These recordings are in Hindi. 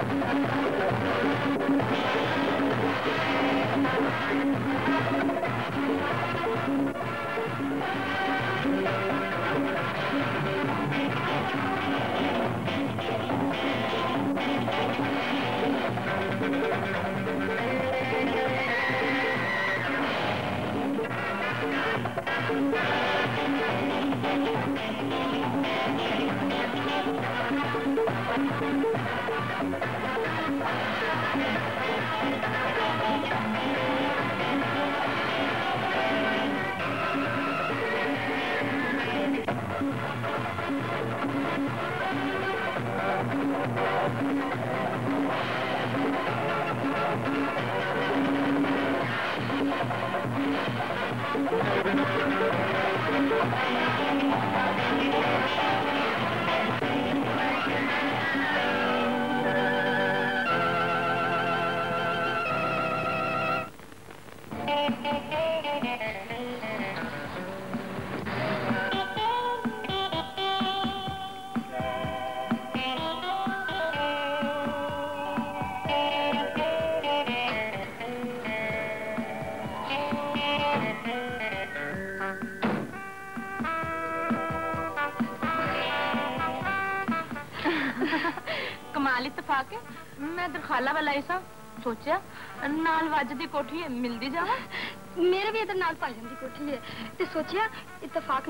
खाला वाला ऐसा सोचा नाल वज दी कोठी है मिलदी जावा मेरे भी इधर नाल पालन दी कोठी है ते सोचा इत्तेफाक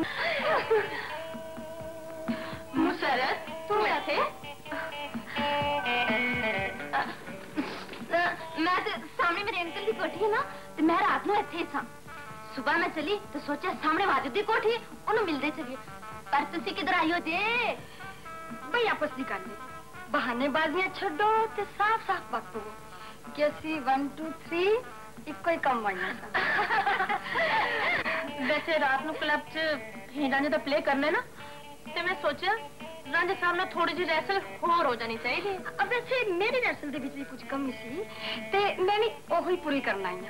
मुसरत तू थे मैं ते सामने मेरे अंकल दी कोठी है ना ते मैं रात नु इत्थे सा सुबह मैं चली तो सोचा सामने वाजिद दी कोठी ओनु मिलदे चलिए पर तुसी किधर आई हो जे भाई आपस दी कर ले बहानेबाजियां छड्डो ते साफ साफ वक्त हो कि असी 1 2 3 इको ही कम बनना वैसे रात नु क्लब च रांझे दा प्ले करने ना ते मैं सोचा रांझे सामने थोड़ी जी रेसल होर हो जानी चाहिए अब वैसे मेरी रेसल दे विच भी कुछ कमी सी ते मैं भी ओही पूरी करना ही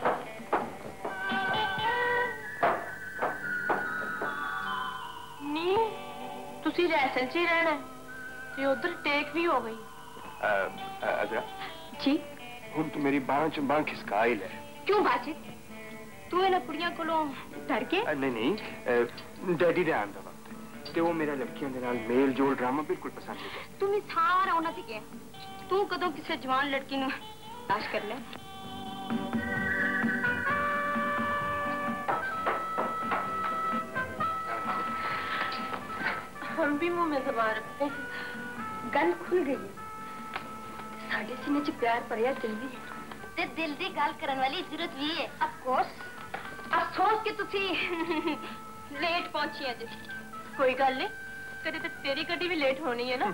नी तुसी रेसल च ही रहना ये उधर टेक भी हो गई अजरा जी हुन तू मेरी बांह च बांह खिसका ही ले क्यों बाजी तू इन्हां कुड़ियां कोलों डर के नहीं डैडी दे आंदा वक्त ते वो मेरा लड़कियां दे नाल मेल जोल ड्रामा बिल्कुल पसंद नहीं तू भी सारा होना थी के तू कदों किसी जवान लड़की नु तलाश कर ले हम भी मुंह में ज़बान रखते हैं गल खुल गई है साडे सीने च प्यार भरिया दिल भी ते दिल दी गल करन वाली जरूरत भी है ऑफ कोर्स अफसोस कि तुसी लेट पहुंची अज कोई गल नहीं कदे ते तेरी गड्डी भी लेट होनी है ना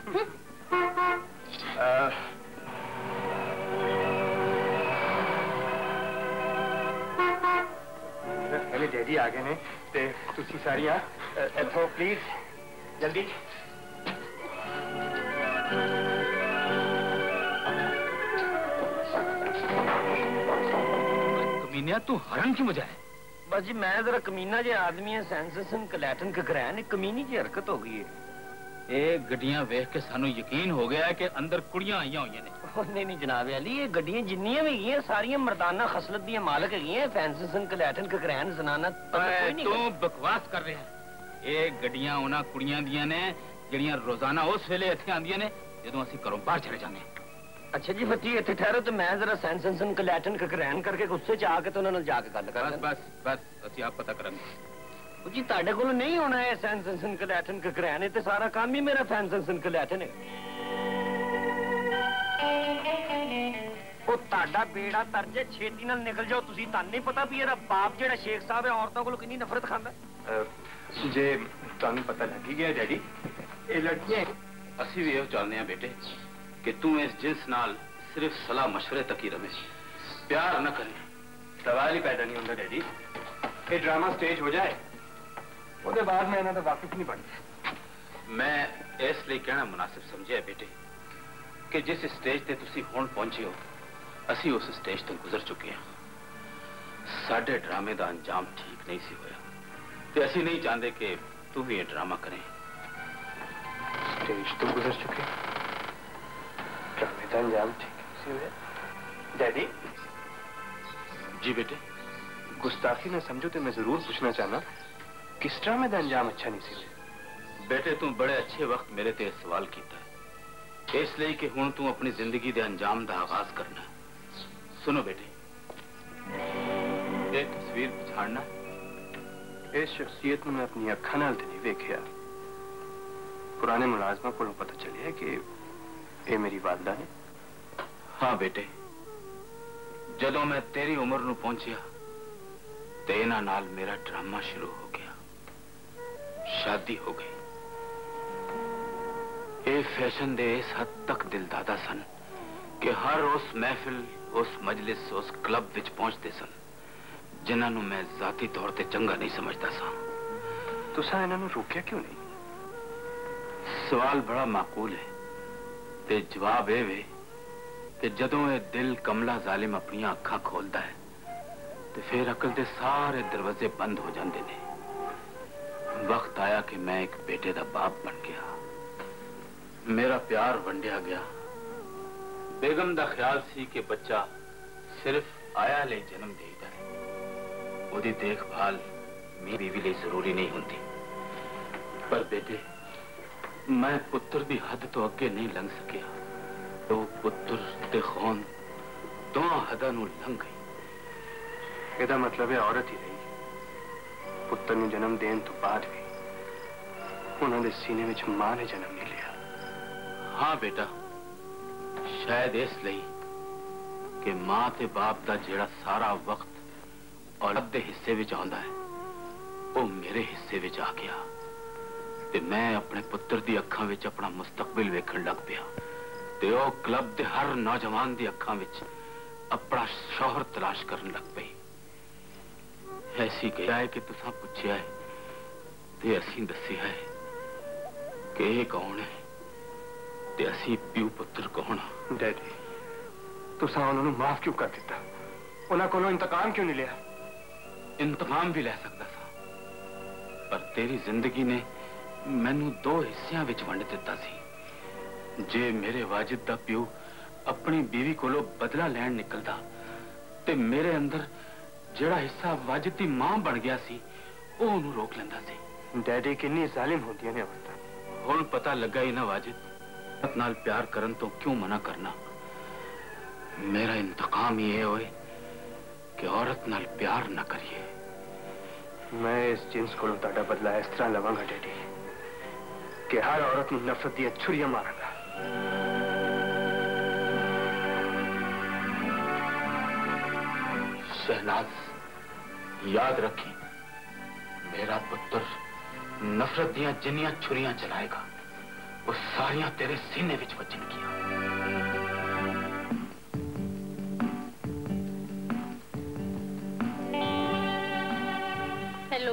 मेरे डैडी आ गए ने ते तुसी सारियां इथों प्लीज जल्दी कमीनिया तू हरन की बजाय बस जी मैं जरा कमीना जे आदमी है सेंसेशन कलैटन ककरैन कमीनी जी हरकत हो गई है ये गड्डियां वेख के सानू यकीन हो गया है कि अंदर कुड़ियां आईयां हुई ने नहीं जनाब अली ये गड्डियां जिन्नियां भी हैं सारियां मर्दाना खसलत दी मालक हैं सेंसेशन कलैटन ककरैन जनाना तू बकवास कर रहे हैं ये गड्डियां उन्हां कुड़ियां दियां ने ਜਿਹੜੀਆਂ रोजाना उस वेले इत्थे आंदियां ने जदों ਅਸੀਂ ਘਰੋਂ बाहर चले जाने अच्छा जी फती इत्थे ठहरो तो मैं जरा सेंसेशन कलैटन ककरैन करके गुस्से च आके तो उन्हां नाल जाके गल करां बस बस ਅਸੀਂ ਆਪ पता करांगे जी ਤੁਹਾਡੇ ਕੋਲ नहीं होना है सेंसेशन कलैटन ककरैन ते सारा काम ही मेरा सेंसेशन कलैटन है ਉਹ ਤੁਹਾਡਾ ਬੇੜਾ ਤਰਜੇ ਛੇਤੀ ਨਾਲ ਨਿਕਲ ਜਾਓ ਤੁਸੀਂ ਤੁਹਾਨੂੰ ਨਹੀਂ ਪਤਾ ਵੀ ਇਹਦਾ ਬਾਪ ਜਿਹੜਾ ਸ਼ੇਖ ਸਾਹਿਬ ਹੈ ਔਰਤਾਂ ਕੋਲ ਕਿੰਨੀ ਨਫ਼ਰਤ ਖਾਂਦਾ जे ਤੁਹਾਨੂੰ पता लग ही गया डैडी ये लड़कियां ਅਸੀਂ ਵੀ ਇਹੋ ਚਾਹੁੰਦੇ ਹਾਂ बेटे कि तू इस जिन्स नाल सिर्फ सलाह मशवरे तक ही रहे प्यार न करे सवाल ही पैदा नहीं होता डैडी ये ड्रामा स्टेज हो जाए उसके बाद मैं इन्हां दा वाकिफ नहीं बनता मैं इसलिए कहना मुनासिब समझिया बेटे कि जिस स्टेज ते तुसी हुण पहुंचे हो असी उस स्टेज तो गुजर चुके हैं साडे ड्रामे का अंजाम ठीक नहीं सी होया ते असी नहीं चाहते कि तू भी ये ड्रामा करें स्टेज तो गुजर चुके ड्रामे इसका अंजाम ठीक है डैडी। जी बेटे। गुस्ताखी ना समझो तो मैं जरूर पूछना चाहना किस ड्रामे का अंजाम अच्छा नहीं सी। बेटे तू बड़े अच्छे वक्त मेरे ते सवाल किया इसलिए कि हुण तू अपनी जिंदगी के अंजाम का आगाज करना। सुनो बेटे, ये तस्वीर पछाड़ना। इस शख्सियत में मैं अपनी अखा नाल नहीं वेख्या। पुराने मुलाजमा को पता चलिया कि ये मेरी वालदा ने। हाँ बेटे, जदों मैं तेरी उम्र नूं पहुंचिया ते इन्हां नाल मेरा ड्रामा शुरू हो गया। शादी हो गई। ये फैशन दे इस हद तक दिलदादा सन कि हर उस महफिल, उस मजलिस, उस क्लब विच पहुंचते सन जिन्हां नूं मैं जाती तौर ते चंगा नहीं समझता सा। तुसां इन्हां नूं रोकिया क्यों नहीं? सवाल बड़ा माकूल है ते जवाब ये वे कि जदों ये दिल कमला जालिम अपनी अखां खोलता है तो फिर अकल के सारे दरवाजे बंद हो जाते ने। वक्त आया कि मैं एक बेटे का बाप बन गया। मेरा प्यार वंडिया गया। बेगम का ख्याल सी कि बच्चा सिर्फ आया ले जन्म देता है, उसकी देखभाल मेरी बीवी लिए जरूरी नहीं होती। पर बेटे मैं पुत्र की हद तो अगे नहीं लंघ सकिया तो पुत्र ते खौन दोनों हदा नूं लंघ गई। ਇਹਦਾ मतलब है औरत ही रही। पुत्र ਨੂੰ जन्म देने तो बाद भी उन्होंने सीने में मां ने जन्म नहीं लिया। हाँ बेटा, शायद इसलिए कि मां ते बाप का जेड़ा सारा वक्त औलाद दे हिस्से विच आउंदा है वो मेरे हिस्से विच आ गया ते मैं अपने पुत्र दी अखां विच अपना मुस्तकबिल वेखण लग पिया ते ओ क्लब दे हर नौजवान दी अखां विच अपना शौहर तलाश करन लग पई। ऐसी गया है कि तुसां पुछया है ते असीं दस्सिया है कि ये कौन है ते असीं प्यू पुत्र कौन। डैडी तुसां उन्होंने माफ क्यों कर दिता? उन्हां कोलों इंतकाम क्यों नहीं लिया? इंतकाम भी ले सकता था पर तेरी जिंदगी ने मैनू दो हिस्सियां विच वंड दिता सी। जे मेरे वाजिद दा प्यू अपनी बीवी कोलों बदला लैण निकलदा ते मेरे अंदर जेड़ा हिस्सा वाजिद दी मां बन गया सी वो उन्होंने रोक लेंदा सी। डैडी कितनी जालिम होंदियां ने औरतां। हुण पता लगा ही ना वाजिद नाल प्यार करन तो क्यों मना करना। मेरा इंतकाम ये होए कि औरत नाल प्यार ना करिए। मैं इस जिन्स को तुहाडा बदला इस तरह लवांगा डैडी कि हर औरत नूं नफरत दी छुरियां मारांगा। शहनाज याद रखी, मेरा पुत्र नफरत दियां जिन्नियां छुरियां चलाएगा वो सारियां तेरे सीने विच वजनगियां। हेलो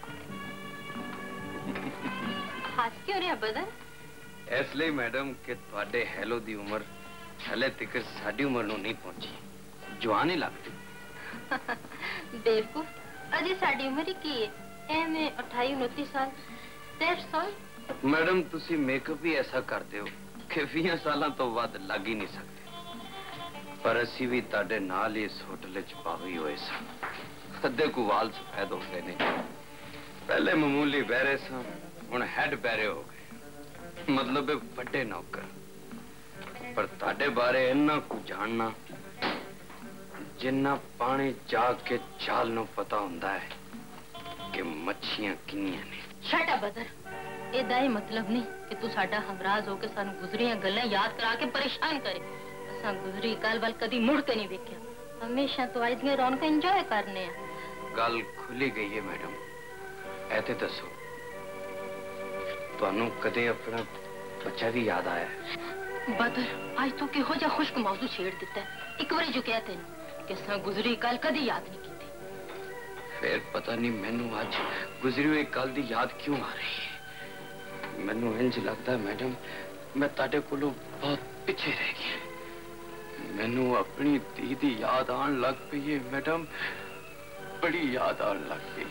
हस क्यों रहे बदन? इसलिए मैडम कि तुहाडे हेलो दी उम्र हले तक साडी उम्र नूं नहीं पहुंची। जवान ही लगदी। बेवकूफ, अजी साडी उम्र ही की है? एमे 28-29 साल 63 साल। मैडम तुसी मेकअप भी ऐसा करते हो कि 20 साल तो वध लग ही नहीं सकते। पर असी भी तुहाडे नाल ही इस होटल च पावी होए सन। अद्धे को वाल सफेद हो गए ने। पहले मामूली बहरे सन हुण हैड बहरे हो गए, मतलब है बड़े नौकर। पर तुहाडे बारे इन्ना कुछ जानना जिन्ना पानी जाग के चाल नूं पता हुंदा है कि मच्छियां किन्नियां ने। शट अप बदर, एदा ही मतलब नहीं कि तू साडा हमराज होके सानू गुजरियां गल्लां याद करा के परेशान करे। असां गुजरी कल वाल कदी मुड़ के नहीं वेख्या। हमेशा तो आज दियां रौनकां एंजॉय करने आ। गल खुली गई है मैडम। ऐते दसो तुहानू कदे अपना बच्चा भी याद आया है? बदर आज तू किहो जा खुश्क मौजू छेड़ दिता है। एक बारी जो कहा तेन कि असां गुजरी कल कदी याद नहीं की। फिर पता नहीं मैनू आज गुजरी हुई कल दी याद क्यों आ रही है। मैनू इंज लगता है मैडम मैं ताडे कोलों बहुत पीछे रह गया। मैनू अपनी धी दी याद आन लग पई है मैडम, बड़ी याद आन लग पई।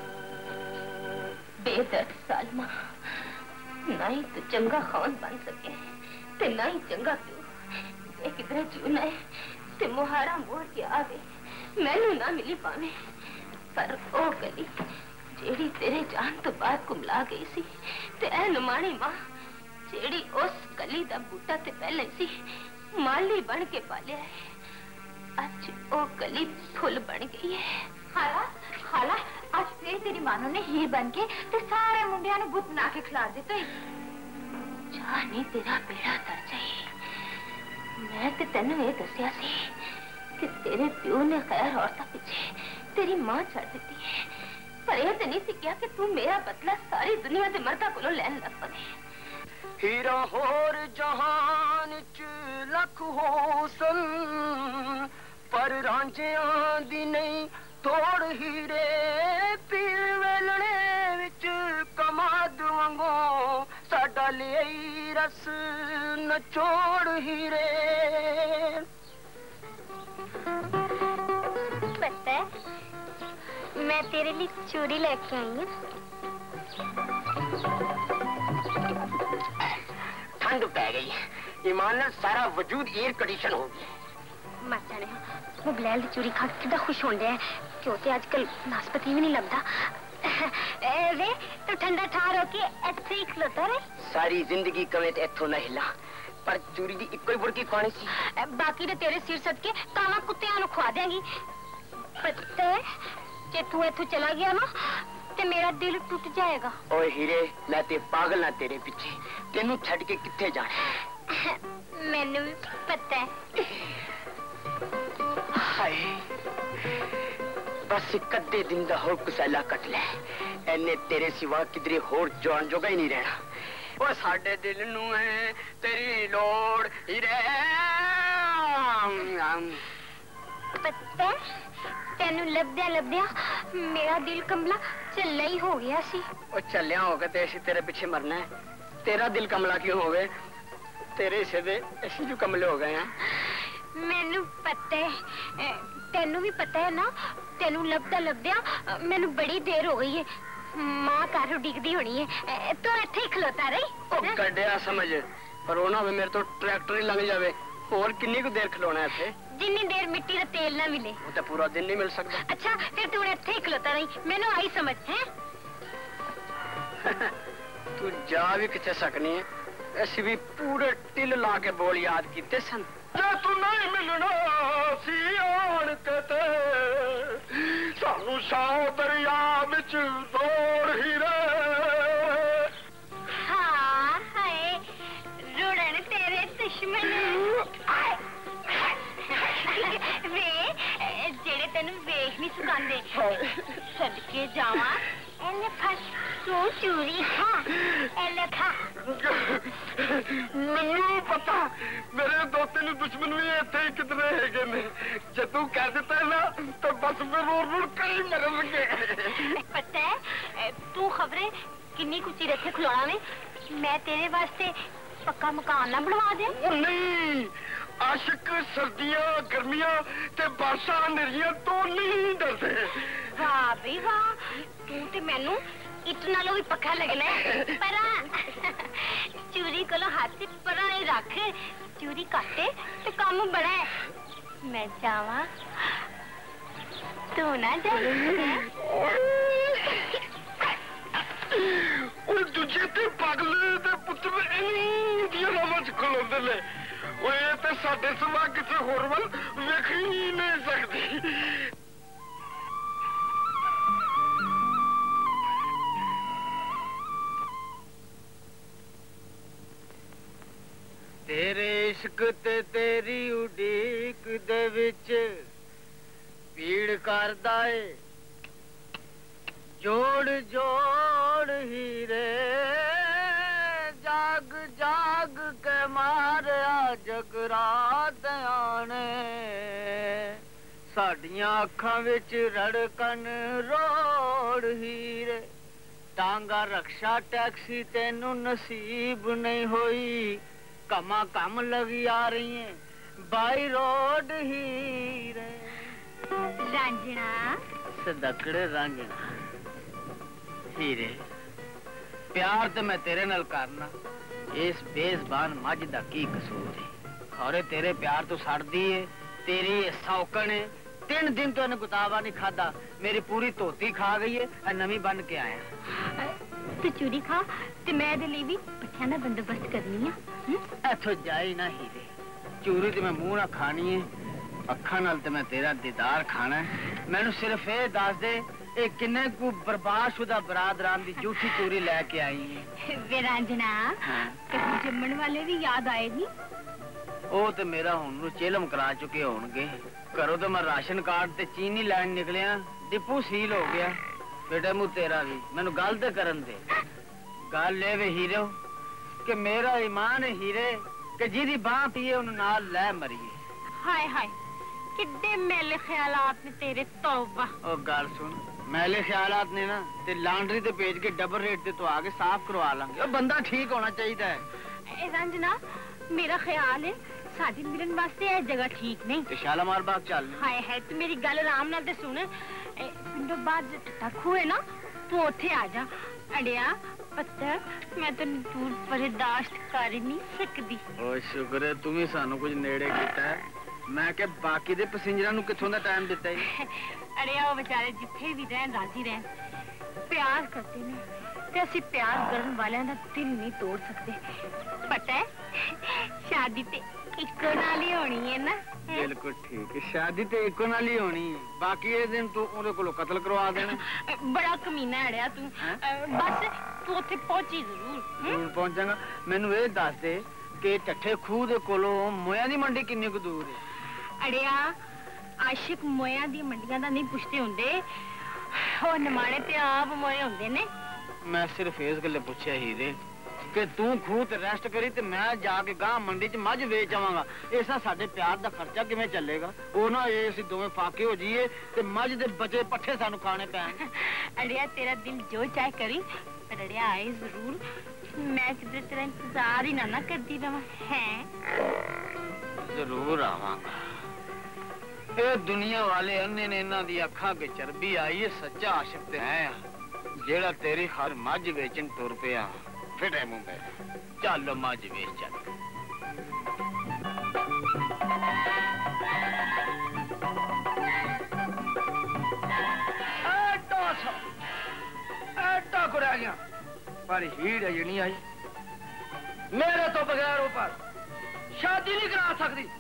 बेदर्द सालमा, ना ही तो चंगा खान बन सके ते ना ही चंगा तू। जे किधरे जूना है ते मुहारा मोड़ के आवे मैनू ना मिली पावे पर ओ गली जेड़ी तेरे जान तो बाद कुमला गई सी ते ऐ नुमाणी मां जेड़ी उस गली दा बूटा ते पहले सी माली बन के पालिया है आज ओ गली फुल बन गई है। खाला आज फिर तेरी मानो ने हीर बन के ते सारे मुंडिया ने बुत बना के खिला दिते। जानी तेरा बेड़ा तर जाए मैं ते तेन ये दसिया सी कि तेरे प्यो ने खैर औरता पीछे तेरी मां छड़ दी है पर यह तो नहीं सी क्या कि तू मेरा बदला सारी दुनिया के मर्दा को लैन लग पवे। हीरा होर जहान च लख होसन पर रांझियां दी नहीं तोड़ हीरे पीर वेलणे विच कमाद वांगो साडा लियाई रस नचोड़ हीरे। पता है मैं तेरे लिए चूड़ी लेके आई हूँ। ठंड पै गई ईमान सारा वजूद एयर कंडीशन हो गया। मत जाने मुगलैल की चूड़ी खा के कितना खुश होने हैं क्योंकि आजकल नाशपति भी नहीं लगता। वे तो ठंडा ठार होके ऐसे ही खलोता रहे सारी जिंदगी कवे ते इथों ना हिला पर चूड़ी दी इक्को ही बुरकी खानी सी बाकी तो तेरे सिर सदके काला कुत्तियां खवा देंगी। पता है जे तू इथों चला गया ना ते मेरा दिल टूट जाएगा। ओए हीरे मैं ते पागल ना तेरे पीछे तेनू छड़ के किथे जाना। मैनू भी पता है। हाय बस कद्दे दिन दा होर कुसैला कट ले एने तेरे सिवा किधरे होर जान जोगा ही नहीं रहना। ओ साडे दिल नू है तेरी लोड़ हीरे। पता तेनू लभद्या लभद्या मेरा दिल कमला चला ही हो गया सी। ओ चलिया हो गए ते असी तेरे पीछे मरना है तेरा दिल कमला क्यों हो गए तेरे हिस्से दे असी जो कमले हो गए हैं। मैनू पता है तेनू भी पता है ना तेनू लभदा लभद्या मैनू बड़ी देर हो गई है मां घर डिगदी होनी है तो इत्थे ही खलोता रही। ओ कड्डिया समझ पर ओना वे मेरे तो ट्रैक्टर ही लंघ जावे और किन्नी को देर खलोना है इत्थे जिन्नी देर मिट्टी का तेल ना मिले वो तो पूरा दिन नहीं मिल सकता। अच्छा फिर तू इत्थे ही खलोता रही मैनू आई समझ है। तू जा भी किथे सकनी है ऐसी भी पूरे टिल ला के बोल याद कीते सन जे तू नहीं मिलना सी आन कते सानू सौ दरिया विच दौड़ ही रे। हाँ हाय रुड़न तेरे दुश्मन वे जेड़े तेनू वेख नहीं सुकांदे सदके जावा एने फस तू चूरी खा एने खा। मैनू पता मेरे दो तीन दुश्मन भी इत्थे ही कितने हैगे ने जे तू कह दिता ना तो बस मैं रोड़ कई मरनगे। पता है तू खबरें किन्नी कुछ रखे खिलौना ने मैं तेरे वास्ते पक्का मकान ना बनवा दे। नहीं आशिक सर्दियां गर्मियां ते बारिशां अंधेरियां तो नहीं डरते। वाह भाई वाह तू ते मैनू इतना लो भी पक्का लगना है पर चूरी को हाथ से परा नहीं रख चूरी काटे तो काम बड़ा है मैं जावा तू ना जा। दूजे ते पागल दे पुत्र इन्नी खलोते ने वो ये ते साडे सवा किसी होर वल वेख ही नहीं सकती। तेरे इश्क ते तेरी उड़ीक दे विच पीड़ करदा ए जोड़ जोड़ हीरे जाग जाग के मारिया जगरात आने साडियां अखां विच रड़कन रोड़ हीरे टांगा रक्षा टैक्सी तेनू नसीब नहीं होई कमा कम लगी आ रही है बाई रोड हीरे। रांझना सदकड़े रांझना हीरे प्यार तो मैं तेरे नाल करना इस बेजबान मझ दा की कसूर है। खौरे तेरे प्यार तो सड़दी है, तेरी सौकन है। 3 दिन तो इन्हें गुताबा नहीं खादा, मेरी पूरी धोती खा गई है, नवी बन के आया। तू चूरी खा ते मैं दे लिए भी पट्ठियां दा बंदोबस्त करनी है। इथों जाई ना हीरे, चूरी तो मैं मुंह ना खानी है, अखा नाल ते मैं तेरा दीदार खाना है। मैनू सिर्फ ये दस दे ਇਹ ਕਿੰਨੇ ਕੁ ਬਰਬਾਦਸ਼ੁਦਾ ਬਰਾਦਰਾਂ ਦੀ ਝੂਠੀ ਚੋਰੀ ਲੈ ਕੇ ਆਈ ਹੈ। ਵਿਰਾਂਜਨਾ ਤੇ ਜੰਮਣ ਵਾਲੇ ਵੀ ਯਾਦ ਆਏ ਨਹੀਂ? ਉਹ ਤੇ ਮੇਰਾ ਹੁਣ ਨੂੰ ਚੇਲਮ ਕਰਾ ਚੁੱਕੇ ਹੋਣਗੇ। ਘਰੋਂ ਤਾਂ ਮੈਂ ਰਾਸ਼ਨ ਕਾਰਡ ਤੇ ਚੀਨੀ ਲੈਣ ਨਿਕਲਿਆ, ਡਿਪੂ ਸੀਲ ਹੋ ਗਿਆ। ਬੇਟੇ ਮੂੰ ਤੇਰਾ ਵੀ ਮੈਨੂੰ ਗੱਲ ਤੇ ਕਰਨ ਦੇ। ਗੱਲ ਇਹ ਵੇ ਹੀਰੋ ਕਿ ਮੇਰਾ ਈਮਾਨ ਹੈ ਹੀਰੇ ਕਿ ਜਿਹਦੀ ਬਾਹ ਪੀਏ ਉਹਨੂੰ ਨਾਲ ਲੈ ਮਰੀਏ। ਹਾਏ ਹਾਏ ਕਿੱਡੇ ਮੇਲੇ ਖਿਆਲਾਤ ਨੇ ਤੇਰੇ, ਤੌਬਾ। ਉਹ ਗੱਲ ਸੁਣ, मैले ख्यालात ने ना ते लांड्री ते भेज के डबल रेट ते तो आगे साफ करवा लांगे। बंदा ठीक होना चाहिए है। रंजना मेरा ख्याल है साडी मिलन वास्ते ये जगह ठीक नहीं। ते शालामार बाग चल। हाय हाय तू मेरी गल आराम नाल ते सुन। पिंडों बाद टक्कू है ना, तू ओथे आ जा। अड़िया पत्तर मैं तो दूर बर्दाश्त कर नहीं सकदी। ओ शुक्र है तुम ही सानू कुछ नेड़े कीता है। मैं के बाकी दे पैसेंजरां नू किथों दा टाइम दिता है। अरे वो बेचारे जिथे भी रहन राजी रहन, प्यार करते ने ते असी प्यार करन वालियां दा दिल नहीं तोड़ सकते। पता है शादी ते इको नाल ही होनी है ना? बिल्कुल ठीक है, शादी ते इको नाल ही होनी है। बाकी ये दिन तू उहदे कोलों कत्ल करवा देना। बड़ा कमीना है तू। बस तू ओथे पहुंची जरूर पहुंचांगा। मैनू ये दस दे कि टट्ठे खूह दे कोलों मोया दी मंडी किन्नी कु दूर है? अड़िया आशिक मोया दी मंडियां दा नहीं पुछते हुंदे, ओ नमाणे ते आप मोए हुंदे ने। मैं सिर्फ इस गल्ले पूछया हीरे कि तू खूह ते रेस्ट करी ते मैं जाके गां मंडी च मझ वेच आवांगा। ऐसा साडे प्यार दा खर्चा किवें चलेगा? ओ ना ये असीं दोवें फाके हो जाइए ते मझ दे बचे पट्ठे सानू खाने पैण। अड़िया तेरा दिल जो चाहे करी, पर अड़िया आए जरूर। मैं किधर तेरा इंतजार ही ना करती रहा है। जरूर आवांगा। ये दुनिया वाले अन्ने ने इन्हां दी अखां के चर्बी आई है। सच्चा आशिक ते है जेड़ा तेरी हर मझ वेचन तुर पिया। फिटे मुंह पे चल मझ वेच चल। एटा को रह गया पर हीड़ है नहीं आई। मेरे तो बगैर ऊपर शादी नहीं करा सकती।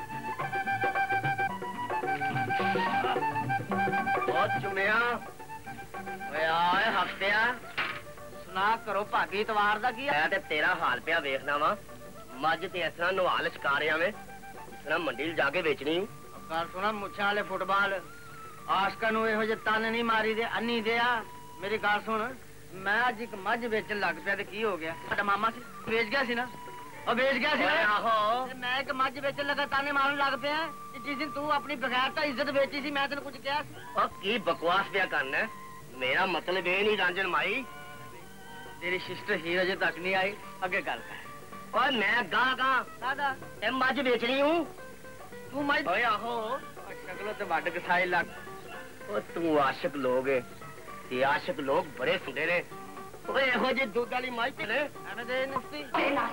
चुमिया आए हफ्तिया सुना करो भागी इतवार दा की है। तेरा हाल पिया वेखना वा, मझ ते इस तरह नवाल शिकारिया में इस तरह मंडी जाके बेचनी। कर सुना मुछा वाले फुटबॉल आशका नू इहो जे तन नहीं मारी दे अन्नी दे। मेरी गल सुन, मैं अज एक मझ बेचन लग पिया ते की हो गया? साडा मामा सी बेच गया सी ना, और बेच गया सी। आहो मैं एक मझ बेचन लगा ताने मारन लग पिया। जिस दिन तू अपनी बगैरता इज्जत बेची सी मैं तेन कुछ कहा? की बकवास पिया करना? मेरा मतलब ये नहीं रंजन माई, तेरी सिस्टर हीर अजे तक नहीं आई। अगे गल कर। और मैं गां मझ बेचनी हूँ। तू मझ आहो शक्लों ते वड्ड कसाई लग। तू आशिक लोग है, ये आशिक लोग बड़े सुंदे ने। इहो जी दूध वाली मझ ने एवें दे नुस्ती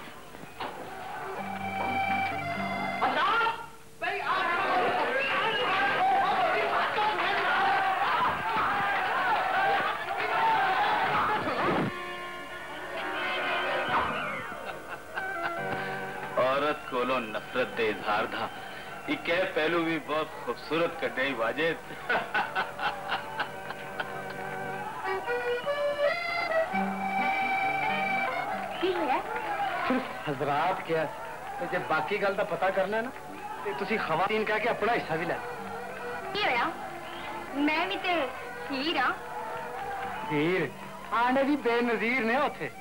औरत कोलो नफरत दे इजहार था। एक पहलू भी बहुत खूबसूरत कटे वाजिद। सिर्फ हजरात क्या जब बाकी गल का पता करना है ना ते तुसी खवातीन कह के अपना हिस्सा भी लेना। मैं भी ते हीर हां। हीर आने भी बेनजीर ने उथे।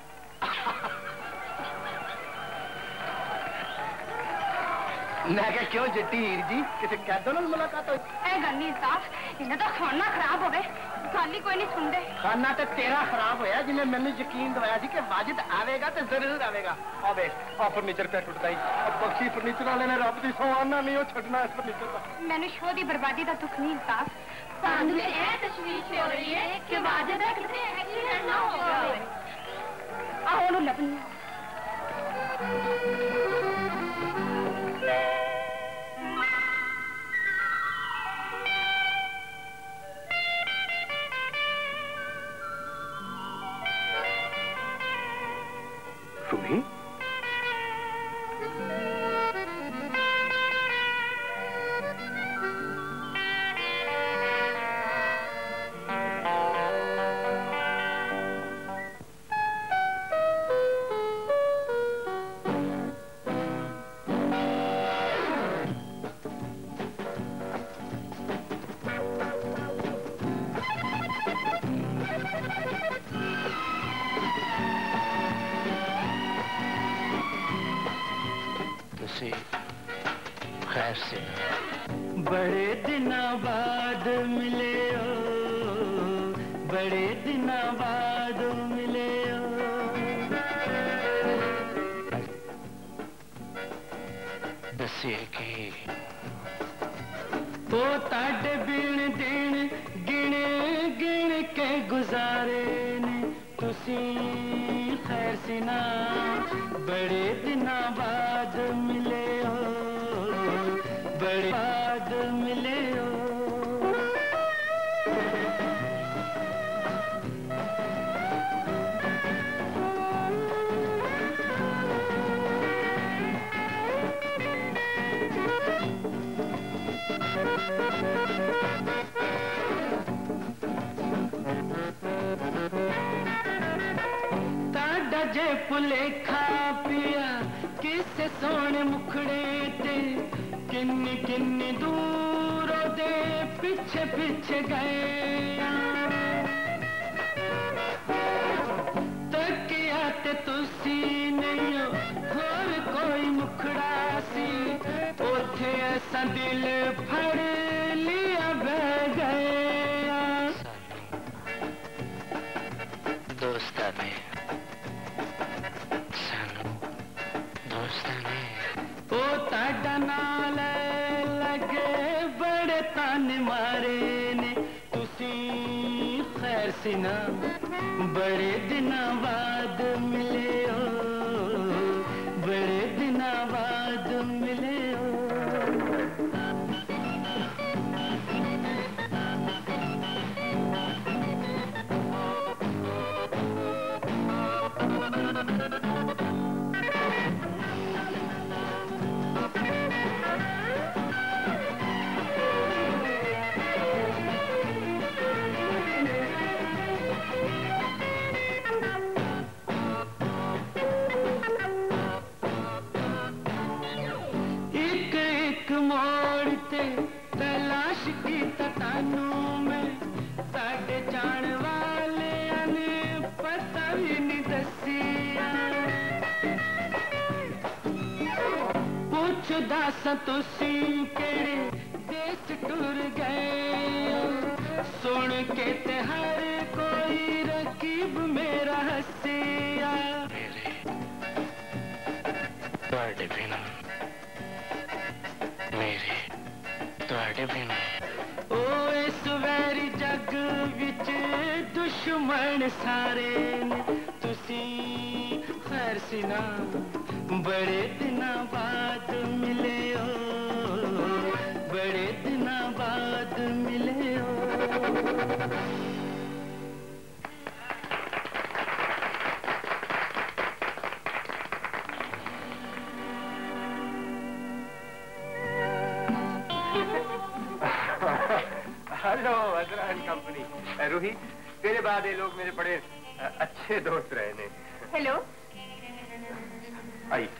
मैं क्या क्यों जट्टी हीर जी किसी कैदों नाल मुलाकात हुई? ए गल नहीं साफ, इन्हें तो खाना खराब होवे, गल ही कोई नहीं सुनते। खाना तो तेरा खराब होया जिन्हें मैंने यकीन दवाया सी कि वाजिद आवेगा तो जरूर आवेगा। आवे आ फर्नीचर पे टुटदा ही, अब बख्शी फर्नीचर वाले ने रब दी सोहाना नहीं वो छड़ना इस फर्नीचर का। मैंने शो दी बर्बादी का दुख नहीं साफ, सानू ये तशवीश हो रही है कि वाजिद का किसी एक्सीडेंट ना हो गया। आओ नु लबनी रूही खैर से बड़े दिनों बाद मिले हो, बड़े दिनों बाद मिले हो। दसे कि वो ताड़े बिन दिन गिण गिण के गुजारे ने तुसी खैर से ना बड़े दिनों बाद मिले हो, बड़े बाद मिले हो। ताड़ा जे भुलेखा पिया किसे सोने मुखड़े ते किन्नी किन्नी दूर दे पीछे पीछे गए। तकिया ते तुसी नहीं हो होर कोई मुखड़ा सी, ओथे ऐसा दिल फड़ लिया बह गए। दोस्ताने सानू दोस्ताने ओ ताड़ा नाल लगे बड़े ताने मारे ने तुसी खैर से ना बड़े दिनों बाद मिले हो, बड़े दिनों बाद मिले हो। मोड़ते तलाश की तानू में साढ़े जान वाले ने पता भी नहीं दसिया। पूछ दस तुसी केड़े देश टुर गए, सुन के ते हर कोई रकीब मेरा हसिया। मेरे तुहाडे बिना मेरे तुहाडे बिना ओ इस वैरी जग विच दुश्मन सारे ने तुसी खैर से ना बड़े दिनों बाद मिले हो, बड़े दिनों बाद मिले हो। Hello Azra and company. Roohi तेरे बाद ये लोग मेरे बड़े अच्छे दोस्त रहे ने। हेलो आई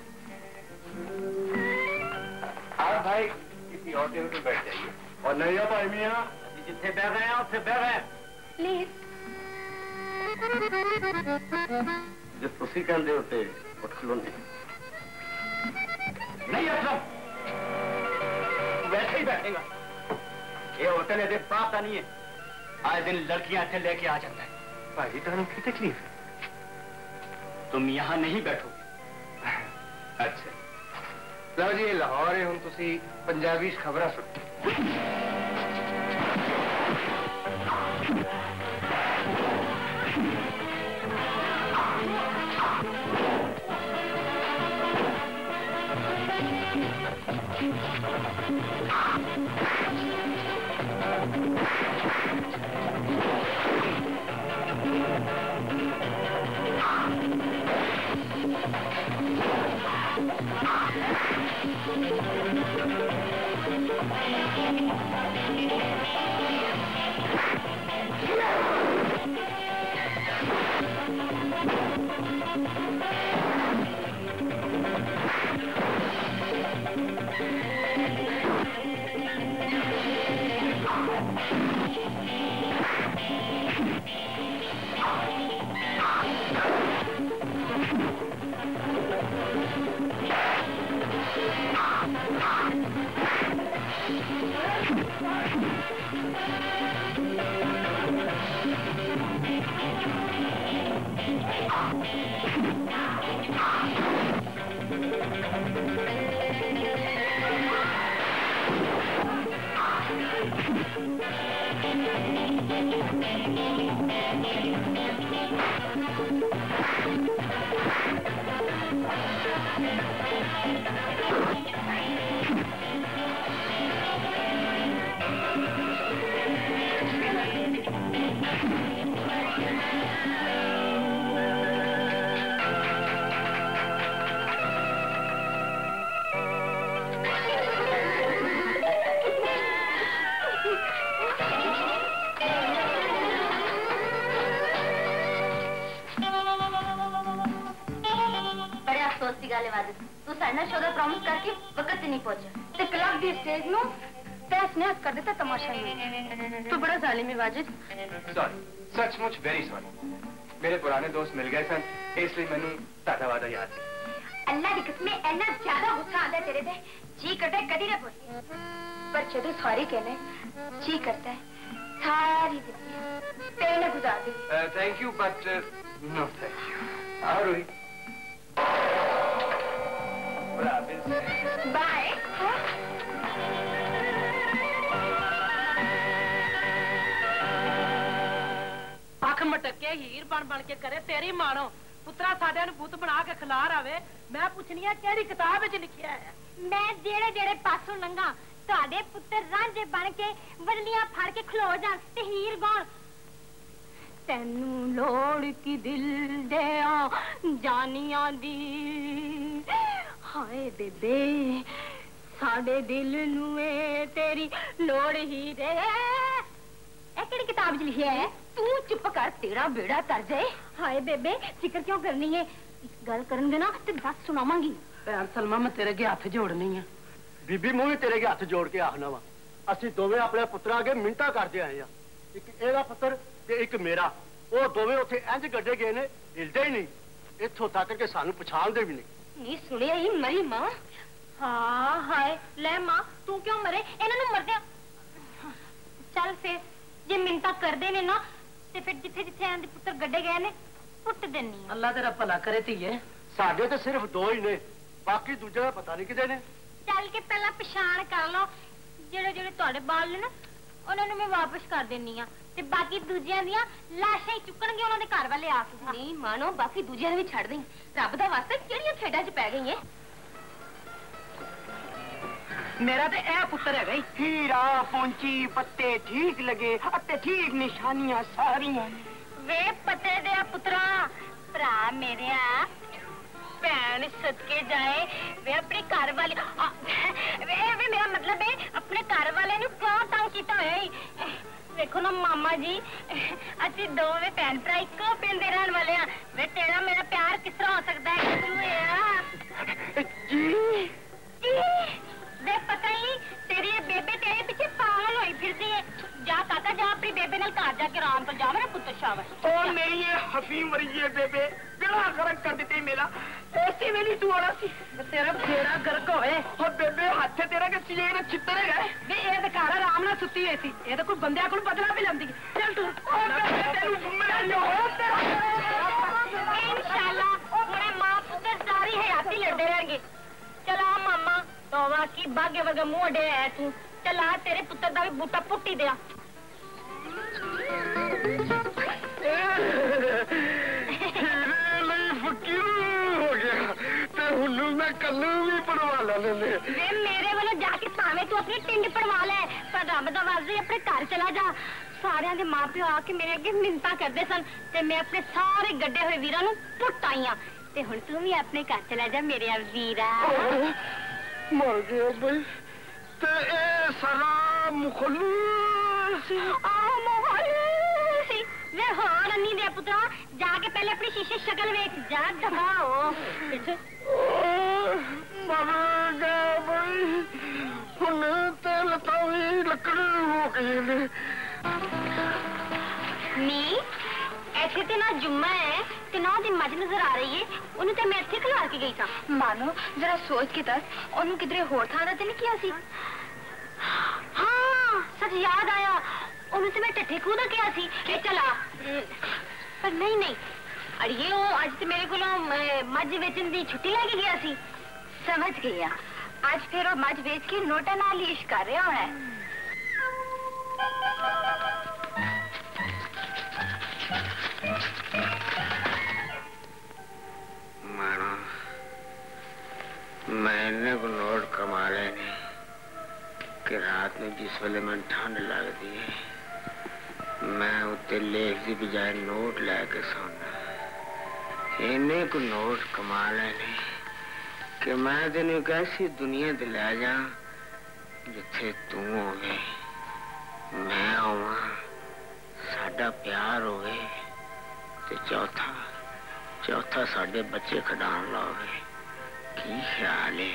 आप भाई किसी और टेबल पर बैठ जाइए। और नहीं हो भाई मियाँ जिथे बह रहे हैं उसे बह रहे हैं प्लीज। जिस तुसी कहते होते उठ खलोने नहीं। अफसर वैसे ही बैठेगा। ये होटल है बाप का नहीं है, आए दिन लड़कियां इतने लेके आ जाता है। भाई तुम की तकलीफ है? तुम यहाँ नहीं बैठोगे। अच्छा लो जी, लाहौर है, हम तुसी पंजाबी खबरां सुनो। तू साढ़े शो का प्रॉमिस करके वक्त से नहीं पहुंचा ते क्लब दी स्टेज नो तहस नहस कर देता तमाशा ही। तू बड़ा जालिम है वाजिद। सॉरी, सचमुच वेरी सॉरी। मेरे पुराने दोस्त मिल गए सन, इसलिए मैंने ताजा वादा याद है। अल्लाह की कसम इन्ना ज्यादा गुस्सा आता है तेरे पे, जी करता है कदी ना बोल, पर जदों सॉरी कहने जी करता है सारी जिंदगी तेरे ने गुजार दी। Thank you but no thank you. आओ रोही। बाय। अख मटके हीर बन बन के करे तेरी मानो पुत्रा साडे नु पुत बना के खिलार आवे। मैं पूछनी है केड़ी किताब विच लिखिया है? मैं जेड़े जेड़े पासों लंघा तुहाडे पुत्र रांझे बन के वडलियां फड़ के खलो जान ते हीर गौण। तैनू लोड़ की दिल दे जानिया दी, हाय बेबे साडे दिल नुए तेरी लोड़ ही रे। ए केड़ी किताब च लिखिया है? तू चुप कर, तेरा बेड़ा तर जाए। हाय बेबे फिक्र क्यों करनी है, गल करन दे ना ते दस सुनावांगी। भैन सलमा मैं तेरे अगे हथ जोड़नी है। बीबी मूवी तेरे अगे हथ जोड़ के आखना वा, असी दोवें अपने पुत्रा अगे मिंटा करते आए हैं। एक एदा पुत्र ते एक मेरा, वो दोवें उत्थे इंज गड्डे गए ने, हिलदे ही नहीं, इत्थों तक के सानू पछाणदे भी नहीं। नी सुनिया ही मरी मां। हाँ हाय ले मां तू क्यों मरे, इन्हां नूं मरदे चल फिर जे मिंटा करदे ने ना ते फिर जिथे जिथे आंदे पुत्र गड्डे गए ने पुੱਟ देनी। अल्लाह तेरा भला करे धीए। साडे ते सिर्फ दो ही ने, बाकी दूजे दा पता नहीं किदे ने। चल के पहला पछाण कर लो, जेड़े जेड़े तुहाडे बाल ने ना उन्हां नूं मैं वापस कर देनी आ ते बाकी दूजियां दियां लाशां ही चुकणगे उन्हां दे घर वाले आ के। नहीं मानो बाकी दूजियां भी छड़ दें, रब दा वास्ते किहड़ियां खेडां च पै गई है। मेरा ते ए पुत्र है गई हीरा पहुंची पत्ते ठीक लगे अते ठीक निशानियां सारियां। वे पते दे पुत्रा भरा मेरे भैन सदके जाए वे अपने घर वाले वे मेरा मतलब है अपने घर वाले नु क्यों तंग कीता होया। देखो ना मामा जी असि दोवे भैन भरा इको पिंड दे रहन वाले हां, वे तेरा मेरा प्यार किस तरह हो सकता है जी वे पता ही तेरी बेबे तेरे पीछे पागल होई फिरदी है। जा काका जा अपनी बेबे नाल घर जाके आराम कर जा मेरा पुत्र शाबाश। ओ मेरी ये हफी मरी है बेबे, बिना खरक कर देती मेरा। इस इवें नहीं तू आना सी तेरा बेड़ा गर्क होए ओ बेबे हाथ तेरा के चलेग ने छित्तरे गए वे ये ते घर आराम नाल सुत्ती होई सी ये ते कोई बंदे कोल बदला भी लंदी चल तू ओ बेबे तेनू मैं इंशाल्लाह हुणे मां पुत्र सारी हयाती लड़दे रहेंगे। चला मामा तोवा की भाग्य वर्गा मुंह अडे है तू चला तेरे पुत्र दा भी बूटा पुट्टी दिया मैं कल्लू भी पढ़वा लेने वे मेरे वालों जाके भावे तू अपनी टिंड पढ़वा ले पर रब दा वास्ते अपने घर चला जा। सारियां दे मां प्यो आके मेरे अगे मिन्नतां करदे सन ते मैं अपने सारे गड्डे हुए वीरां नूं पुੱਟ आईयां ते हुण तू भी अपने घर चला जा मेरे वीरा। मर गया भाई ते ए सारा मुखल्लूस वे हो रन्नी दे पुत्रा जाके पहले अपनी शीशे शक्ल वेख जा दबाओ मर गया भाई हुण ते लतावी लकड़ी हो गई ने नी ऐसे ते ना जुम्मा है ते ना दी मज नजर आ रही है उन्हें ते मैं इत्थे खिलार के गई था। मानो जरा सोच के दस उन्हें किधरे होर थाना ते नहीं किया सी। हाँ सच याद आया उन्हें ते मैं टट्ठे कूदा किया सी के चला पर नहीं नहीं अड़िए वो आज ते मेरे को मज बेचन दी छुट्टी लेके गया सी। समझ गई आज फिर वो मज बेच के नोटा नाल लीश कर रहा होना है। मानो मैंने को नोट कमा लेने कि रात में जिस वेले मैं ठंड लगती है मैं उत्ते लेख की बजाय नोट लेके सोना इन्हें को नोट कमा लेने कि मैं तेन एक ऐसी दुनिया ते ले जा जिथे तू होवे मैं होवा साडा प्यार होवे ते चौथा साडे बच्चे खिडाण लावे की ख्याल है।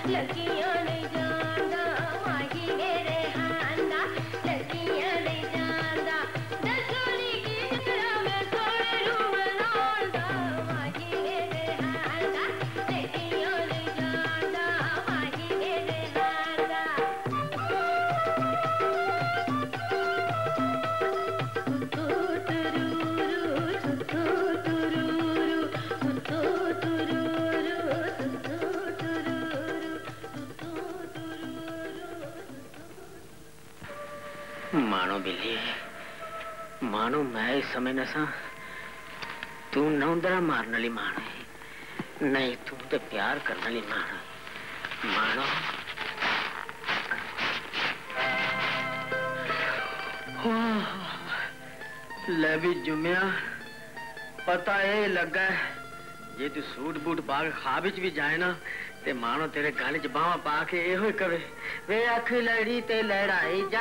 लगियां नहीं जांदा माही मेरे हांदा लगियां नहीं जांदा दसोली की तरह मैं थोड़े रूम लांदा माही मेरे हांदा लगियां नहीं जांदा माही मेरे हांदा मानो बिल्ली मानो मैं इस समय नसा तू नौंदरा मारने वाली मान है नहीं तू तो प्यार करने वाली मान मानो ले भी जुम्या पता ये लगा जे तू सूट बूट पा के ख्वाब भी जाए ना ते मानो तेरे गल च बाह पा के यो कवे वे अख लड़ी ते लड़ाई जा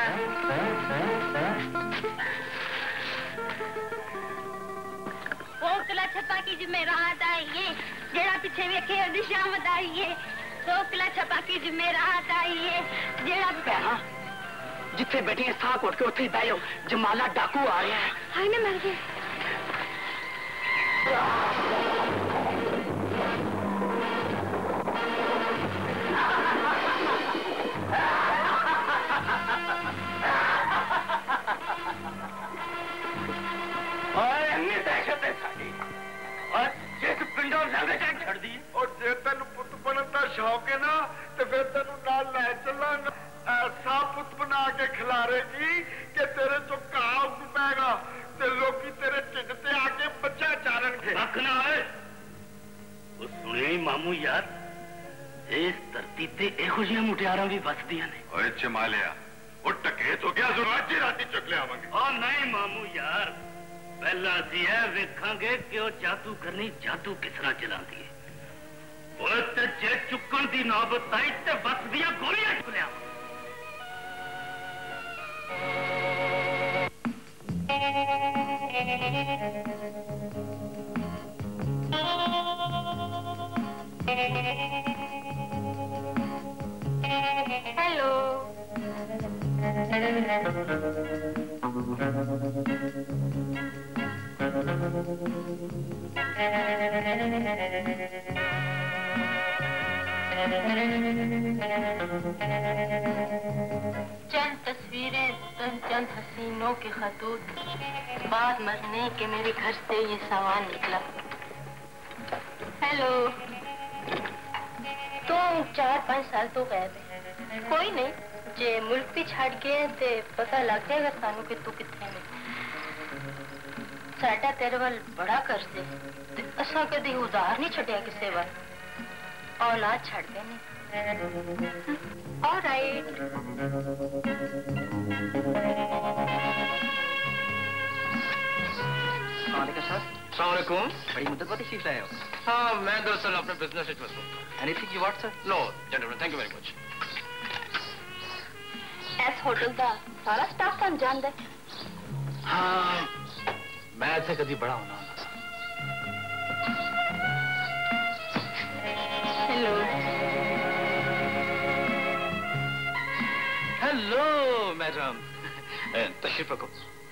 ओकला छपा की जुमेरात आई है जेड़ा पीछे वेखे ओदी शामत आई है ओकला छपा की जुमेरात आई है जेड़ा भैया जिथे बैठी है साह घुट के उत्थे ही बह जाओ जमाला डाकू आ रहा है हाय ने मर गए छड़ दी और जे तेन पुत बनन का शौक है ना तो फिर तेन नाल लै चला ऐसा पुत बना के खिलारेगी कि तेरे चो घा उग पैगा ते लोकी तेरे ढिड ते आके बच्चा चारनगे आखना है वो सुने ही मामू यार इस धरती ते एहो जिहियां मुटियारां भी बसदियां ने ओए चमालिया वो टके तो क्या जरूरत ही राती चुक ले आवांगे ओ नहीं मामू यार पहला सी है वेखांगे कि वो जादू करनी जादू किस तरह चलाती है वो ते जे चुकन दी नौबत आई ते बस दियां गोलियां चुक लिया हेलो चंद तस्वीरें चंद हसीनों के खतूत बाद मरने के मेरे घर से ये सामान निकला हेलो तो 4-5 साल तो गए थे कोई नहीं जे मुल्क भी छड़ गए ते पता लग जाएगा सानू कि तू कितने में साडा तेरे वाल बड़ा कर्ज है ते असा कदी उधार नहीं छड़िया किसे वाल औलाद छड़ देनी ऑलराइट अस्सलामुअलैकुम बड़ी मुद्दत बाद तशरीफ लाए हो हाँ मैं दरअसल अपने बिजनेस में मसरूफ हूँ anything you want sir no gentleman thank you very much एस होटल का सारा स्टाफ तो जानता है हाँ मैं इतने कभी बड़ा होना हेलो हेलो मैडम तशरीफ रखो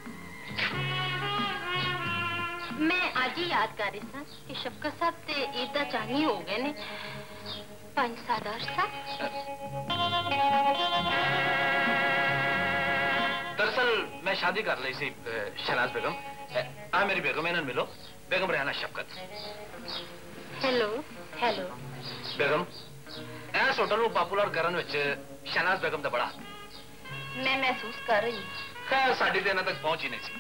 मैं आज ही याद कर रही था कि शफकत साहब ते ईदा चाहनी हो गए ने 5 साल अरसा दरअसल मैं शादी कर रही थी शहनाज बेगम आ मेरी बेगम इन्हें मिलो बेगम रेहाना शफकत हेलो हेलो बेगम इस होटल को पॉपुलर करने विच शहनाज बेगम का बड़ा मैं महसूस कर रही हूँ खैर साड़ी तो इन्हां तक पहुंच ही नहीं सी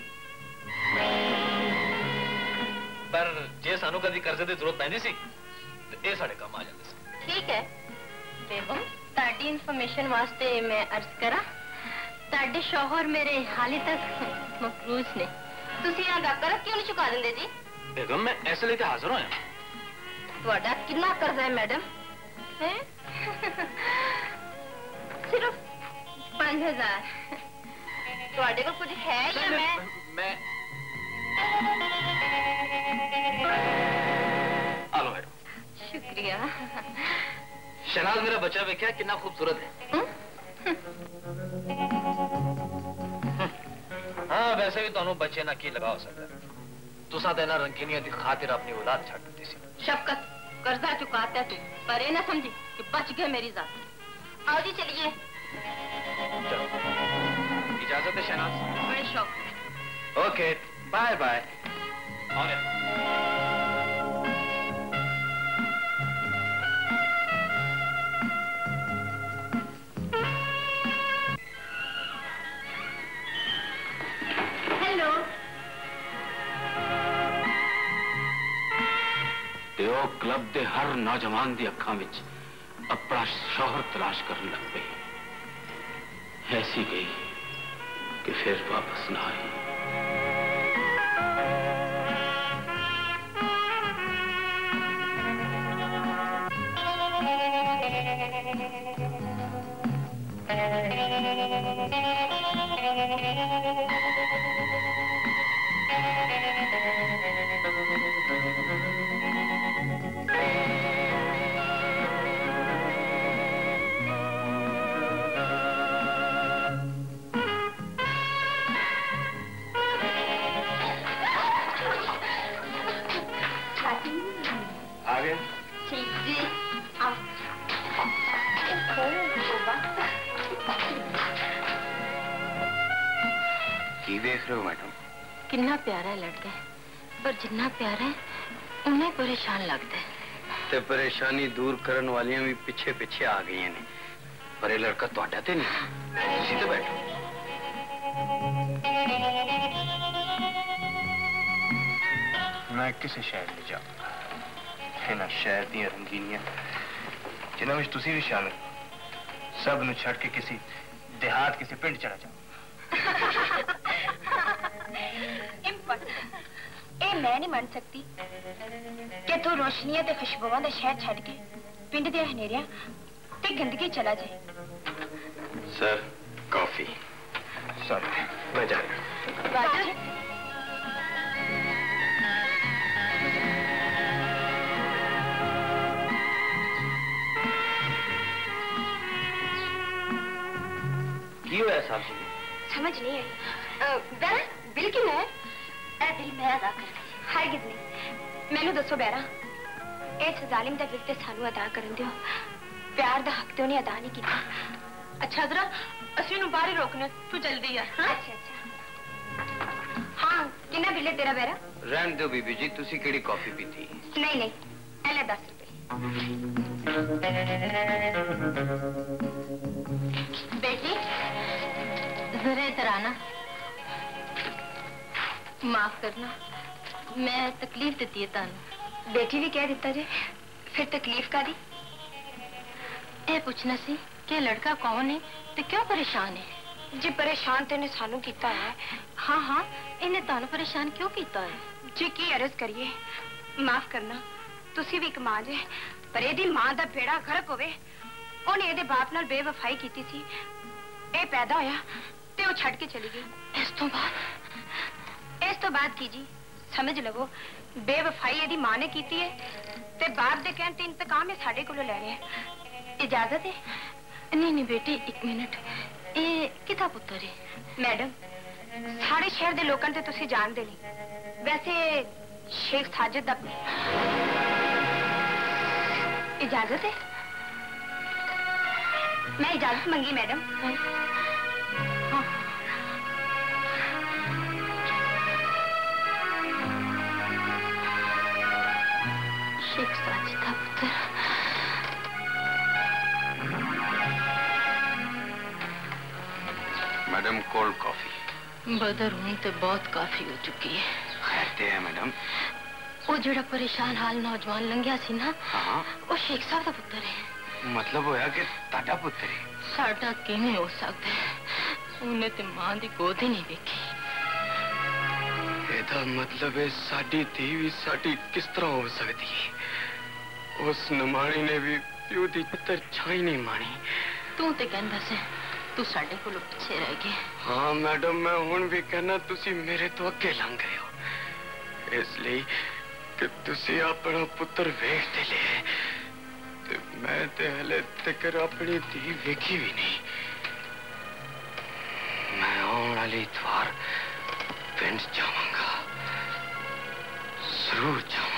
पर जे सानू कभी कर्जे की जरूरत पैंदी सी ते ये साडे काम आ जांदे सी ठीक है बेगम ताड़ी इन्फॉर्मेशन वास्ते मैं अर्ज करा ताड़े शौहर मेरे हाले तक मफरूज ने तुसी यहाँ गाकर क्यों नहीं चुका देंगे जी बेगम मैं ऐसे लेके हाजिर होया तुहाडा कितना कर्जा है मैडम हैं सिर्फ 5000 तुहाडे को कुछ है या मैं आलो मैडम शुक्रिया शहनाज मेरा बच्चा वेख्या कितना खूबसूरत है। हाँ वैसे भी तुहानू बच्चे ना की लगा हो सकता तुसा तो इन्हां रंगीनियां दी खातिर अपनी औलाद छड्ड दित्ती सी। शफकत कर्जा चुकाता तू, पर ये ना समझी कि बच गए मेरी जात। आओ जी चलिए। इजाजत है शहनाज? बड़े शौक। Okay bye bye. हेलो। ते ओ क्लब दे हर नौजवान दी अखां विच अपना शौहर तलाश करने लग पई। ऐसी गई कि फिर वापस ना आई। की देख रहे हो मैडम? कितना प्यारा है लड़का, पर जितना प्यारा है उन्हें परेशान लगता है। ते परेशानी दूर करने वालियां भी पिछे पिछे आ गई ने, पर ये लड़का तुहाडा ते नहीं। तुसीं ते बैठो। मैं किसी शहर नहीं जाऊंगा। इन्हां शहर दी रंगीनियां जिन्हां विच तुसीं भी शामिल, सब नूं छड़ के किसी देहात किसी पिंड चला जाऊं। ए मैं नहीं मान सकती कि तू रोशनियां ते खुशबुआं दा शहर छड़ के पिंड दे हनेरियां ते गंदगी चला जाए। Sir coffee. सॉरी मैं जा रहा हूं। की होया साहब जी? समझ नहीं आई। बिल की है? ए बिल मैं अदा कर हाय कितनी मैनू दसो बैरा इस जालिम दा बिल ते सानू अदा करन दियो। प्यार दा हक ते उन्हें अदा नहीं किया। अच्छा जरा असवी नु बाहर ही रोकने, तू जल्दी आ। हाँ? अच्छा हाँ कितना बिल है तेरा बैरा? रहन दो बीबी जी, तुसी केड़ी कॉफी पीती? नहीं नहीं पहले 10 रुपए। बेटी जरा इधर आना। माफ करना, मैं तकलीफ देती है तानू। बेटी भी कह दिता जे, फिर तकलीफ का दी? ए पूछना सी कि लड़का कौन है ते क्यों परेशान है? जी परेशान तो इन्हें सानू कीता है। हाँ हाँ इन्हें तानू परेशान क्यों कीता है? जी की अर्ज करिए, माफ करना तुसी भी एक मां जे, पर एदी मां दा बेड़ा गर्क होवे। ओने एदे बाप नाल बेवफाई कीती सी, ए पैदा होया ते ओ छड़ के चली गई। इस तो बाद की जी समझ लवो, बेवफाई एदी मां ने कीती है ते बाप दे कहण ते इंतकाम है साडे कोलों ले रहे हैं। इजाजत है? नहीं नहीं बेटी एक मिनट, ये किता पुत्तर है? मैडम सारे शहर दे लोकां ते तुसी जानदे नहीं, वैसे शेख साजिद दा। इजाजत है? मैं इजाजत मंगी मैडम। हाँ। शेख साजिद दा पुत्तर। Madam cold coffee. बदर हूं तो बहुत काफी हो चुकी है। कहते हैं मैडम वो जेड़ा परेशान हाल नौजवान लंघिया सी ना, हाँ वो शेख साहब दा पुत्तर है। मतलब होया कि ताड़ा पुत्र है? साडा किवें हो सकता है? उन्हें ते मां दी गोद ही नहीं देखी। ਇਹਦਾ मतलब है साडी धी भी साडी किस तरह हो सकती है? उस नमाणी ने भी प्यो दी परछाई नहीं मानी। तू ते कहंदा से तू साडे कोलों पिछे रह गया। हाँ मैडम मैं हुण भी कहना तुसी मेरे तो अगे लंघ गए हो, इसलिए कि तुसी अपना पुत्र वेख ते ले ते मैं ते हले तक अपनी धी वेखी भी नहीं। मैं आने वाली इतवार पिंड जावांगा, जरूर जावांगा।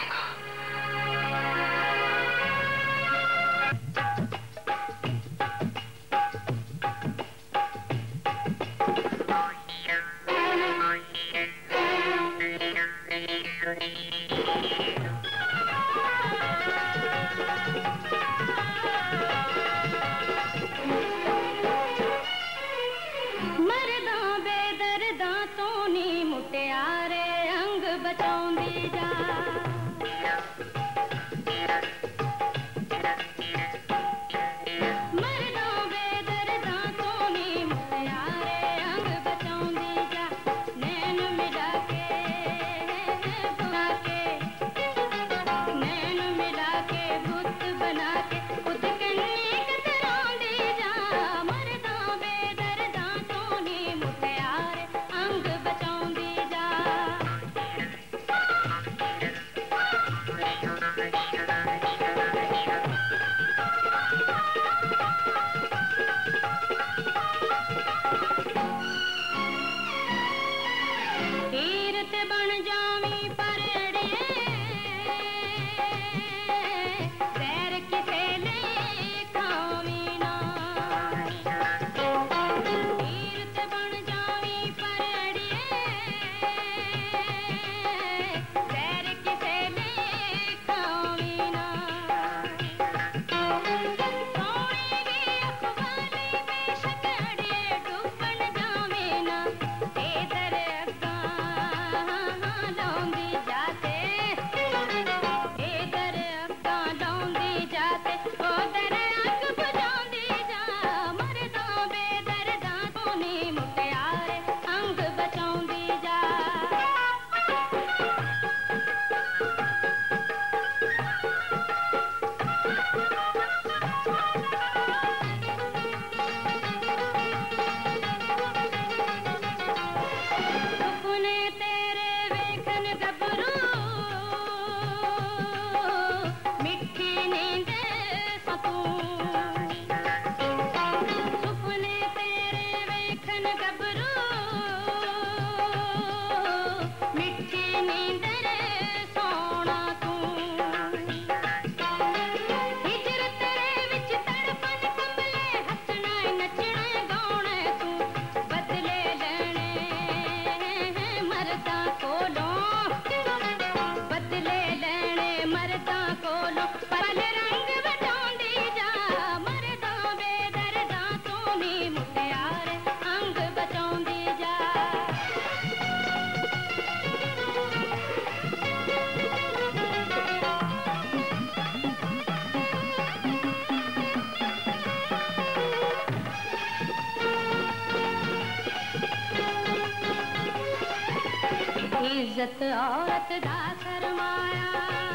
इज्जत औरत दा सरमाया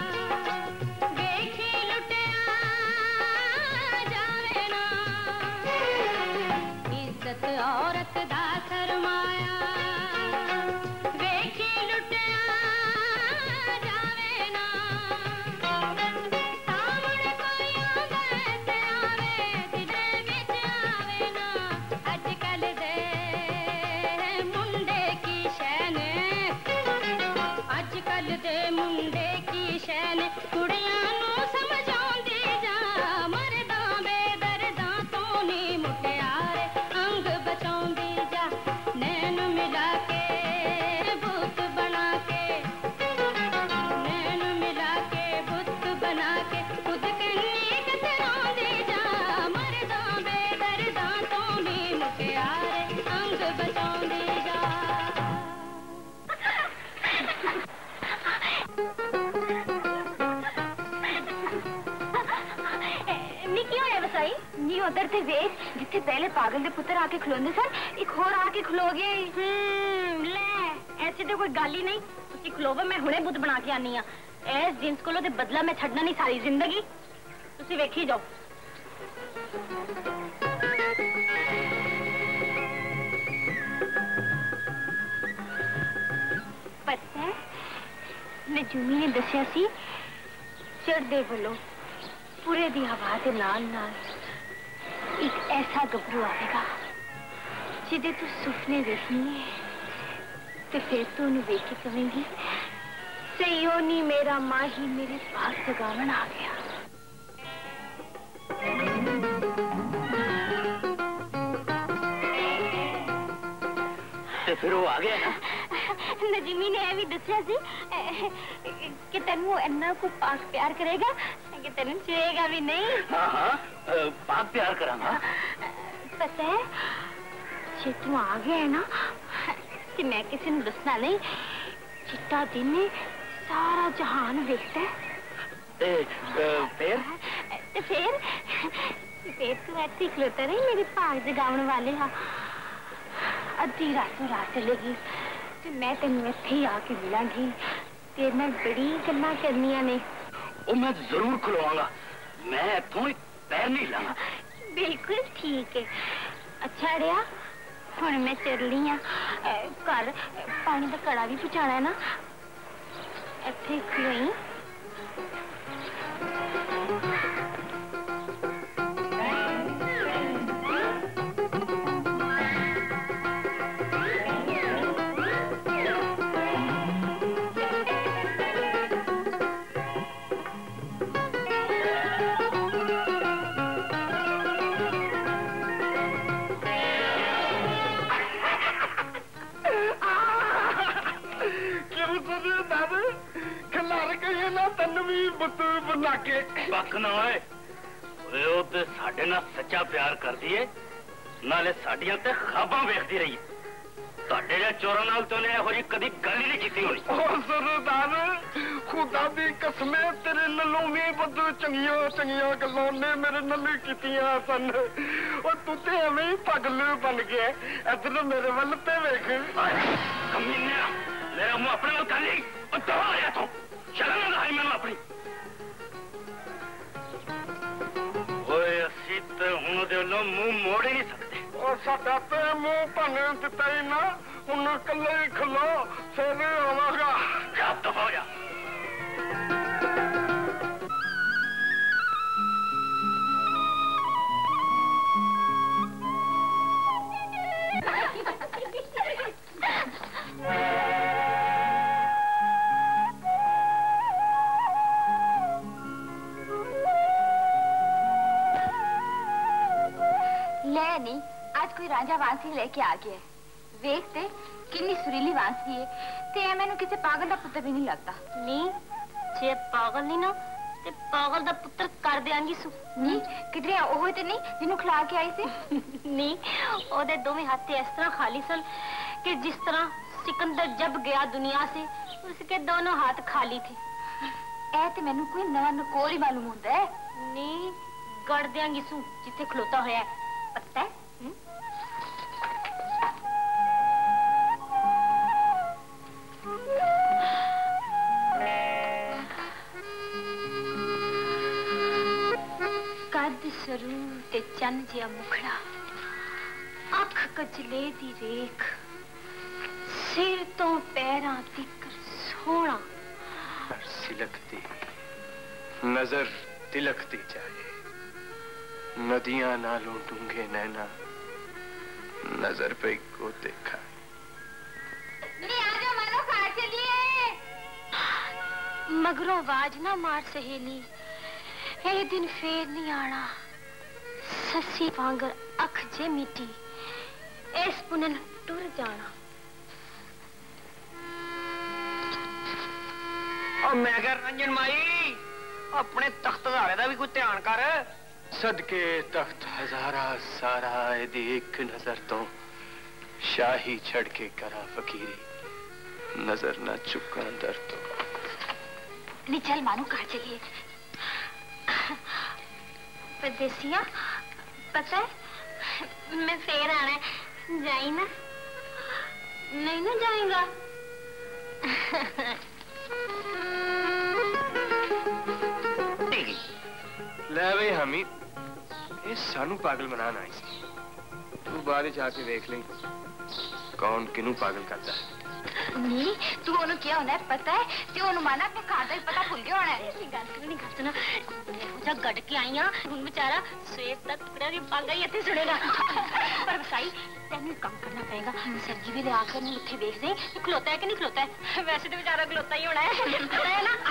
देखी लुटिया जावे ना। इज्जत औरत दा सरमाया देखी लुटिया जावे ना। सामने कोई आवे ते आवे दिले विच आवे ना। अजकल दे मुंडे की शैन अजकल दे मुंडे की शैन कुड़ियां नू समझाउंदी जा। मरदां बेदर्दां तो नी मुटियारे अंग बचाउंदी जा। नैन मिला के बुत बना के नैन मिला के बुत बना के खुद कन्नी कतराउंदी जा। मरदां बेदर्दां तो नी मुटियारे अंग बचाउंदी जा। उधर ते वेख जिथे पहले पागल दे पुत्र आके खलोंदे सन एक होर आके खलो गए। ले ऐसे तो कोई गल ही नहीं। तुसी खलोवो मैं हुणे बुत बना के आनी आ। इस जिन्स कोलो ते बदला मैं छड्डना नहीं सारी जिंदगी। तुसी वेखी जाओ। पता नजूमी ने दसिया सी चढ़दे वालों पूरे दी हवा के नाल नाल एक ऐसा गबरू आएगा जिदे तू सुपने देखनी है तो फिर तू उन्हें देख के कहेंगी सही हो नहीं मेरा माही मेरे पास जगावन आ गया। ते फिर वो आ गया ना? नजीमी ने भी दसिया सी कि तेनू इन्ना को पाक प्यार करेगा कि तेनू छुएगा भी नहीं। हाँ हाँ पाक प्यार करांगा। पता है जे तू आ गया है ना कि मैं किसी ने दसना नहीं। चिट्टा दिन ने सारा जहान देखता है। फिर तू ऐसे खलोता नहीं मेरे भाग जगाने वाले हा। अद्धी रातों रात चलेगी तो मैं तेन इत्थे ही आके मिलांगी। तेरे नाल बड़ी गल्लां करनियां ने। वो मैं जरूर खुलवाऊंगा। मैं इत्थों पैर नहीं लांगा। बिल्कुल ठीक है। अच्छा अड़िया हुण मैं चलनी आ घर पानी का कड़ा भी पहुंचाना है ना। इत्थे खलोई। पक ना होए वो ते साडे नाल सच्चा प्यार कर दिए नाले साडियां ते ख्वाबां वेखदी रही। साडे दे चोरां नाल तो ने एहो जी कदी गल ही नहीं कीती होनी। ओ सरदार खुदा दी कसम तेरे नालों भी बदू चंगियां चंगियां गल्लां ने मेरे नाल कीतियां सन। और तू ते एवें ही पागल बन गया। इधर मेरे वल ते वेख। कमीने मेरा मुंह अपने नाल कर ली। ओ तो आया तू शर्म ना आई मैनू अपनी। असी तो हूं मुंह मोड़ ही नहीं सकते। साडा तो मुंह भन दिता ही ना हूं कले ही खलो फिर आवागा। दफा हो जा। नहीं आज कोई राजा बांसुरी लेके आ गया है। वेखते कितनी सुरीली बांसुरी है ते मैनू किसी पागल का पुत्र भी नहीं लगता। नहीं जे पागल नहीं ना ते पागल का पुत्र कर देंगी सु। नहीं किधरे ओह ते नहीं जिन्हों खिला के आई सी। नहीं ओदे दोवें हाथ इस तरह खाली सन कि जिस तरह सिकंदर जब गया दुनिया से उसके दोनों हाथ खाली थे। ऐ ते मैनू कोई नवा नकोर ही मालूम होता है। नहीं गड़ देंगी सु जिथे खलोता होया है। पता है कद सरू ते चन जिया मुखड़ा अख कचले दी रेख सिर तो पैरां तिकर सोना सिलकती नजर तिलकती जाए नदियां नालों डूंगे नैना नजर पे को देखा। मगरों आवाज ना मार सहेली ए दिन फेर नहीं आना। ससी वांगर अख जे मिटी इस पुनन टुर जाना। मैं कह रंजन माई अपने तख्त धारे का भी कोई ध्यान कर। सदके तख्त हजारा सारा एदी एक नजर तो शाही छड़ के करा फकीरी नजर न चुका दर तो। नहीं चल मानो कहा चलिए। परदेसिया पता है मैं फेर आना जाई ना। नहीं ना जाएगा। ले भाई हमी ये सानू पागल बनाना आई सी। तू बाद जाके देख ले कौन किनू पागल करता है। नहीं तू ओनू क्या होना है पता है ते ओनू माना अपने घर दा पता भूल गया होना है गल सुन जा गड़ के आई हां हुन बेचारा सवेर तक टुकड़ा दी पांगा ही इत्थे सुनेगा पर बताई तेनू काम करना पड़ेगा सब्जी भी ले आकर नहीं इत्थे देख दे खलोता है कि नहीं खलोता है वैसे तो बेचारा खलोता ही होना है पता है ना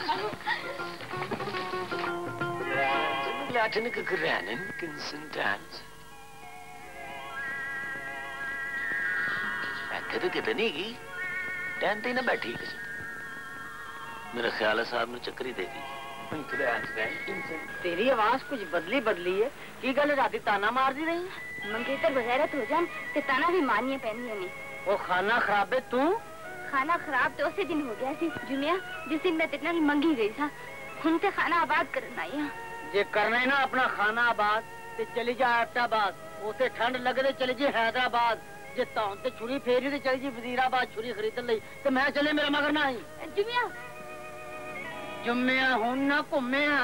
laten granen consentans. मैं तो कितनी की टहनती ना बैठी किसी मेरा ख्याल है साहब ने चक्करी दे दी तेरी आवाज कुछ बदली बदली है की गल राती ताना मार दी रही मंगेतर बगैरत हो जान ते ताना भी मानिए पैनी नहीं वो खाना खराब है तू खाना खराब तो उसी दिन हो गया सी जुनिया जिस दिन मैं तेरे मंगी गई था उनसे खाना आबाद करना आई जे करना है ना अपना खाना आबाद ते चली जा आटाबाद उसे ठंड लगे ते चली जी हैदराबाद जे तां ते छुरी फेरी ते चली जी वजीराबाद छुरी खरीदन लई ते मैं चले मेरा मगर ना आई जुमिया जुम्मिया हुन ना घुम्मिया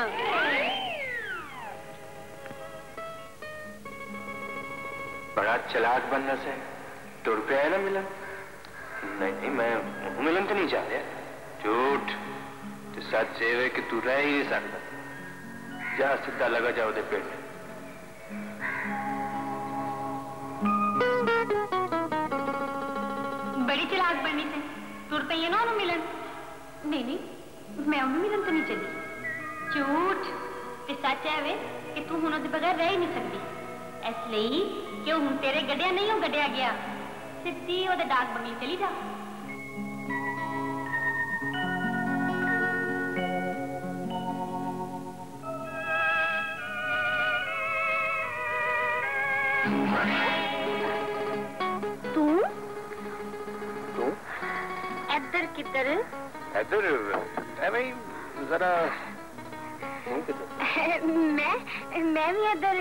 बड़ा चलाक बनना से तुर पे है ना मिलन नहीं मैं मिलन तो नहीं चाहते झूठ तो सच है कि तू रह ही नहीं सकता जा सीधा लगा जाओ दे पेट बड़ी चलाक बनी थे तुरते ही ना उन्हें मिलन नहीं मैं उन्हें मिलन तो नहीं चली झूठ ते सच है वे कि तू हुन उहदे बगैर रह ही नहीं सकती इसलिए कि हुन तेरे गड्डिया नहीं हो गड्डिया गया सीधी ओदे डाक बंगले चली जा इधर किधर इधर एवं जरा मैं भी इधर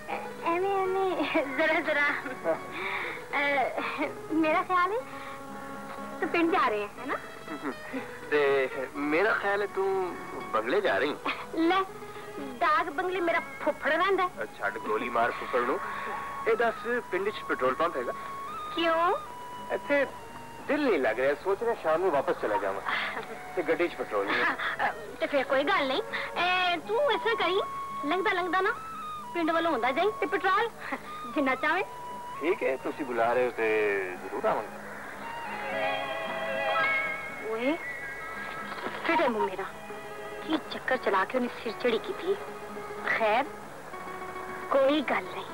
जरा जरा मेरा ख्याल है तो पिंड जा रहे हैं है ना मेरा ख्याल है तू बंगले जा रही ले डाक बंगले मेरा फुफड़ रहा है छड़ गोली मार फुफड़ नू ए दस पिंड च पेट्रोल पंप हैगा क्यों इत्थे दिल नहीं लग रहा सोच रहा शाम में वापस चला जाऊंगा ते गड्डी च पेट्रोल नहीं तो फिर कोई गल नहीं तू ऐसा करी लंघदा लंघदा ना पिंड वालों होंदा जाई ते पेट्रोल जिन्ना चाहे ठीक है तुसी बुला रहे हो ते जरूर आवांगा ओए फिर है मेरा की चक्कर चला के उन्हें सिर चढ़ी की थी खैर कोई गल नहीं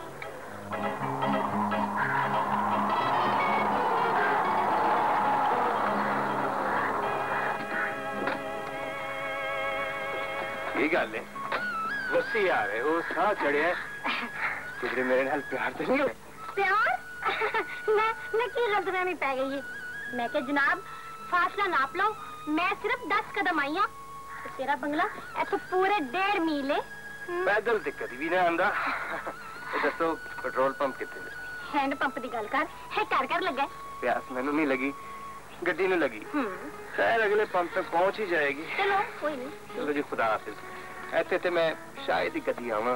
ये गल है वसी आ रहे हो साह चढ़िया किधरे मेरे नाल प्यार तो नहीं प्यार मैं की गलतफहमी पै गई है मैं क्या जनाब फासला नाप लो मैं सिर्फ 10 कदम आई हूं तेरा बंगला इतो पूरे 1.5 मील है पैदल ते कदी भी ना आंदा दसो पेट्रोल पंप कितने हैंड पंप दी गल कर है कर लगा प्यास मैनू नहीं लगी गड्डी नू लगी खैर अगले पंप तक पहुंच ही जाएगी चलो कोई नहीं चलो जी खुदा हाफिज ऐसे ते मैं शायद ही कदी आवां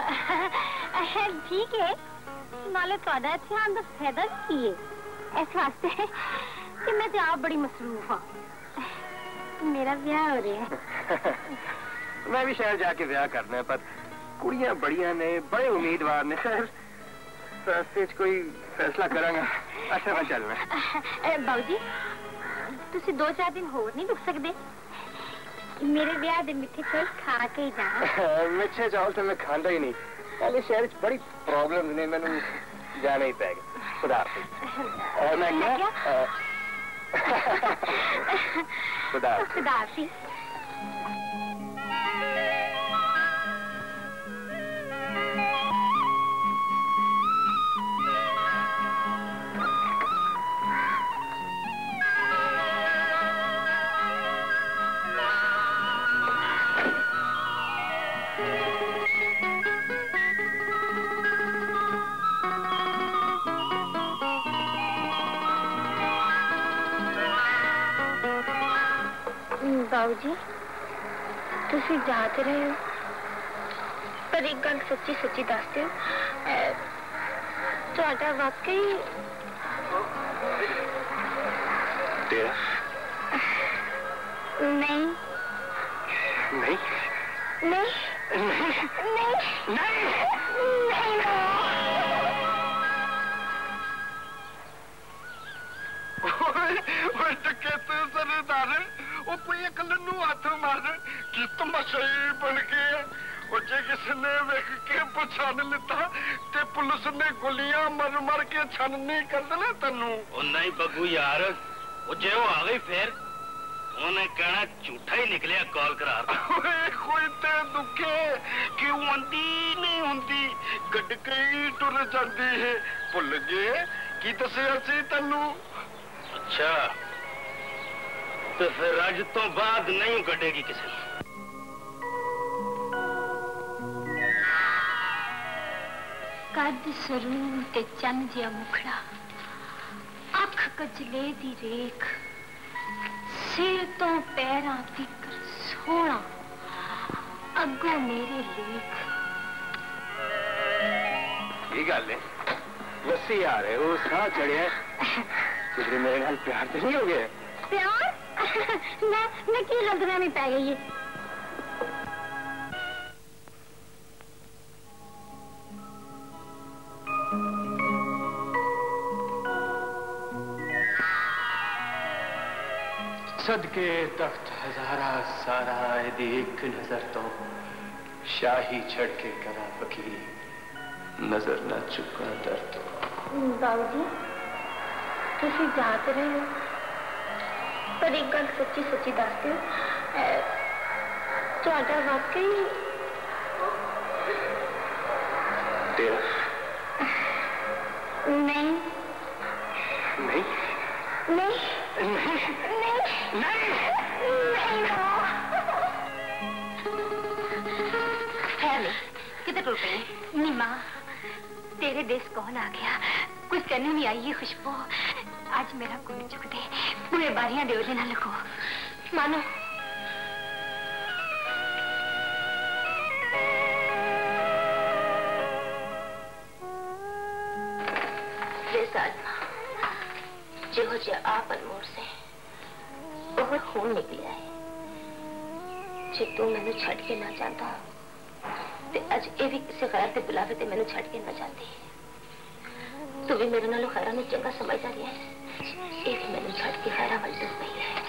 ठीक है नाले ਤੁਹਾਡਾ ਇੱਥੇ ਆਉਣ ਦਾ ਫਾਇਦਾ ਕੀ ਹੈ ਇਸ ਵਾਸਤੇ कि मैं तो आप बड़ी मसरूफ हाँ मेरा ब्याह हो रहा है मैं भी शहर जाके ब्याह करना है पर कुड़ियां बड़ियां ने बड़े उम्मीदवार ने खैर रास्ते कोई फैसला करांगा अच्छा मैं चलना बाबू जी तुसी 2-4 दिन होर नहीं रुक सकते मेरे ब्याह दे मिठे चौल खा के ही जाना मिठे चौल तो मैं खाता ही नहीं पहले शहर च बड़ी प्रॉब्लम ने मैंने जाना ही पैगा खुदा हाफिज और मैं क्या खुदा हाफिज बाबूजी तुसी जाते रहे हो पर एक गल सच्ची सच्ची दसते हो तेरा? नहीं नहीं नहीं नहीं नहीं नहीं ओए डकैत सरदार ओ कोई कल्ल नू हाथ मार कि तमाशाई बन गए ओ जे किसने वेख के पछाण लिता ते पुलिस ने गोलियां मर मर के छाननी कर देना तन्नू ओ नहीं बग्गू यार ओ जे वो आ गई फिर उन्हें कहना झूठा ही निकलिया कॉल करार कोई ते दुखे कि आंदी नहीं होंदी गड्ड कई टुर जाती है भुल गए की दसिया सी तन्नू अच्छा तो फिर अज तो बाद नहीं कटेगी किसी कद सरून ते चंद जिहा मुखड़ा अख कजले दी रेख सिर तो पैरां तिकर सोना अगों मेरे लेख की गल है लस्सी आ रहे वो साह चढ़िया किधरे मेरे नाल प्यार तो नहीं हो गया प्यार मैं की लगना में पै गई है सदके तख्त हजारा सारा एदी एक नजर तो शाही छड़ के करा फकीरी नजर ना चुका दर तो बाबूजी तुसी जाते रहे हो पर एक गल सच्ची सच्ची दस दो तुहाडा वाकई तेरा नहीं नहीं नहीं कितने टूट गए नी माँ तेरे देश कौन आ गया कुछ करने नहीं आई ये खुशबू आज मेरा गुण चुक दे पूरे बारियां दे ना लगो मानो जो जे आप अनमोल से बहुत खून निकलिया है जे तू मैंने छड़ के ना जाता ते अज ये भी किसी गैर के बुलावे ते मैंने छड़ के ना जाती तू भी मेरे नालों खैरा में चंगा समझदा रही है ये भी मैंने छड़ के खैरा वाली तुर पई है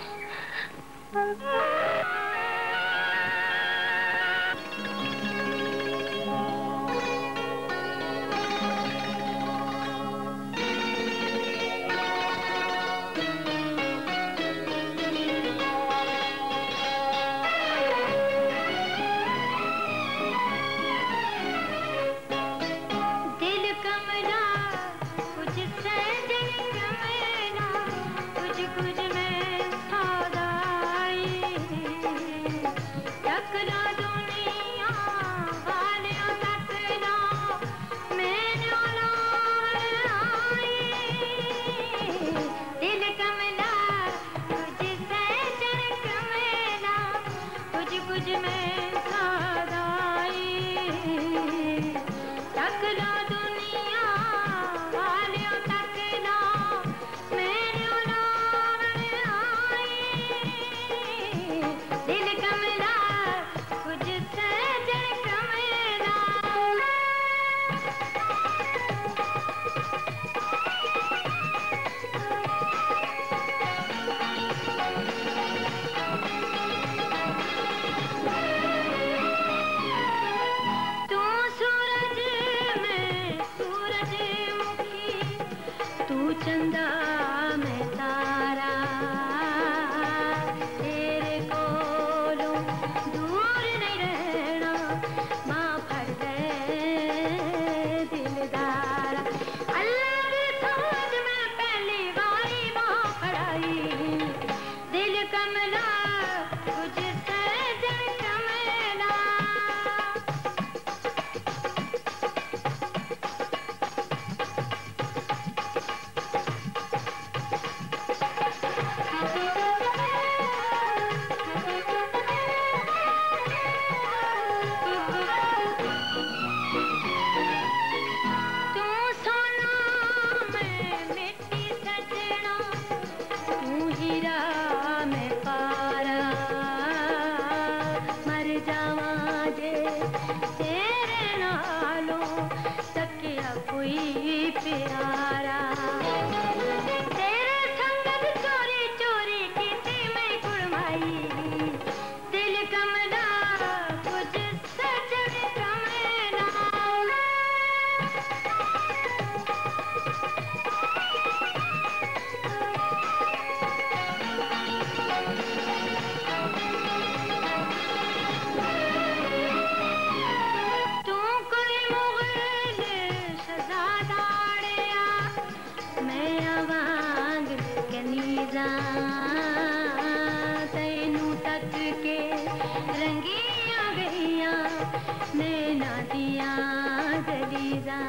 चीजा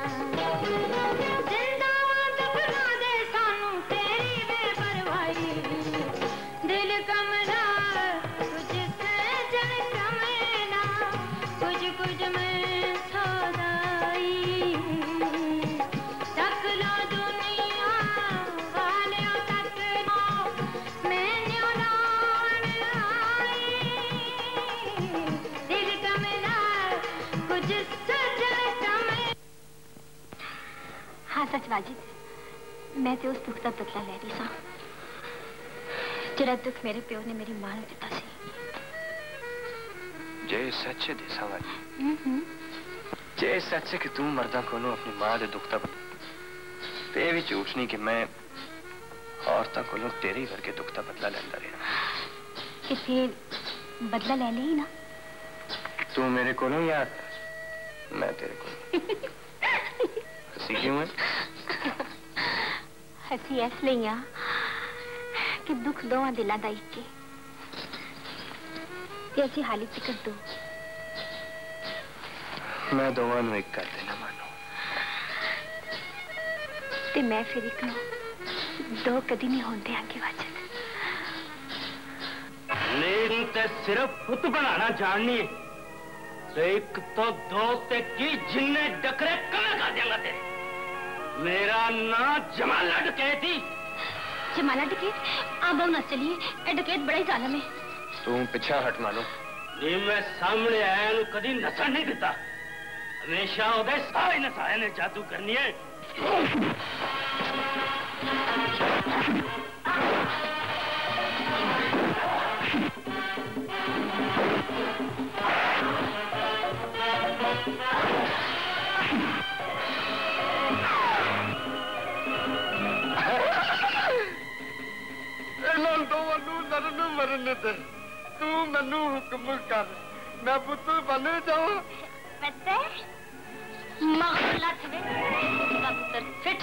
जिंदा दुखना दे सानू तेरी बेपरवाही दिल कमरा कुछ सजन कमना कुछ कुछ मैं सौदाई तक लो दुनिया वाले तक लो मैं न्यूलान आई दिल कमरा कुछ सजन कमना। हाँ सच वाजिद मैं तो उस दुख का बदला ले रही सा जरा दुख मेरे प्यो ने मेरी मां दिता सी। जे सच है देसा वाली जे सच है कि तू मर्दा को अपनी मां के दुख का ते भी झूठ नहीं कि मैं औरतों को तेरे वर्गे दुख का बदला लेंदा रहा। कि फिर बदला ले ली ना तू मेरे को या मैं तेरे को हंसी क्यों है? हसी इसलिए आ कि दुख दोवां दिलां दा इक्के ते ऐसी हालत च कर दो मैं दोवां नूं एक कर देना मानो ते मैं फिर एक नूं दो कदी नहीं होंदे आगे वाजद। लेनी ते सिर्फ पुत बनाना जाननी है तो एक तो दो ते की जिन्ने डकरे कहाँ कर देंगे तेरे। मेरा नाम जमाला डकैती। जमाला डकैत आप न चलिए ए डकैत बड़ा ही जालिम है। तू पिछा हट मानो नी मैं सामने आया नु कदी नसन नहीं दिता हमेशा ओदे सारे नसाए ने जादू करनी है। मरने दे तू मैनू हुक्म कर मैं पुत्र बन जाऊं मखला थे पुत्र फिट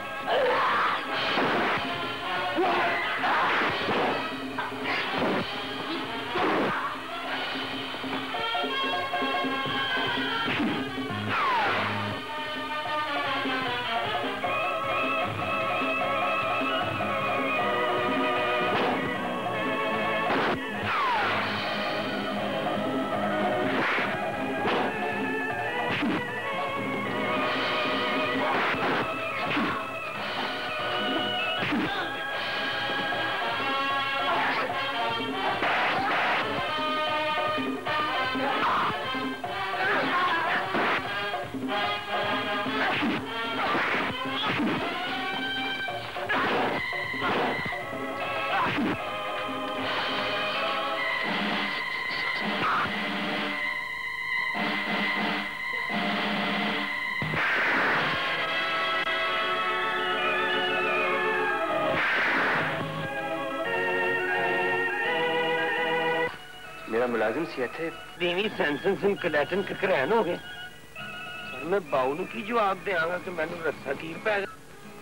मेरा मुलाजिम सी थे देवी सेंसन सिंह कलेटन ककरैन हो गए मैं बाऊ नूं की जवाब देंगा कि मैनू रस्सा कीर पै गया।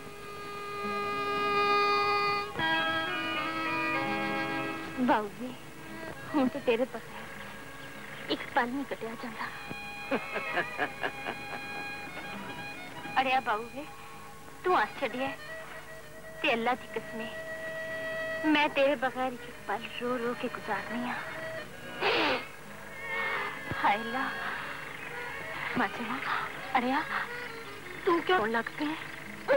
बाऊ जी हूं तो तेरे बगैर एक पल नहीं कटिया जाता। अरे बाऊ जी तू हस छड़िया ते अल्लाह की कसमें मैं तेरे बगैर एक पल रो रो के गुजारनी आ। हाय अल्लाह माचला अरे तू क्यों रोने लगते हैं?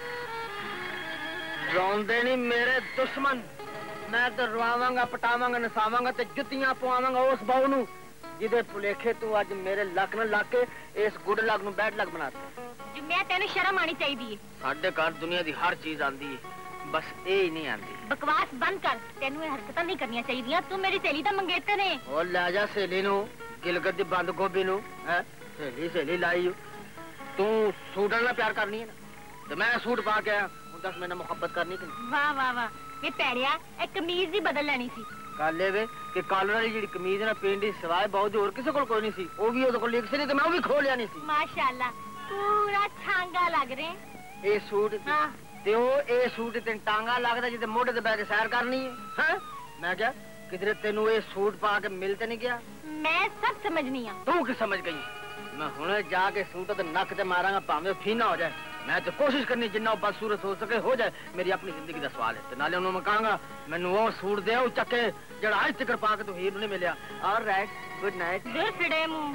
रोंदे नहीं मेरे दुश्मन मैं तो रवावांगा पटावांगा नसावांगा ते जुत्तियां पवावांगा उस बाऊ नूं जिदे भुलेखे तू अज मेरे लक न ला के इस गुड लक नूं बैड लक बना जो मैं तेन शर्म आनी चाहिए। साडे घर दुनिया दी हर चीज आंदी है बस ये ही नहीं आंदी। बकवास बंद कर तेनू ये हरकतां नहीं करनी चाहिए। तू मेरी सहेली दा मंगेतर है। ओ ले जा सहेली नूं गिलगत दी बंद गोभी नूं है सहेली सहेली लाई तू सूट नाल प्यार करनी है ना ते मैं सूट पा के आया हूं दस मेरे मुहब्बत करनी कि वाह वाह वाह वे पैड़िया ए कमीज ही बदल लेनी सी। गल ए वे कि कॉलर वाली जी कमीज ना पेंट दी सिवाय बहुत होर किसी कोल कोई नहीं सी ओ भी ओदे कोल लिख सी नहीं ते मैं ओ भी खो लिया नहीं सी। माशाअल्लाह पूरा छांगा लग रहे ए सूट हां ते ओ ए सूट ते टांगा लगदा जिते मोढे ते बैठ के सैर करनी है हैं मैं क्या किधरे तेनू ए सूट पा के मिलते नहीं गया। मैं सब समझनी है। तू की समझ गई मैं हुणे जाके सूट ते नक ते मारांगा भावें फीना हो जाए। मैं तो कोशिश करनी जिन्ना बदसूरत हो सके हो जाए। मेरी अपनी जिंदगी का सवाल है। ते नाले उन्होंने मैं कहांगा मैनू वो सूट दे चक्के जड़ा आज तक पा के तू हीर नहीं मिलिया। Alright good night. देर फिड़े मुंह।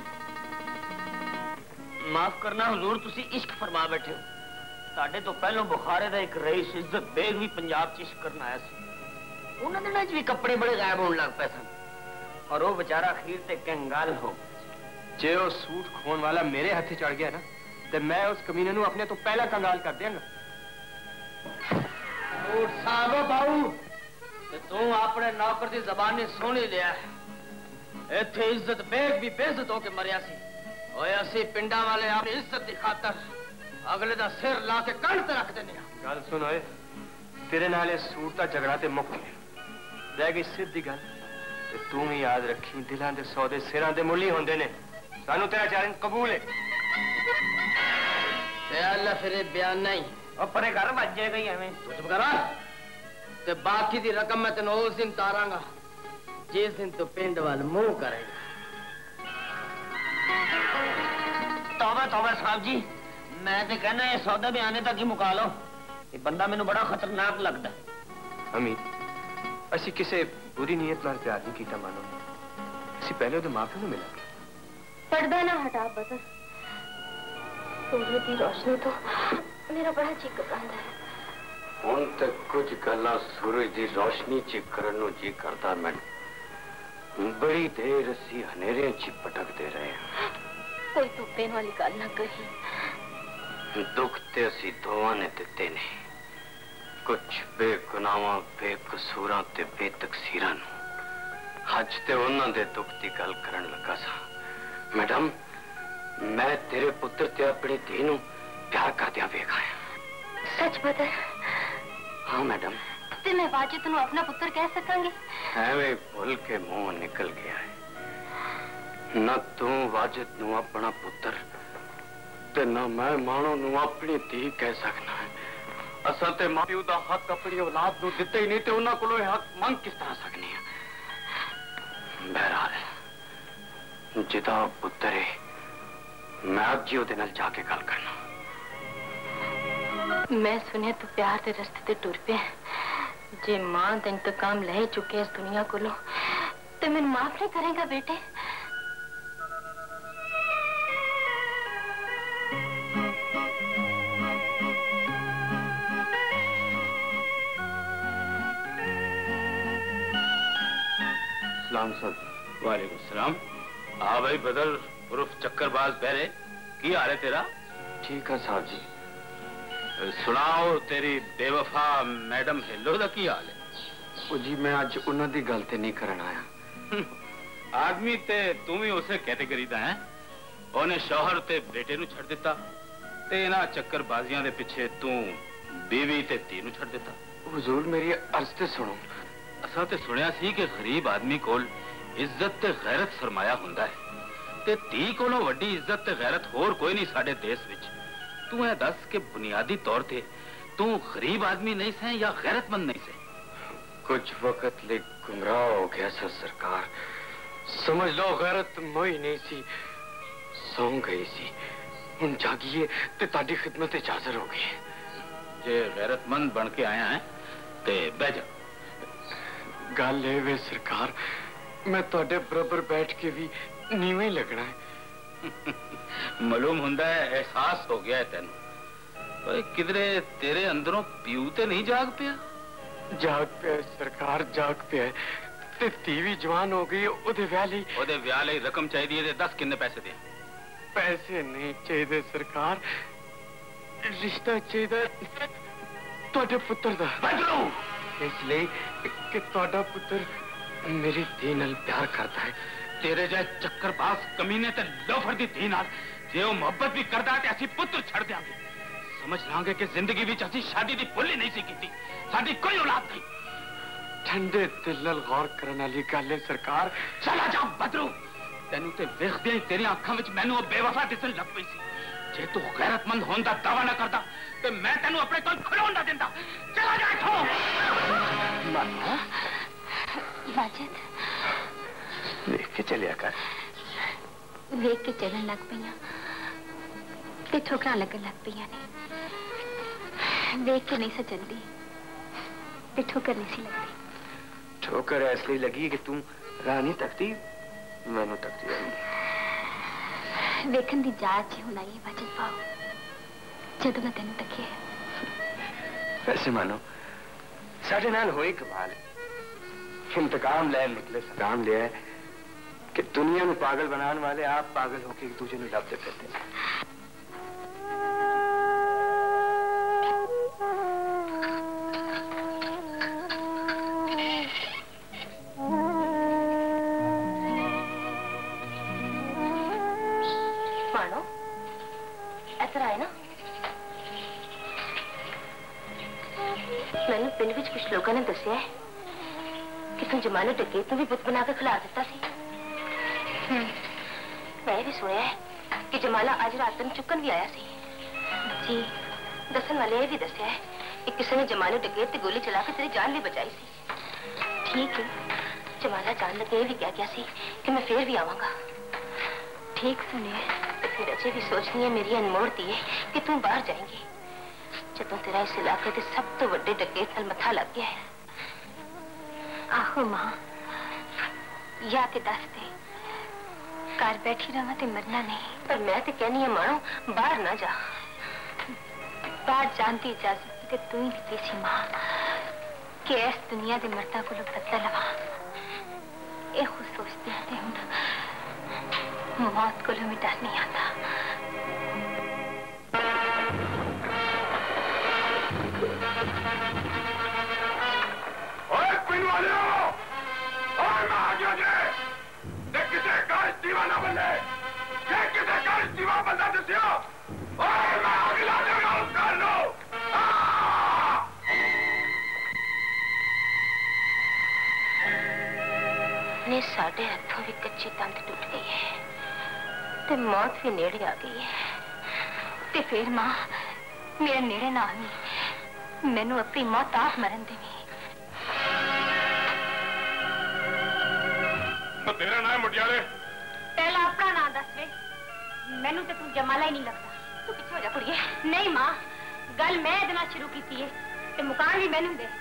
माफ करना हुजूर, तुसी इश्क फरमा बैठे हो। साडे तो पहलों बुखारे दा एक रईस इज्जत बेग भी पंजाब च इश्क करन आया सी। उन्हां दिनां च भी कपड़े बड़े गायब होने लग पे सन और वो बेचारा अखीर ते कंगाल हो। जे वो सूट खोन वाला मेरे हाथे चढ़ गया ना ते मैं उस कमीने नू अपने तो पहला कंगाल कर देंगा। सूट साहब बाऊ ते तू अपने नौकर दी ज़बानी सुन ही लिया। इत्थे इज्जत बेग भी बेइज्जत होके मरिया सी। ओए असी पिंडा वाले अपनी इज्जत दी खातर अगले दा सिर ला के कंध ते रख देने। गल सुन ओए, तेरे नाल इस सूट दा झगड़ा ते मुक गया। रह गई सीधी गल ते तू भी याद रखी, दिलां दे सौदे सिरां दे मुल्ल ही होंदे ने। सानू तेरा चैलेंज कबूल है। ते अल्लाह फिर बयान नहीं और परे घर बज जाएगा ही हमें। चुप करा ते बाकी दी रकम मैं तेन उस दिन तारांगा जिस दिन तू पिंड वाल मुंह करेगा। तौबा तौबा साहब जी, मैं तो कहना ये सौदा भी आने तक ही मुका लो। ये बंदा मैनू बड़ा खतरनाक लगता। अमीर असी किसी बुरी नीयत नाल प्यार नहीं कीता मानो। असी पहले उहदे मां प्यो नूं मिलांगे। पर्दा ना हटा बदर। सूरज की रोशनी तो मेरा बड़ा जी घबरांदा है। हुण तक कुछ गल्लां सूरज की रोशनी च करन नूं जी करदा। मैं बड़ी देर असी हनेरे च भटकते रहे। कोई धुप्पेन वाली गल ना कही। दुख ते असी दोवां ने दिते ने, कुछ बेगुनाहां बेकसूरां ते बेतकसीरां नूं। अज ते उन्हां दे दुख दी गल करन लगा सा। मैडम, मैं तेरे पुत्र ते अपनी धी नूं प्यार करदियां वेख आया। सच बदर? हाँ मैडम। ते मैं वाजिद नूं अपना पुत्र कह सकांगी? एवें भुल के मुंह निकल गया है। न तू वाजिद नूं अपना पुत्र ते न मैं मानो नूं अपनी धी कह सकना है। असां ते मां प्यो दा हक अपनी औलाद नूं दित्ते ही नहीं ते उन्हां कोलों हक मंग किस तरह सकनी है। बहरहाल जिदा पुत्र है, मैं अब जी ओदे नाल जाके गल करना। मैं सुनिया तू प्यार के रस्ते ते टुर पे जे मां दा इंतकाम ले चुके इस दुनिया कोलों ते मैनूं माफ नहीं करेगा बेटे? वालेकुम सलाम। हाँ भाई बदर उर्फ चक्करबाज बहरे, की हाल है तेरा? ठीक है साहब जी। सुनाओ तेरी बेवफा मैडम हेलो दा की हाल है? ओ जी मैं अज उन्हां दी गल ते नहीं करन आया। आदमी ते तू भी उसे कैटेगरी दा है। ओने शौहर ते बेटे नू छड़ दिता ते इन्हां चक्करबाजियां दे पिछे तू बीवी ते धी नू छड़ दिता। हुजूर मेरी अर्ज ते सुनो। असा ते सुनिया सी कि गरीब आदमी कोल इज्जत ते गैरत सरमाया हुंदा है ते धी कोलों वड्डी इज्जत ते गैरत होर कोई नहीं साडे देश विच। तू ऐ दस के बुनियादी तौर ते तू गरीब आदमी नहीं से या गैरतमंद नहीं से? कुछ वक्त ले गुमराह हो गया सर सरकार। समझ लो गैरत मोई नहीं सी, सौ गई सी। हुण जागिए ते ताडी खिदमत च हाजिर हो गई। जे गैरतमंद बन के आया है ते बह जा। गल ए वे सरकार, मैं तुहाडे बराबर बैठ के भी नीवें लगना है। मालूम हुंदा है, एहसास हो गया है तेन। किधरे तेरे अंदरों प्यू ते नहीं जाग पिया? जाग पिया सरकार, जाग पिया। ते धी भी जवान हो गई। ओदे व्याह लई रकम चाहिए। दस किन्ने पैसे दे? पैसे नहीं चाहिए सरकार, रिश्ता चाहिए तुहाडे पुत्र दा। इसलिए कि तुहाडा पुत्र मेरी धी नाल प्यार करता है। तेरे जै चक्करबाज कमीने ते लोफर दी धी नाल जे वो मोहब्बत भी करदा ते असी पुत्र छड़ देंगे। समझ लांगे कि जिंदगी विच असी शादी दी भुल ही नहीं सी कीती। साडी कोई औलाद नहीं। ठंडे दिल नाल गौर करने वाली गल है सरकार। चला जा बदरू, तेनू ते वेखदे ही तेरी आंखां विच मैनू बेवफा दिसन लग पई सी। जे तू गैरतमंद होने का दावा ना करता तो मैं तेनू अपने कोल खड़ोन ना दिंदा। चला जा इत्थों। वाजिद देख के चलिया कर। वेख के चलन लग पईयां ते ठोकरां लगन लग पईयां ने। वेख के नहीं सा चलदी ते ठोकर नहीं सी लगदी। ठोकर इसलिए लगी कि तू राह नहीं तकती, मैनू तकती रहेगी। वेखन दी जात च हुण आई वजन पाओ जदों मैं तेनू तकिया। वैसे मानो साढ़े नाल होए कमाल है। इंतकाम लैन निकले सलाम लिया है कि दुनिया में पागल बनाने वाले आप पागल होके एक दूसरे में लबते फिरते हैं। मानो इधर आए ना। मैंने पिंड विच कुछ लोगों ने दसिया है कि तुम जमाने डकैत भी बुत बना के खिला दिता सी। मैं भी सुनिया है कि जमाला आज रात में चुकन भी आया सी। जी दसन वाले ये भी दसिया है कि किसी ने जमाले डकैत ते गोली चला के तेरी जान भी बचाई सी। ठीक है, जमाला जान लगे ये भी कह गया सी कि मैं फिर भी आवांगा। ठीक सुनिए, फिर अजे भी सोचनी है मेरी अनमोड़ दी है कि तू बाहर जाएंगी जदों तेरा इस इलाके के सब तो बड़े डकैत नाल मथा लग गया है। आहो मां या के दस दे घर बैठी रहा ते मरना नहीं। पर मैं तो कहनी है मानो बाहर ना जा। बाहर जानती इजाजत ते तू ही दी सी मां कि इस दुनिया के मर्दा को बदला लवा। ए खुद सोचती है हुण मौत को भी डर नहीं आता। दीवाना बंदे किसे का दीवा बंदा दसिया मैं अगला जगह कर लो। ने साढ़े हथों भी कच्ची तंद टूट गई है ते मौत भी नेड़े आ गई है। ते फिर मां मेरे नेड़े ना आवी, मैनू अपनी मौत आप मरन देवी। तेरा नाम मुटियाले पहला अपना नाम दस वे। मैनू तो तू जमाला ही नहीं लगता। तू पीछे हो जा कुड़िए। नहीं मां गल मैं इहदे नाल शुरू की है ते मुकान भी मैनू दे।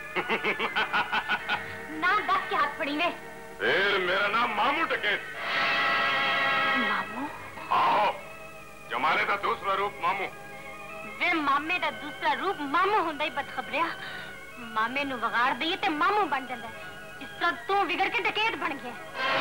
ना दस के हाथ फड़ी वे। फिर मेरा नाम मामू डकैत। मामू? आओ जमाले का दूसरा रूप मामू। वे मामे का दूसरा रूप मामू हुंदा ही बदखबरिया। मामे नू वगाड़ दईए ते मामू बन जांदा है। इस तरह तू बिगड़ के डकैत बन गया।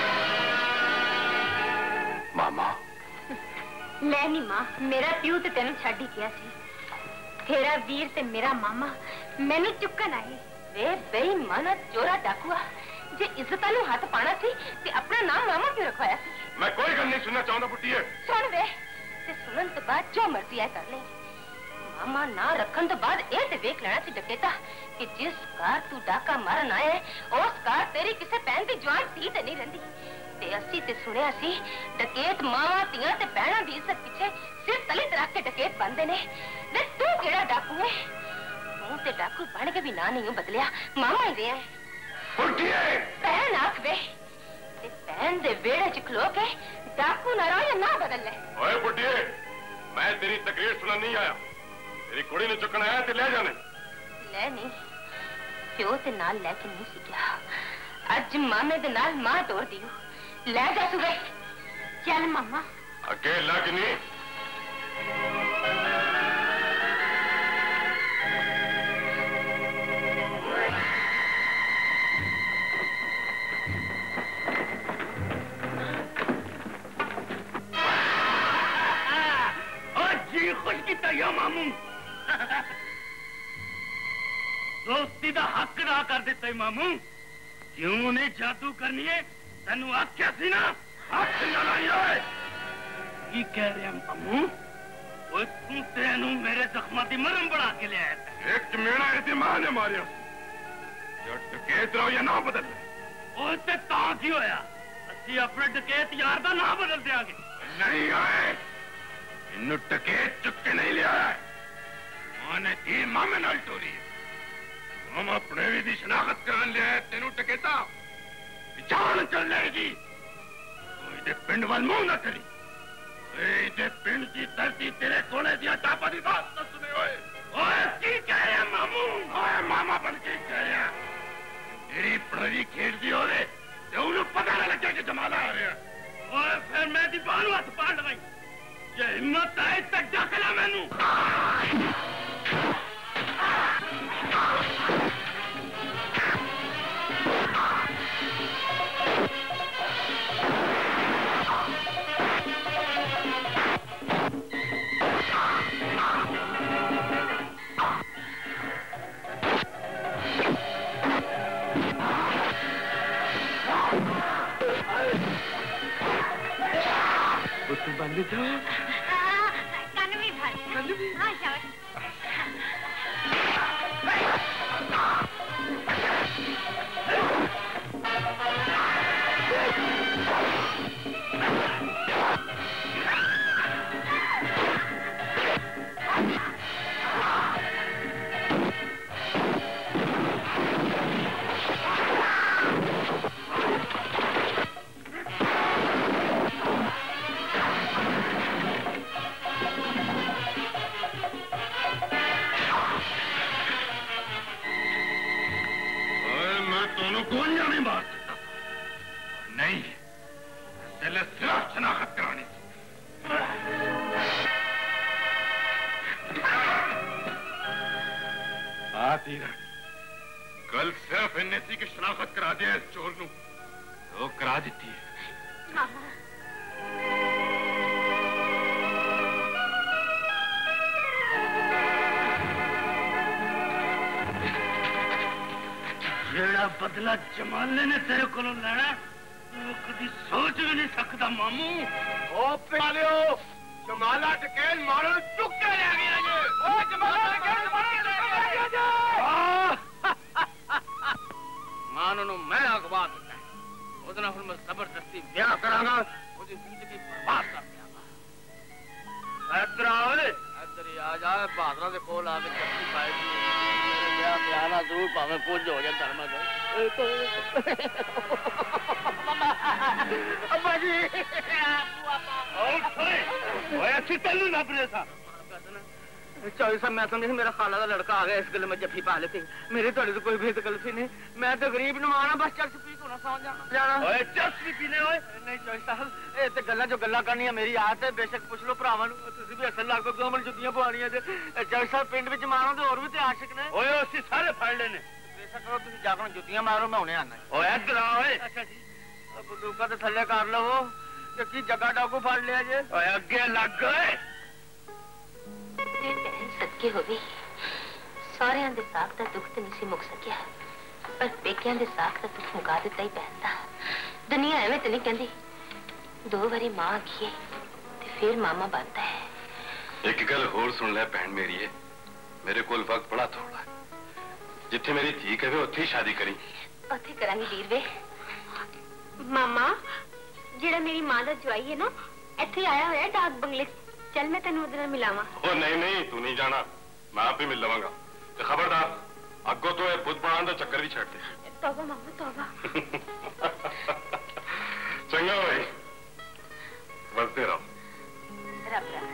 मामा मैं नहीं मां, मेरा प्यू तो तेन छड़ ही गया सी। तेरा वीर ते मेरा मामा मैनू चुकन आए। वे बेईमाना चोरा डाकुआ जे इज्जत नू हाथ पाना सी ते अपना नाम मामा क्यों रखवाया सी? मैं कोई गल नहीं सुनना चाहता बुट्टिए। सुन वे ते सुनन तो बाद जो मर्जी है कर ले। मामा ना रखन तो बाद ए ते वेख लेना सी डकैता कि जिस कार तू डाका मारन आया है उस कार तेरी किसे पैन दी जवान थी ते नहीं रहिंदी। ते असी ते सुनिया सी डकैत मावा तियां ते बहना दी इज्जत पीछे सिर तले रख के डकैत बनदे ने। वे तू केड़ा डाकू है? तू ते डाकू बन के भी ना नहीं बदलिया, मामा ही रहा है। बहन आख वे ते बहन दे वेड़े च खलो के डाकू ना रहो ना बदल ले। ओए बुड्ढिए, मैं तेरी तकरीर सुनने नहीं आया। तेरी कुड़ी ने चुकना है ते ले जाने। ले नहीं, प्यो ते नाल लेके नहीं सी गया। अज मामे दे नाल मां तोड़ दियो। ले जा सुबह। चल मामा। अकेला कि नहीं? जी खुश किया या मामू। दोस्ती का हक अदा कर दिता है मामू। क्यों ने जादू करनी है? तेनू आख्या सी ना हक न लाइए। की कह रहे हैं मामू? वो तू तेनू मेरे जख्मां दी मरहम बना के ले आया। एक मेरा इतनी मां ने मारिया। जो डकैत रहो या ना बदल ले। वो ते तां की होया? असी अपने डकैत यार दा ना बदल देंगे। नहीं आए इन्नू डकैत चुक के नहीं लिया है। मां ने दी मामे नाल टोरी। हम अपने भी दी शनाख्त करन लिया है। तेनू डकैता जान चल जाएगी। तू इधर पिंड वाल मुंह ना करी। पिंड की धरती तेरे कोने दिया टापा दी बात न सुने होए। ओए की कह रहे मामू? ओए मामा बन के कह रहे मेरी पढ़ी खेड़ दी होवे ते उन्हें पता न लगे कि जमाला आ रहा। ओए फिर मैं दी बाल हथ पाड़ लगाई। ये हिम्मत है तक जाकला मैनू। बंद जाओ। कानवी भाई। हाँ शाबाश। कौन जाने मार सकता नहीं, सिर्फ शनाख्त करानी थी। कल सिर्फ एनएसी की शनाख्त करा दिया इस चोर नू, तो करा दी है। जेड़ा बदला जमाले ने तेरे को लेना वो कभी सोच भी नहीं सकता मामू। ओ पालियो जमाला टकेल मारो चुक के ले गया ये। ओ जमाला टकेल मारो ले गया ये। मानो नु मैं अगवा दिता है ओदना हुन मैं जबरदस्ती ब्याह करांगा ओदी जिंदगी बर्बाद कर दियांगा। इधर आओ इधर ही आ जा बहादरा दे कोल आके चप्पी पाई प्याना जरूर भावे पूज हो जाए धर्म अम्मा जी अच्छी तेलू ना अपने साथ चौधरी साहब मैं समझी मेरा खाला का लड़का आ गया इस गल में जफ्फी पा लेती मेरी थोड़ी तो कोई भेद गलती नहीं। मैं तो गरीब नवाना बस चर्च पी को ना सौ जाना चर्च भी पीने होए नहीं चौधरी साहब ये तो गल्ला जो गल्ला करनी है मेरी आदत है बेशक पुछ लो भरावां नूं तुसीं भी असल लग क्यों मन जुत्तियां पवाणियां जे चौधरी साहब पिंड विच मारो ते होर भी ते आशिक ने ओए असि सारे फड़ लेने बेशक करो तुसीं जाकर जुत्तियां मारो मैं हुणे आना ओए इधर आओ अच्छा जी बंदूका ते थल्ले कर लवो ते की जगह डाकू फड़ लिया जे ओए अगे लग गए सदके हो गई सारियां दे साथ दा दुख ते नहीं सी मुक सकिया पर पेकियां दे साथ दा दुख मुका दिता ही पैंदा। दुनिया एवें ते नहीं कहंदी दो बारी मां आखिए ते फिर मामा बनता है। एक गल होर सुन ले भैन मेरी है मेरे कोल वक्त बड़ा थोड़ा है जिथे मेरी धी कहे उत्थे शादी करी उत्थे करांगी वीर वे। मामा जेड़ा मेरी मां दा जवाई है ना इत्थे आया होया डाक बंगले चल मैं तेन उधर मिलावा। ओ नहीं नहीं तू नहीं जाना मैं आप ही मिल लवांगा ते खबरदार अगो तो बुद्ध बनाने का चक्कर भी छड़ दे। तौबा मामा तौबा। चंगा भाई बसते रहो। रब रख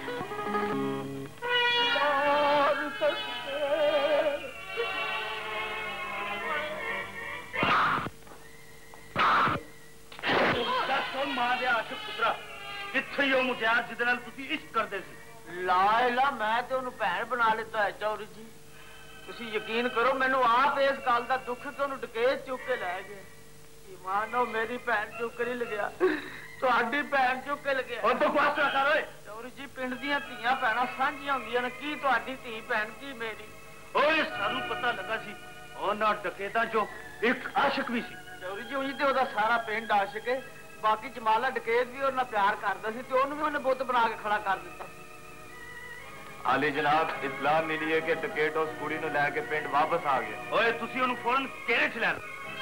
मां दे आशिक पुत्रा किथे ही मुटियार जिदे नाल तुसी इश्क करदे सी। ला ला मैं तो उन्हें भैन बना लेता है चौधरी जी तुसी यकीन करो मैनू आप इस गल का दुख कि उन्हें डकैत चुक के लै गए। मानो मेरी भैन चुक नहीं लग्या तुहाडी भैन चुक के लग्या। और तो बस ना कर ओए चौधरी जी पिंड दियां धीयां भैणां सांझियां हुंदियां ने की तुहाडी धी भैन की मेरी। ओए सानू पता लगा सी ਉਹਨਾਂ ਡਕੈਤਾਂ ਚੋਂ ਇੱਕ ਆਸ਼ਿਕ ਵੀ ਸੀ। ਚੌਧਰੀ ਜੀ ਉਹੀ ਤੇ ਉਹਦਾ ਸਾਰਾ ਪਿੰਡ ਆਸ਼ਿਕ ਹੈ ਬਾਕੀ ਜਮਾਲਾ ਡਕੈਤ ਵੀ ਉਹਨਾਂ ਪਿਆਰ ਕਰਦਾ ਸੀ ਤੇ ਉਹਨੂੰ ਵੀ ਉਹਨੇ ਬੁੱਤ ਬਣਾ ਕੇ ਖੜਾ ਕਰ ਦਿੱਤਾ। आली जनाब इतला मिली है कि डकैत उस कुड़ी नूं लैके पिंड वापस आ गया। ओए तुसी ਉਹਨੂੰ ਫੌਰਨ ਕਿਹੜੇ ਚ ਲੈ ਲਓ।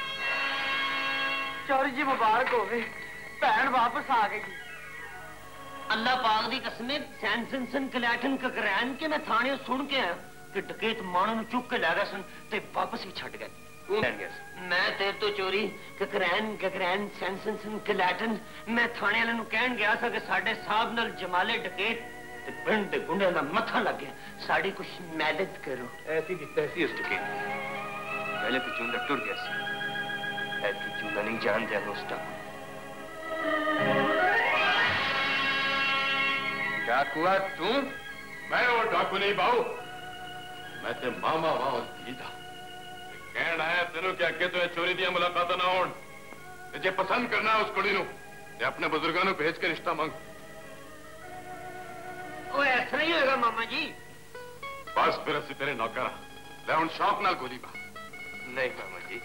चौधरी जी मुबारक हो गए भैन वापस आ गई। अल्लाह पाक दी कसम सैनसन कलैटन ककरैन के मैं थाने सुन के आया कि डकैत मानो चुक के लै गए सन ते वापस भी छड़ गए। तू लैन गया मैं तेरे तो चोरी गगरैन सैनसन कलैटन मैं थाने वाले कहन गया था कि साडे साहब नाल जमाले डकैत ते पिंड दे गुंडे दा मथा लग गया साड़ी कुछ मदद करो। ऐसी दी तैसी उस डकैत पहले तो चूंदा टुर गया सी ऐसी चूंदा नहीं जान दिया उस टाइम डाकुआ तू मैं वो डाकू नहीं बाऊ मैं ते मामा वहां था कहना है तेनों क्या अगे तो चोरी दिया मुलाकात ना हो जे पसंद करना है उस कुड़ी नूं ते अपने बुजुर्गों को भेज के रिश्ता मांग। ओ ऐसा ही होगा मामा जी। बस फिर असि तेरे नौकर ले हुण शौक नाल गोली बा। नहीं मामा जी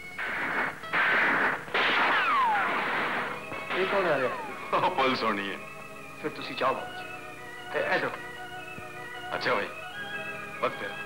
ये कौन आ रहा है? पुलिस होनी है। फिर तुसी जाओ बाबू जी ए दो। अच्छा भाई वक्त तेरा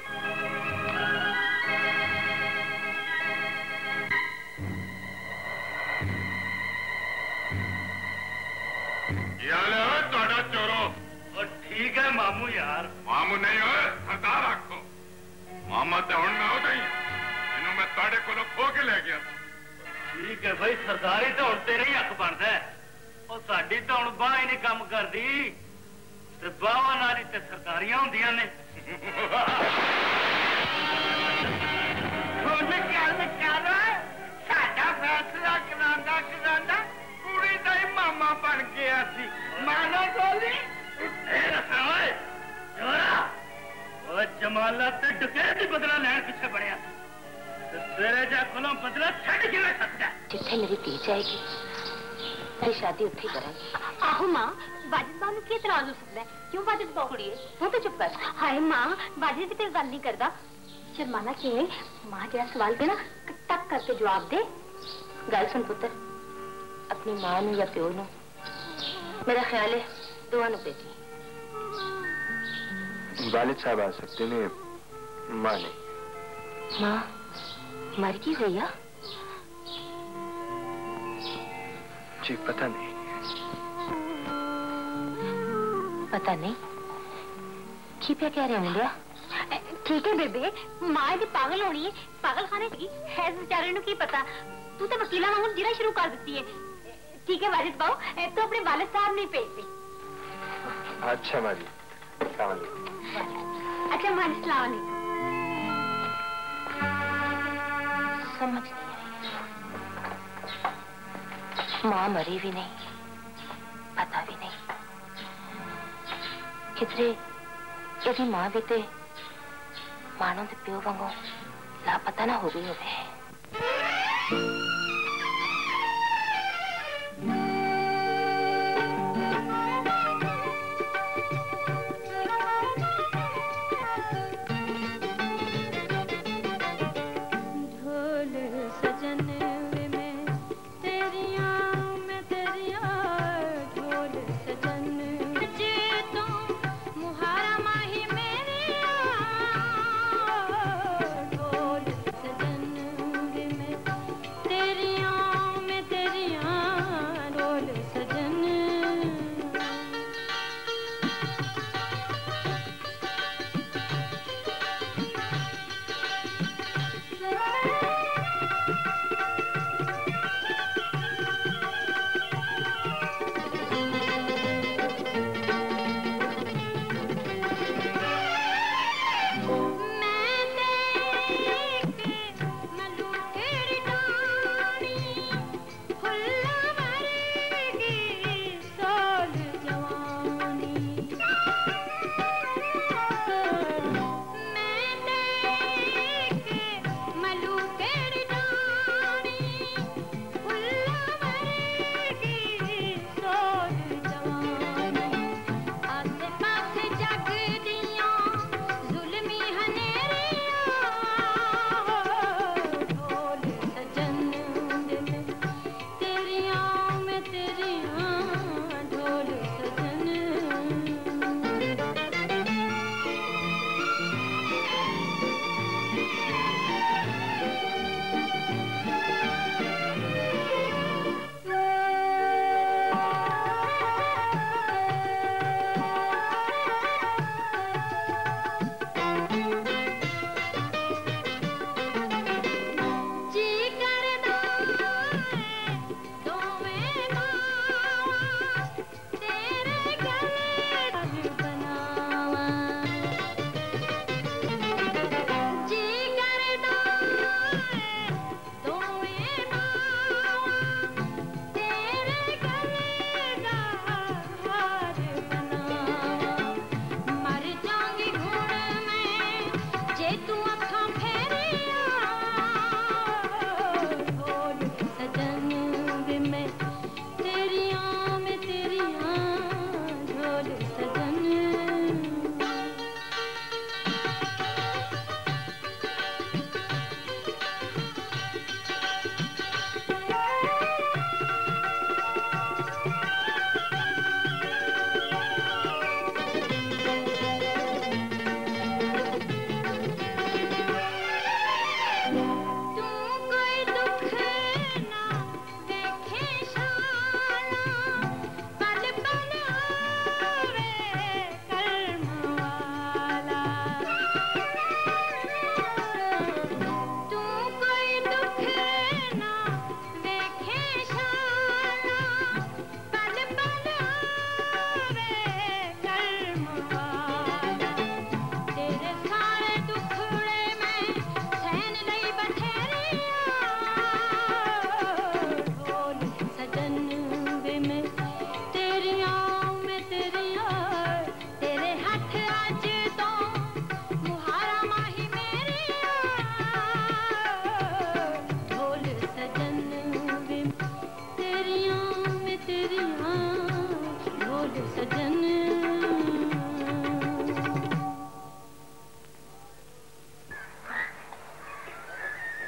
चोरो ठीक है मामू यार मामू नहीं हो सरदार आखो मामा तो हूं मैं उदा ही इन्हों मैं ताड़े को खो के ले गया। ठीक है भाई सरदारी तो हूं तेरे ही हक बनता है और साडी तो हूं बाह ही नहीं काम करती ते बाहां नाल ही ते सरकारियां हुंदियां ने। साडा फैसला करांदा कुड़ी दा ही मामा बन गया सी मानो बोली जमाला ते डकैत ही बदला लैन पिछे बढ़िया तेरे जा कोलों बदला छड़ किवें सकदा जिथे मेरी धी जाएगी मेरी शादी उत्थे करांगी। आहो मां बाजिद बानू की इतराज हो सकता है क्यों बाजिद बाऊ कुड़िए तू तो चुप कर। हाय मां बाजिद भी तेरी गल नहीं करदा शर्माना क्यों मां जरा सवाल पे ना टक करके जवाब दे। गल सुन पुत्र अपनी मां नू या प्यो नू मेरा ख्याल है दोवां नू बेटी वालिद साहब आ सकते ने मां नहीं। मां मर गई भैया? जी पता नहीं। पता नहीं की पे कह रहे मुंडिया? ठीक है बेबे मां दी पागल होनी है पागल खाने की है बेचारे नू की पता तू तो वकीला वांगू जिरा शुरू कर देती है। ठीक है वाजिद बाऊ तो अपने वालिद साहब नहीं भेजते। अच्छा माजी अच्छा माजी सलाम अलैकुम। समझ नहीं आई मां मरी भी नहीं पता भी नहीं किधरे यदि मां भी ते मानो ते प्यो वांगू लापता ना हो गई होवे।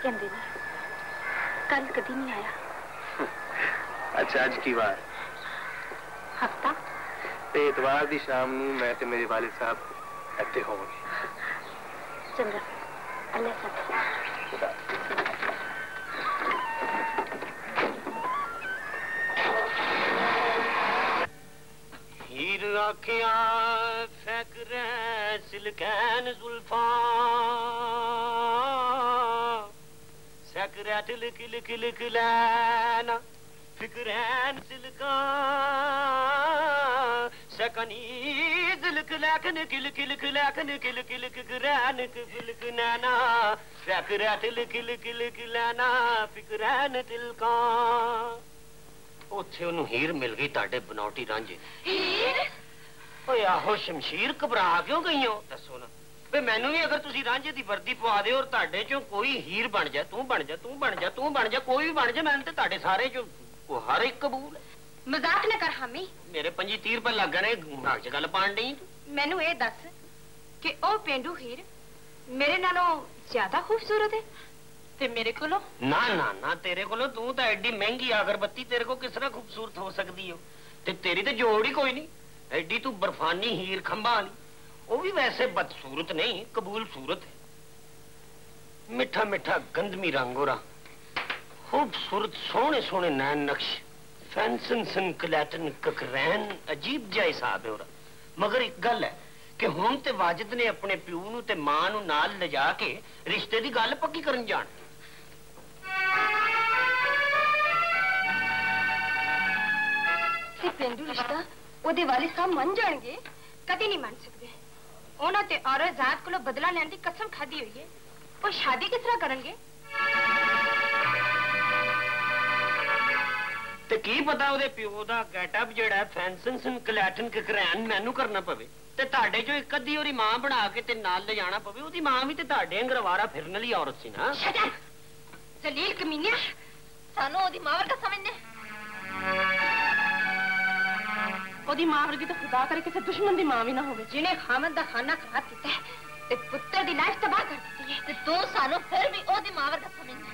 कहते नहीं कल कभी नहीं आया। अच्छा अज की बार हफ्ता ते इतवार दी शाम नूं मैं ते मेरे वालिद साहब इत्थे होवांगे। चंगा अल्लाह साहब खुदा हीर आखिया फैकरे सिलकैन जुल्फा सैकरे लिख लिख लिख लैना फिक्रैन सिलका सकनीज लिख लैखन किल किल लैखन किल किल किरैन किलक नैना फैकरे लिख लिख लिख लैना फिक्रैन तिलका ਉੱਥੇ ਉਹਨੂੰ ਹੀਰ ਮਿਲ ਗਈ ਤੁਹਾਡੇ ਬਨੌਟੀ ਰਾਂਝੇ ਹੀਰ ਓਏ ਆਹੋ ਸ਼ਮਸ਼ੀਰ ਘਬਰਾ ਕਿਉਂ ਗਈ ਹੋ ਦੱਸੋ ਨਾ ਵੇ ਮੈਨੂੰ ਵੀ ਅਗਰ ਤੁਸੀਂ ਰਾਂਝੇ ਦੀ ਵਰਦੀ ਪਵਾ ਦਿਓ ਔਰ ਤੁਹਾਡੇ ਚੋਂ ਕੋਈ ਹੀਰ ਬਣ ਜਾ ਤੂੰ ਬਣ ਜਾ ਤੂੰ ਬਣ ਜਾ ਤੂੰ ਬਣ ਜਾ ਕੋਈ ਵੀ ਬਣ ਜਾ ਮੈਨੂੰ ਤੇ ਤੁਹਾਡੇ ਸਾਰੇ ਚੋਂ ਉਹ ਹਰ ਇੱਕ ਕਬੂਲ ਹੈ ਮਜ਼ਾਕ ਨਾ ਕਰ ਹਾਮੀ ਮੇਰੇ 25-30 ਰੁਪਏ ਲੱਗਣੇ ਨਾਕ ਚ ਗੱਲ ਪਾਣ ਡਈ ਮੈਨੂੰ ਇਹ ਦੱਸ ਕਿ ਉਹ ਪੇਂਡੂ ਹੀਰ ਮੇਰੇ ਨਾਲੋਂ ਜ਼ਿਆਦਾ ਖੂਬਸੂਰਤ ਹੈ ਤੇ ਮੇਰੇ ਕੋਲੋਂ ਨਾ ਨਾ ਨਾ ਤੇਰੇ ਕੋਲੋਂ ਤੂੰ ਤਾਂ ਐਡੀ ਮਹਿੰਗੀ ਅਗਰਬੱਤੀ ਤੇਰੇ ਕੋਲ ਕਿਸ ਤਰ੍ਹਾਂ ਖੂਬਸੂਰਤ ਹੋ ਸਕਦੀ ਹੋ ਤੇ ਤੇਰੀ ਤੇ ਜੋੜ ਹੀ ਕੋਈ ਨਹੀਂ ਐਡੀ ਤੂੰ ਬਰਫਾਨੀ ਹੀਰ ਖੰਭਾਂ ਵਾਲੀ ਉਹ ਵੀ ਵੈਸੇ ਬਦਸੂਰਤ ਨਹੀਂ ਕਬੂਲ ਸੂਰਤ ਹੈ ਮਿੱਠਾ ਮਿੱਠਾ ਗੰਦਮੀ ਰੰਗੋਰਾ ਖੂਬਸੂਰਤ ਸੋਹਣੇ ਸੋਹਣੇ ਨੈਣ ਨਕਸ਼ ਫੈਂਸਨ ਸੰਕਲੈਟਨ ਕਕਰੈਨ ਅਜੀਬ ਜਿਹਾ ਹਿਸਾਬ ਹੈ ਉਹਦਾ ਮਗਰ ਇੱਕ ਗੱਲ ਹੈ ਕਿ ਹੁਣ ਤੇ ਵਾਜਿਦ ਨੇ ਆਪਣੇ ਪਿਓ ਨੂੰ ਤੇ ਮਾਂ ਨੂੰ ਨਾਲ ਲਿਜਾ ਕੇ ਰਿਸ਼ਤੇ ਦੀ ਗੱਲ ਪੱਕੀ ਕਰਨ ਜਾਣ ਪੇਂਡੂ ਰਿਸ਼ਤਾ ਉਹਦੇ ਵਾਲਿਦ ਸਾਹਿਬ ਮੰਨ ਜਾਣਗੇ ਕਦੀ ਨਹੀਂ ਮੰਨ ਸਕਦੇ ਉਹਨਾਂ ਤੇ ਔਰਤ ਜ਼ਾਤ ਕੋਲੋਂ ਬਦਲਾ ਲੈਣ ਦੀ ਕਸਮ ਖਾਦੀ ਹੋਈ ਹੈ ਉਹ ਸ਼ਾਦੀ ਕਿਸ ਤਰ੍ਹਾਂ ਕਰਨਗੇ ਤੇ ਕੀ ਪਤਾ ਉਹਦੇ ਪਿਓ ਦਾ ਗੈਟਅਪ ਜਿਹੜਾ ਫੈਂਸਨ ਸੰਕਲੈਟਨ ਕਕਰੈਨ ਮੈਨੂੰ ਕਰਨਾ ਪਵੇ ਤੇ ਤੁਹਾਡੇ ਚੋਂ ਇੱਕ ਅੱਧੀ ਉਹਦੀ ਮਾਂ ਬਣਾ ਕੇ ਤੇ ਨਾਲ ਲਿਜਾਣਾ ਪਵੇ ਉਹਦੀ ਮਾਂ ਵੀ ਤੇ ਤੁਹਾਡੇ ਅੰਗਰਵਾਰਾ ਫਿਰਨ ਵਾਲੀ ਔਰਤ ਸੀ ਨਾ ਜ਼ਲੀਲ ਕਮੀਨਿਆ ਸਾਨੂੰ ਉਹਦੀ ਮਾਂ ਵਰਗਾ ਸਮਝਦੇ ਉਹਦੀ ਮਾਂ ਵਰਗੀ ਤਾਂ ਖੁਦਾ ਕਰੇ ਕਿਸੇ ਦੁਸ਼ਮਣ ਦੀ ਮਾਂ ਵੀ ਨਾ ਹੋਵੇ ਜਿਹਨੇ ਖਾਮਦ ਦਾ ਖਾਨਾ ਖਰਾਬ ਕੀਤਾ ਹੈ ਤੇ ਪੁੱਤਰ ਦੀ ਲਾਸ਼ ਤਬਾਹ ਕਰ ਦਿੱਤੀ ਹੈ ਤੇ ਤੂੰ ਸਾਨੂੰ ਫਿਰ ਵੀ ਉਹਦੀ ਮਾਂ ਵਰਗਾ ਸਮਝਦਾ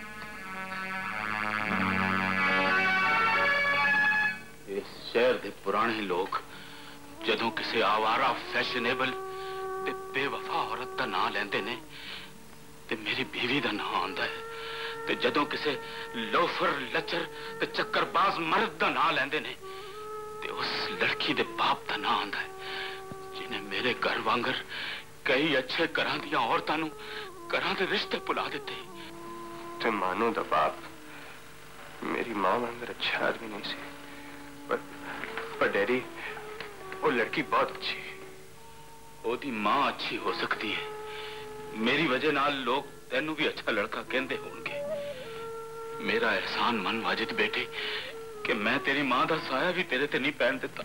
ਇਸ ਸ਼ਹਿਰ ਦੇ ਪੁਰਾਣੇ ਲੋਕ ਜਦੋਂ ਕਿਸੇ ਆਵਾਰਾ ਫੈਸ਼ਨੇਬਲ ਤੇ ਬੇਵਫਾ ਔਰਤ ਦਾ ਨਾਂ ਲੈਂਦੇ ਨੇ ਤੇ ਮੇਰੀ ਬੀਵੀ ਦਾ ਨਾਂ ਆਉਂਦਾ ਹੈ ਤੇ ਜਦੋਂ ਕਿਸੇ ਲੋਫਰ ਲੱਚਰ ਤੇ ਚੱਕਰਬਾਜ਼ ਮਰਦ ਦਾ ਨਾਂ ਲੈਂਦੇ ਨੇ ਤੇ ਉਸ ਲੜਕੀ ਦੇ ਬਾਪ ਦਾ ਨਾਂ ਆਉਂਦਾ ਹੈ ਜਿਹਨੇ ਮੇਰੇ ਘਰ ਵਾਂਗਰ ਕਈ ਅੱਛੇ ਘਰਾਂ ਦੀਆਂ ਔਰਤਾਂ ਨੂੰ ਘਰਾਂ ਦੇ ਰਿਸ਼ਤੇ ਭੁਲਾ ਦਿੱਤੇ ਤੇ ਮਾਨੋ ਦਾ ਬਾਪ ਮੇਰੀ ਮਾਂ ਵਾਂਗਰ ਅੱਛਾ ਆਦਮੀ ਨਹੀਂ ਸੀ पर डैडी वो लड़की बहुत अच्छी है ओदी मां अच्छी हो सकती है मेरी वजह नाल लोग तेनू भी अच्छा लड़का कहते होंगे मेरा एहसान मन वाजिद बेटे कि मैं तेरी मां दा साया भी तेरे ते नहीं पहन देता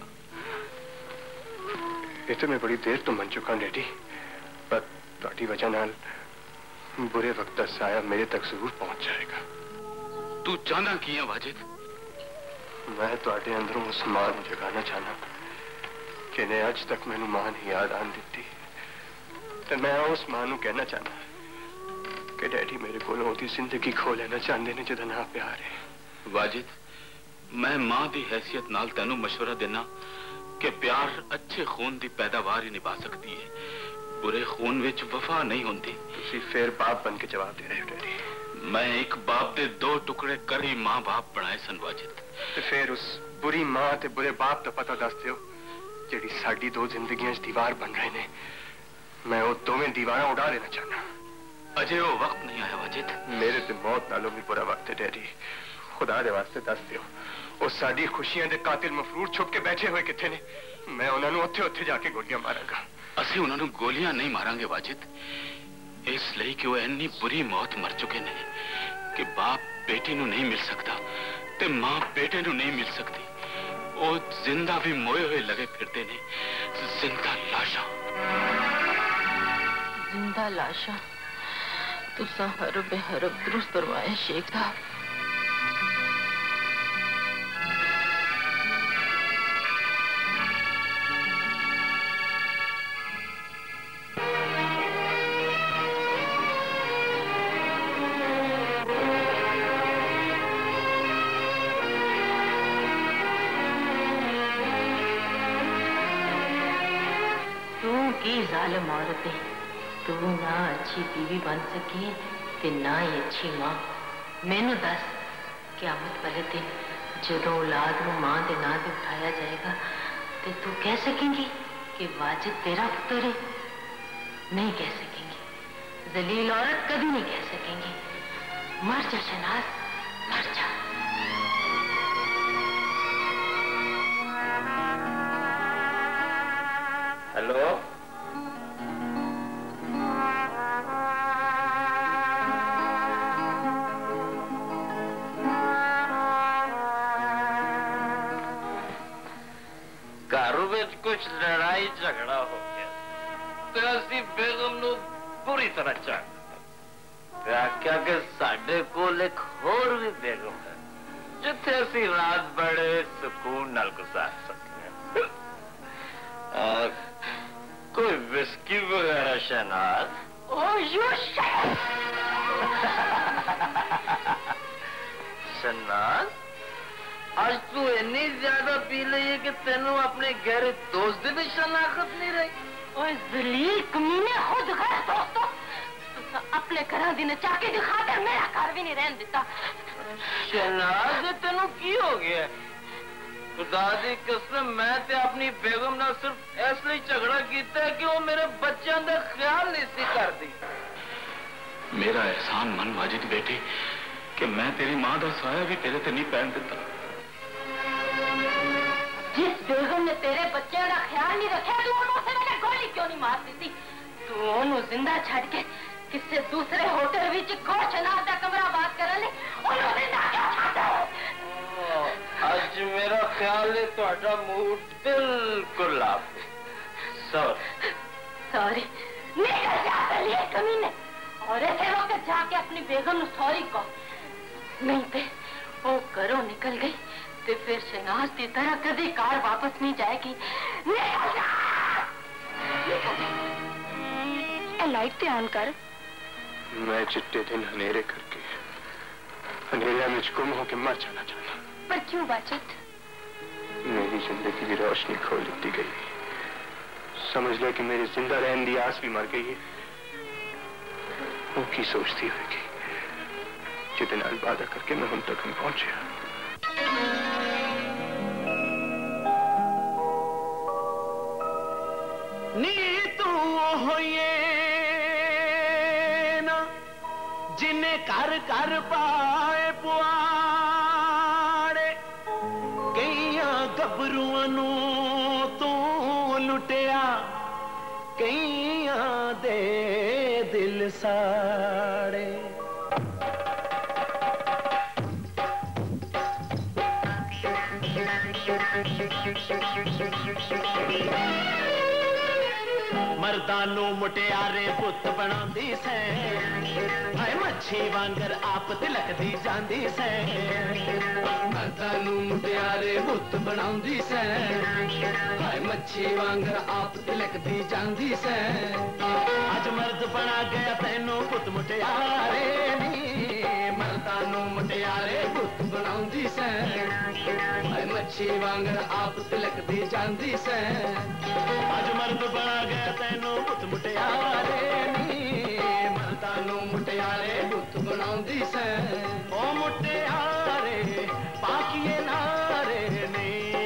ये तो मैं बड़ी देर तो मन चुका डैडी पर तुहाडी वजह नाल बुरे वक्त दा साया मेरे तक जरूर पहुंच जाएगा तू चाहना की है वाजिद मैं तुहाडे अंदरों उस मां नूं जगाना चाहना कि ने अज तक मैनू मां नहीं याद आन दी ते मैं उस मां नूं कहना चाहना कि डैडी मेरे कोलों ओदी जिंदगी खो लेना चाहते ने जिहदा नाम प्यार है वाजिद मैं मां दी हैसियत नाल तैनू मशवरा देना कि प्यार अच्छे खून दी पैदावार ही निभा सकती है बुरे खून विच वफा नहीं होंदी तुसी फिर बाप बन के जवाब दे रहे हो डैडी मैं एक बाप दे दो टुकड़े कर ही मां बाप बनाए सन वाजिद ते फिर उस बुरी मां ते बुरे बाप दा पता दस दियो जेड़ी साडी दो जिंदगियां च दीवार बन रहे ने मैं वो दोवें दीवारां उड़ा देना चाहना अजे वो वक्त नहीं आया वाजिद मेरे ते मौत नालों भी बुरा वक्त है डैडी खुदा दे वास्ते दस दियो वो साडी खुशियां दे कातिल मफरूर छुप के बैठे हुए किथे ने मैं उन्हां नूं उत्थे उत्थे जाके गोलियां मारांगा असीं उन्हां नूं गोलियां नहीं मारांगे वाजिद इसलिए कि वो इन्नी बुरी मौत मर चुके ने कि बाप बेटी नूं नहीं मिल सकता ते मां बेटे नूं नहीं मिल सकती वो जिंदा भी मोए हुए लगे फिरते ने जिंदा लाशा तुसा हरब हरब दुरुस्त करवाए शेख साहब की जालिम औरत है, तू ना अच्छी बीवी बन सकी ते ना ही अच्छी मां। मैनू दस, क़यामत वाले दिन जो औलाद को मां के नां ते उठाया जाएगा ते तू कह सकेंगी कि वाजिद तेरा पुत्र है? नहीं कह सकेंगी। जलील औरत कभी नहीं कह सकेंगी। मर जा शहनाज, मर जा। हेलो, घर में कुछ लड़ाई झगड़ा हो गया तो असी बेगम नू पूरी तरह चाह आख्या कि साडे कोल एक होर भी बेगम है जिथे असी रात बड़े सुकून नाल गुजार सकते हैं। कोई विस्की वगैरह शहनाज? शहनाज, आज तू इतनी ज्यादा पी ली है कि तेनू अपने गहरे दोस्त की भी शनाख्त नहीं रही। ओए जलील कमीने, खुद घर दोस्तों अपने घर दी नचाके दी खातिर मेरा घर भी नहीं रहन दिता। शहनाज, तेनू की हो गया? खुदा दी कसम, मैं ते अपनी बेगम नाल सिर्फ इसलिए झगड़ा किया है कि वो मेरे बच्चों का ख्याल नहीं सी करती। मेरा एहसान मन वाजिद बेटे कि मैं तेरी मां का साया भी तेरे ते नहीं पैन दिता। जिस बेगम ने तेरे बच्चों का ख्याल नहीं रखा, तू उन्हें गोली क्यों नहीं मार दी? तू उन्हें जिंदा छड़ के किसी दूसरे होटल विच शहनाज का कमरा बात कर ले, उन्हें जिंदा क्यों छड्डा? आज मेरा ख्याल है तुहाडा मूड बिल्कुल आप। सॉरी निकल जा लिए कमीने, और ऐसे वक्त जाके अपनी बेगम सॉरी कहो, नहीं ते वो घरों निकल गई तो फिर शहनाज की तरह कभी कार वापस नहीं जाएगी। निकल जा, निकल जा। लाइट ते ऑन कर। मैं चिट्टे दिन हनेरे करके हनेरिया में गुम होके मर जाना चाहता। पर क्यों वाजिद? मेरी जिंदगी की रोशनी खो ली गई। समझ ले कि मेरी जिंदा रहने की आस भी मर गई है। वो की सोचती होगी जितने नाल वादा करके मैं हम तक नहीं पहुंचा। नी तू होइए ना जिन्हें कर कर पाए पुआड़े, कईयां गबरूआं नू तू लुटिया, कईयां दे दिल साड़े। मर्दानू मुटियारे पुत बनांदी सै, हाय मच्छी वांगर आप तिलकदी जांदी सै। मर्दानू मुटियारे पुत बनांदी सै, हाय मच्छी वांगर आप तिलकदी जांदी सै। अज मर्द बना गया तैनू पुत मुटियारे नी, मर्दानू मुटियारे पुत बनांदी सै, हाय मच्छी वांगर आप तिलकदी जांदी सै। अज मर्द बना गया तैनू पुत मुटियारे नी, मर्दानू मुटियारे पुत बनांदी सै। ओ मुटियारे पाकिए नारे ने,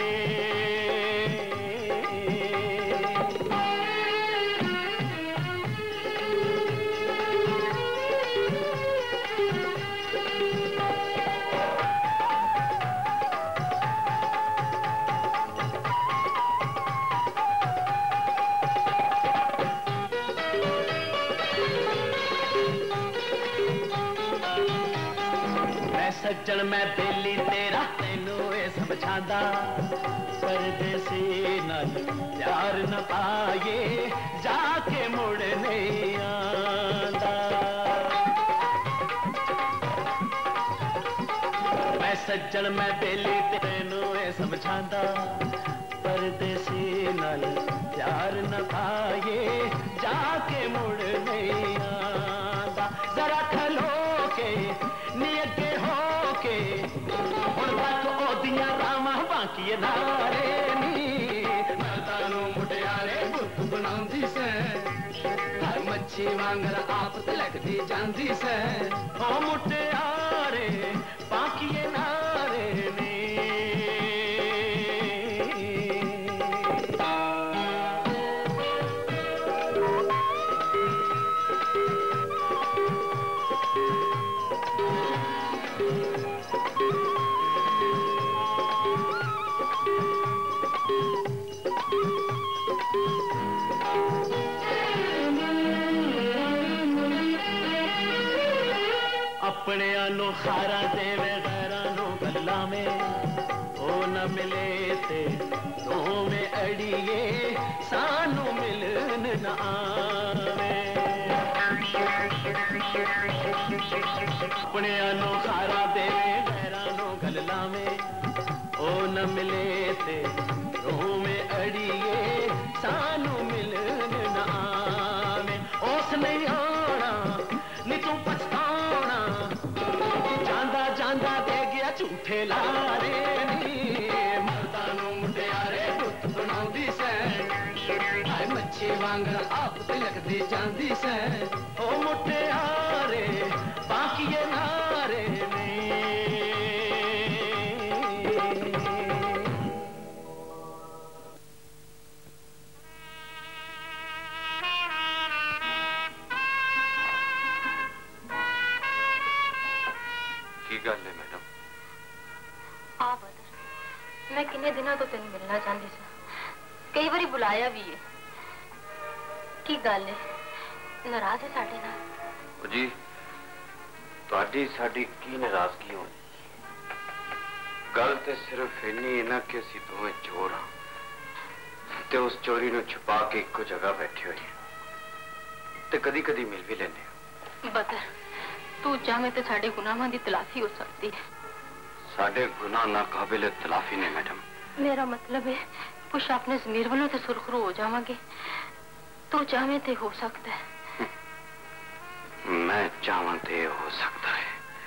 सज्जन मैं बेली तेरा तेनू ये समझांदा, परदेसी नाल प्यार न पाए जाके मुड़ नहीं आंदा। मैं सज्जन मैं बेली तेनू ये समझांदा, परदेसी नाल प्यार न पाए जाके मुड़ नहीं आंदा। जरा खलो के नियके हो के हुण तक ओदियां रावां बाकी नारे नी, मर्दानू मुटियारे पुत बनांदी से हर मच्छी वांगर आप तिलकदी जांदी से ओ मुटियारे बाकिए नारे ने अपने आनो खारा देवे गैरा नो गल्ला में ओ न मिले ते दो में अड़िए सानू मिलन न आवे अपने आनो खारा देवे गैरा नो गल्ला में ओ न मिले ते दो में अड़िए सानू मिलन न आवे ओस नहीं आना नी तू पछताना जांदा जांदा दे गया झूठे लारे नी मर्दा नू मुटियारे पुत बनांदी से हाय मच्छी वांगर आप तिलकदी जांदी से ओ मुटियारे बाकिए नारे ने गल है मैडम आ बदर मैं किन्ने दिनों तो तेन मिलना चाहती सा कई बारी बुलाया भी है की गल है नाराज है साडे नाल जी तुहाडी साडी की नाराजगी होनी गल ते सिर्फ इन्नी है ना कि असीं दोवें चोर हां ते उस चोरी नूं छुपा के इक्को जगह बैठे होए ते कदी कदी मिल भी लेने बदर तू चाहे तो साडे गुनाहां दी तलाफी हो सकती है साडे गुनाह ना काबिल तलाफी ने मैडम मेरा मतलब है कुछ अपने ज़मीर वालों ते सुरखरू हो जावांगे तू चाहे तो हो सकता है मैं चाहवां ते हो सकता है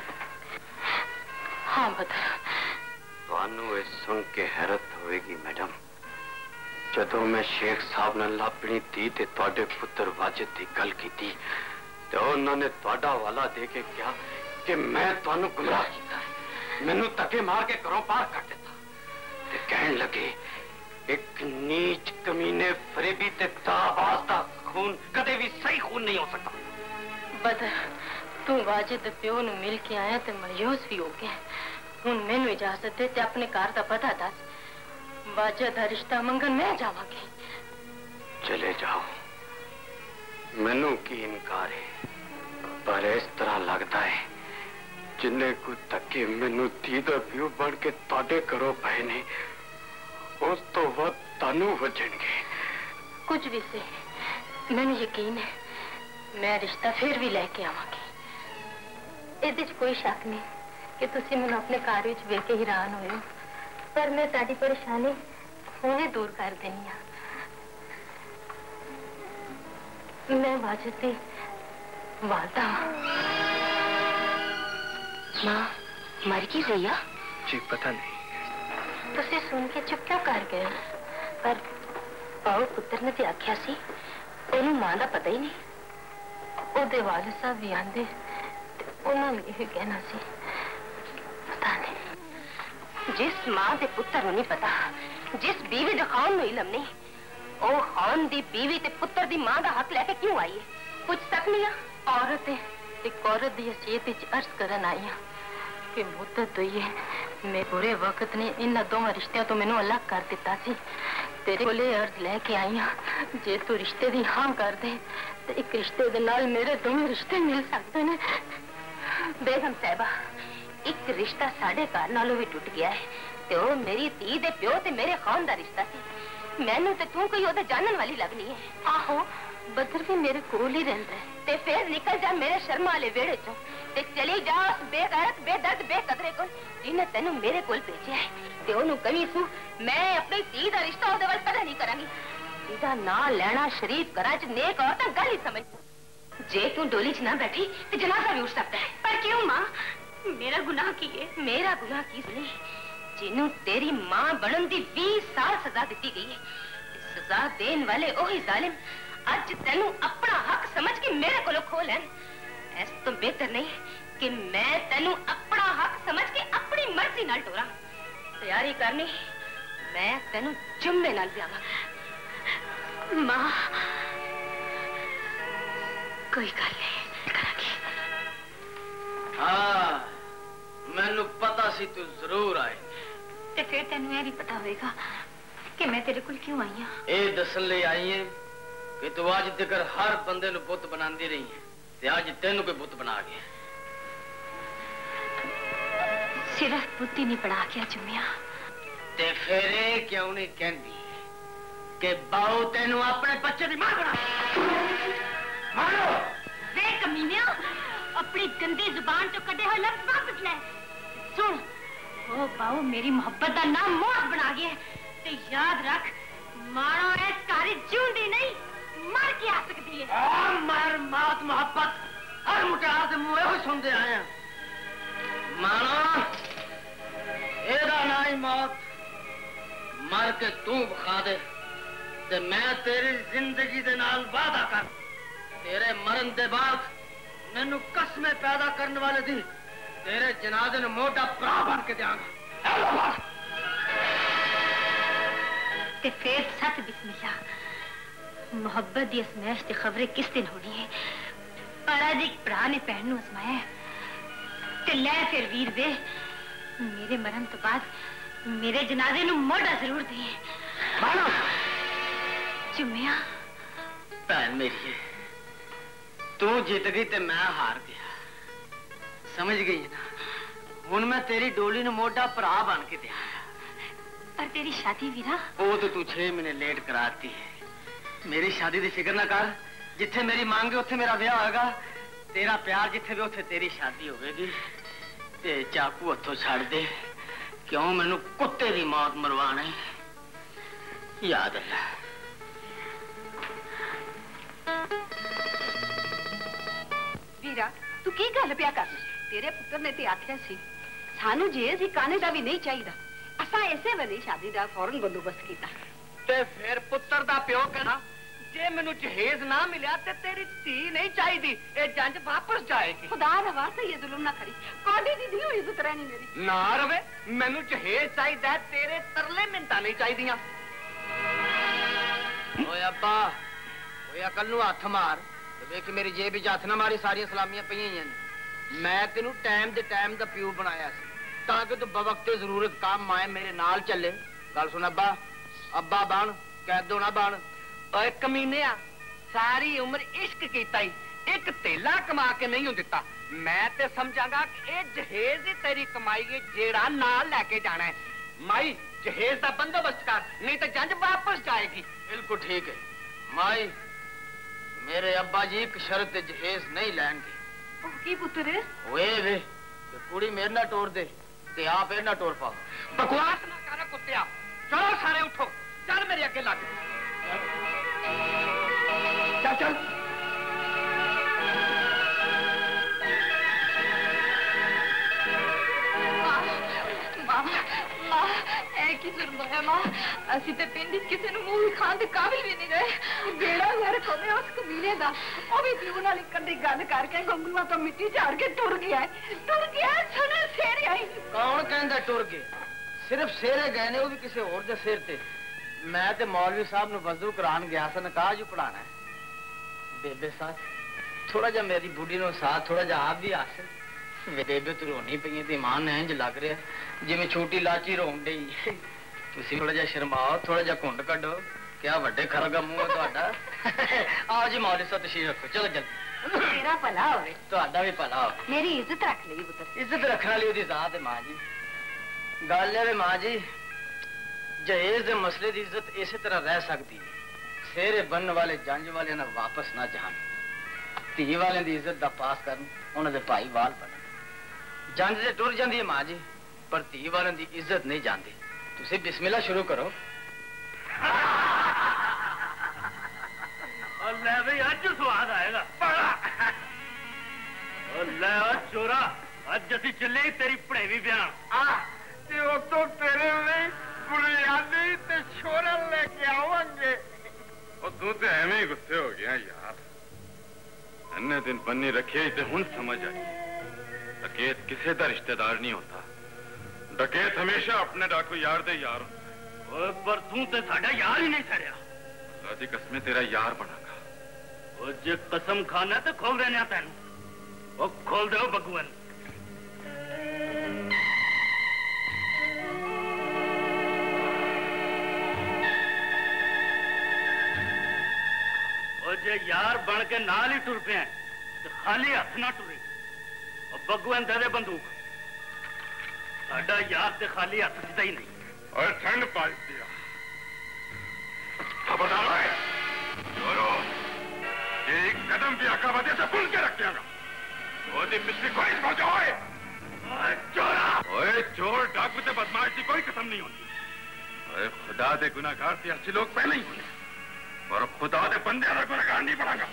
हाँ बता तुहानू ये सुन के हैरत होएगी मैडम जदों मैं शेख साहब नाल अपनी धी ते तुहाडे पुत्र वाजिद दी गल कीती तो उन्होंने तुहाडा हवाला दे के कहा कि मैं तुहानू गुमराह किया है मैनू धक्के मार के घरों बाहर कर दिता ते कहन लगे एक नीच कमीने फरेबी ते दाबाज दा खून कदे भी सही खून नहीं हो सकता बदर तू वाजिद दे प्यो नू मिल के आया ते मायूस भी हो गया हुण मैनू इजाजत दे ते अपने घर दा पता दस वाजिद दा रिश्ता मंगन मैं जावांगी चले जाओ मैनू की इनकार है पर इस तरह लगता है जिन्ने को धक्के मैनू धी दा प्यो बन के तुहाडे घरों पए ने उस तो वध तानू वजणगे कुछ भी से मैनू यकीन है मैं रिश्ता फिर भी लेके आवांगी इहदे च कोई शक नहीं कि तुसीं मैनू अपने घर विच वेख के हैरान होए हो पर मैं तुहाडी परेशानी हुणे दूर कर देनी आ मैं वाजिद दी वालदा मां मर की रही जी पता नहीं तुसीं सुन के चुप क्यों कर गए पर पाओ पुत्र ने तो आख्या सी ओनू मां दा पता ही नहीं ओदे वालिद साहब भी आंदे ते उन्हां ने यह कहना सी पता नहीं जिस मां दे पुत्र नूं नहीं पता जिस बीवी दे खान नूं इलम नहीं ओ खान दी बीवी ते पुत्र दी मां दा हक लेके क्यों आई है कुछ तक नहीं औरत है एक औरत दी हैसियत विच अर्ज करन आई हां कि मुद्दत हुई है मैं बुरे वक्त ने इन दोवां रिश्तियां तो मैनू अलग कर दिता सी तेरे कोले अर्ज लेके आई हां जे तू रिश्ते दी हां कर दे ते एक रिश्ते दे नाल मेरे दोवें रिश्ते मिल सकते ने बेगम साहिबा एक रिश्ता साडे घर नालों भी टूट गया है ते ओ मेरी धी दे प्यो ते मेरे खान दा रिश्ता सी मैनू ते तू कोई ओदे जानन वाली लगनी है आहो बदर भी मेरे कोल ही रहंदा है ते फिर निकल जा मेरे शर्मा वाले वेड़े चों ते चली जा उस बेगैरत बेदर्द बेकदरे कोल जिन्हें तेनू मेरे कोल भेजिया है ते ओनू कहीं सू मैं अपनी धी दा रिश्ता ओदे वल कदे नहीं करांगी सीधा ना लेना शरीफ घरां च नेक औरतां गल ही समझ जे तू डोली च ना बैठी ते जनाजा भी उठ सकता है पर क्यों मां मेरा गुनाह की है मेरा गुनाह की नहीं जिन्नू तेरी मां बनन दी 20 साल सजा दी गई है सजा देने वाले ओही जालिम अज तेनू अपना हक समझ के मेरे को खो लैन। इस तो बेहतर नहीं कि मैं तेनू अपना हक समझ के अपनी मर्जी नाल टोरा। तैयारी करनी, मैं तेनू जुम्मे नाल ब्याह। मां कोई गल नहीं करांगी। हाँ मैनू पता सी तू जरूर आए। ते फिर तेनू यह भी पता होएगा कि मैं तेरे कोल क्यों आई हां। ये दसन ले आई है कि तू अज तक हर बंदे नु बुत बनांदी रही है ते अज तेनू कोई बुत बना गया। सिर्फ बुद्धि नहीं पढ़ा गया जुम्मिया। ते फिर क्यों नहीं कहती कि बाऊ तेनू अपने बच्चे की मां बना। मारो वे कमीनिया, अपनी गंदी जुबान तो कटे हुए लफ्ज वापस ले। सुन, ओ बाऊ मेरी मोहब्बत का नाम मौत बना गया ते याद रख, मारो इस कारी जिउंदी नहीं मर के आ सकती है। मर मौत मोहब्बत हर मुटार के मुंह यो सुनते आए हैं। मानो एदा ना ही मौत मर के तू बखा दे ते मैं तेरी जिंदगी दे नाल वादा कर तेरे मरन दे बाद मैनू कसमें पैदा करने वाले दी तेरे जनाजे ने मोटा भरा बन के देंगा। ते फिर सत बिस्मिल्लाह, मोहब्बत दी असमैश ते खबरें किस दिन होनी है। पर अज एक भरा ने भैन नू असमाया ते लै फिर वीर वे मेरे मरन तो बाद मेरे जनाजे नू मोटा जरूर दे। मानो जुम्मिया भैन मेरी है, तू जीत गई ते मैं हार गया, समझ गई ना। हुन मैं तेरी डोली नू मोटा भरा बन के दिया। पर तेरी शादी वीरा वो तो तू 6 महीने लेट कराती है। मेरी शादी की फिक्र ना कर, जिथे मेरी मांग है उत्थे मेरा ब्याह होगा। तेरा प्यार जिथे भी उत्थे तेरी शादी होगी। ते चाकू हथों छड़ दे, क्यों मैनू कुत्ते की मौत मरवाना है। याद रख वीरा, तू की गल पिया कर? तेरे पुत्र ने ते आख्या सी सानू जे ठिकाने दा भी नहीं चाहिए। असा ऐसे वेले शादी दा फौरन बंदोबस्त कीता। ते फिर पुत्र दा प्यो कहना जे मैनू जहेज ना मिलिया ते तेरी धी नहीं चाहिदी, ए जंज वापस जाएगी। खुदा दा वास्ता ये जुल्म ना करी, कोडी दी धी इज्जत रहनी मेरी। ना रवे, मैनू जहेज चाहिदा, तेरे तरले मिन्नतां नहीं चाहिदियां। ओए अब्बा, ओए अकल नू हथ मार ते वेख मेरी जेब च हथ ना मारी, सारियां सलामियां पईयां ही ने। मैं तेनू टाइम दे टाइम दा प्यो बनाया सी ताकि तू बवक्ते जरूरत काम आए मेरे नाल चले। गल सुन अब्बा, अब्बा बन कह दो ना बन। ओए कमीनिया, सारी उम्र इश्क कीता ही एक तेला कमा के नहीं दिता। मैं ते समझांगा कि ए जहेज ही तेरी कमाई है जेड़ा नाल लेके जाना है। माई जहेज दा बंदोबस्त कर, नहीं तो जंज वापस जाएगी। बिल्कुल ठीक है माई, मेरे अब्बा जी एक शर्त जहेज नहीं लैंगे। की पुत्र ओए वे कुड़ी मेरे ना टोर दे ते आप फिर ना टोर पाओ। बकवास ना कर कुत्तिया, चलो सारे उठो, चल मेरे अगे लग। चल चल की जुर्म है मां, असि ते पिंड किसी नु मुंह खान दे काबिल भी नहीं रहे। जेड़ा घर कोमे उस कबीले दा ओ भी प्यू नाल इकन दी गल करके गंगलुआ तो मिट्टी झाड़ के टुर गया सुने सेरे आई। कौन कहंदा टुर गए? सिर्फ सेरे गए ने, वो भी किसी और दे सिर ते। मैं ते मौलवी साहब नु वजू करान गया सा, नकाह जो पढ़ाना है। बेबे साथ थोड़ा जा मेरी बुढ़ी नु साथ थोड़ा जा आप भी आस। बेबे तू रोनी पई ते ईमान इंज लग रहा जिवें छोटी लाची रोन डई। तुसी थोड़ा जा शर्माओ, थोड़ा जा घुंड कड्डो। क्या वड्डे खरगा मुंह है तुहाडा। आओ जी मौलवी साहब तशरीफ रखो, चलो जल्दी। तेरा भला होवे, तुहाडा भी भला हो। मेरी इज्जत रख ली पुत्र। इज्जत रखने वाली ओदी जात है मां जी। गल है मां जी, जहेज दे मसले की इज्जत इसी तरह रह सकती है। सेरे बनने वाले जंज वाले ना वापस ना जान, धी वाले की इज्जत दा पास करन, उन्होंने भाई वाल बनन। जंज से टुर जाती है मां जी, पर धी वाले की इज्जत नहीं जाती। तुसी बिस्मिल्लाह शुरू करो। और ले भाई अज स्वाद आएगा बड़ा। और ले चोरा, अज असी चले तेरी पढ़ेवी बयान। तो तेरे लिए बुनियादी ते छोरा लेके आवेंगे। तू तो एवं ही गुस्से हो गया यार। अन्य दिन बन्नी रखी तो हुन समझ आई डकैत किसी का रिश्तेदार नहीं होता। डकैत हमेशा अपने डाकू यार दे यार। पर तू तो साडा यार ही नहीं ठहरिया। अल्लाह दी कसम तेरा यार बनागा। जे कसम खाना तो खोल देने तेन। वो खोल दो बगुअन। जे यार बन के नाल ही टुर पे तो खाली हथ ना टुरे। और बगुअन दे बंदूक। साडा यार ते खाली हथ सीधा ही नहीं। और ठंड पाल दिया। खबरदार है जोरो, ये एक कदम भी आका बदे से पुल के रख देगा। वो दिन पिछली ख्वाहिश पहुंचो। चोरा ओए चोर डाकू से बदमाश की कोई कसम नहीं होती। अरे खुदा दे गुनाहगार से अच्छे लोग पहले ही होने और खुदा दे बंदे का गुनाहगार नहीं बढ़ागा।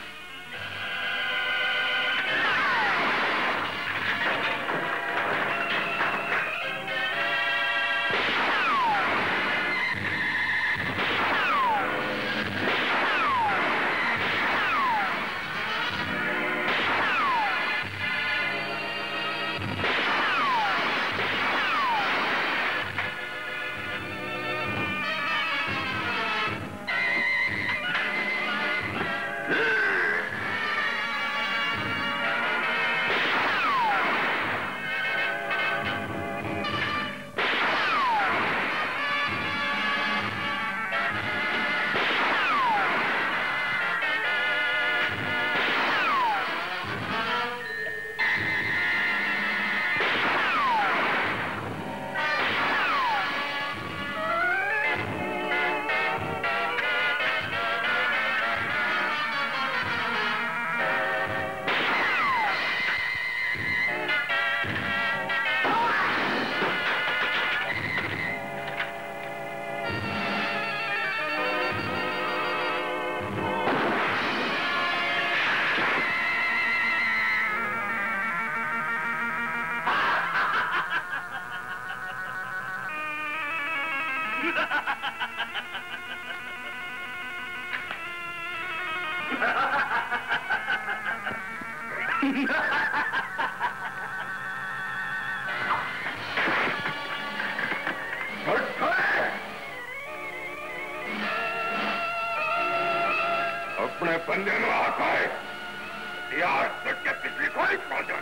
अपने बंदे में हाथ आए यार तक के पिछली ख्वाहिश पहुंचा।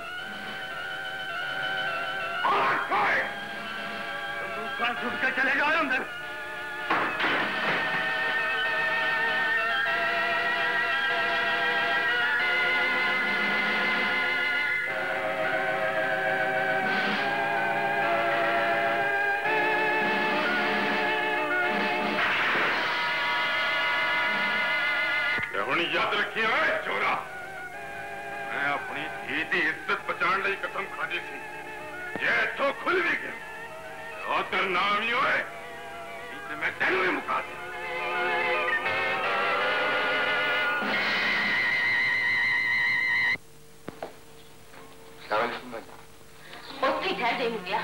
छुट के चले जाओ अंदर। याद रखिए चोरा, मैं अपनी धी की इज्जत बचाने की कसम खादी थी। ये तो खुल भी गया और तेरा नाम ही होए इसे मैं तेन भी मुका दी। ਉੱਥੇ ਠਹਿਰ ਦੇ ਮੁੰਡਿਆ।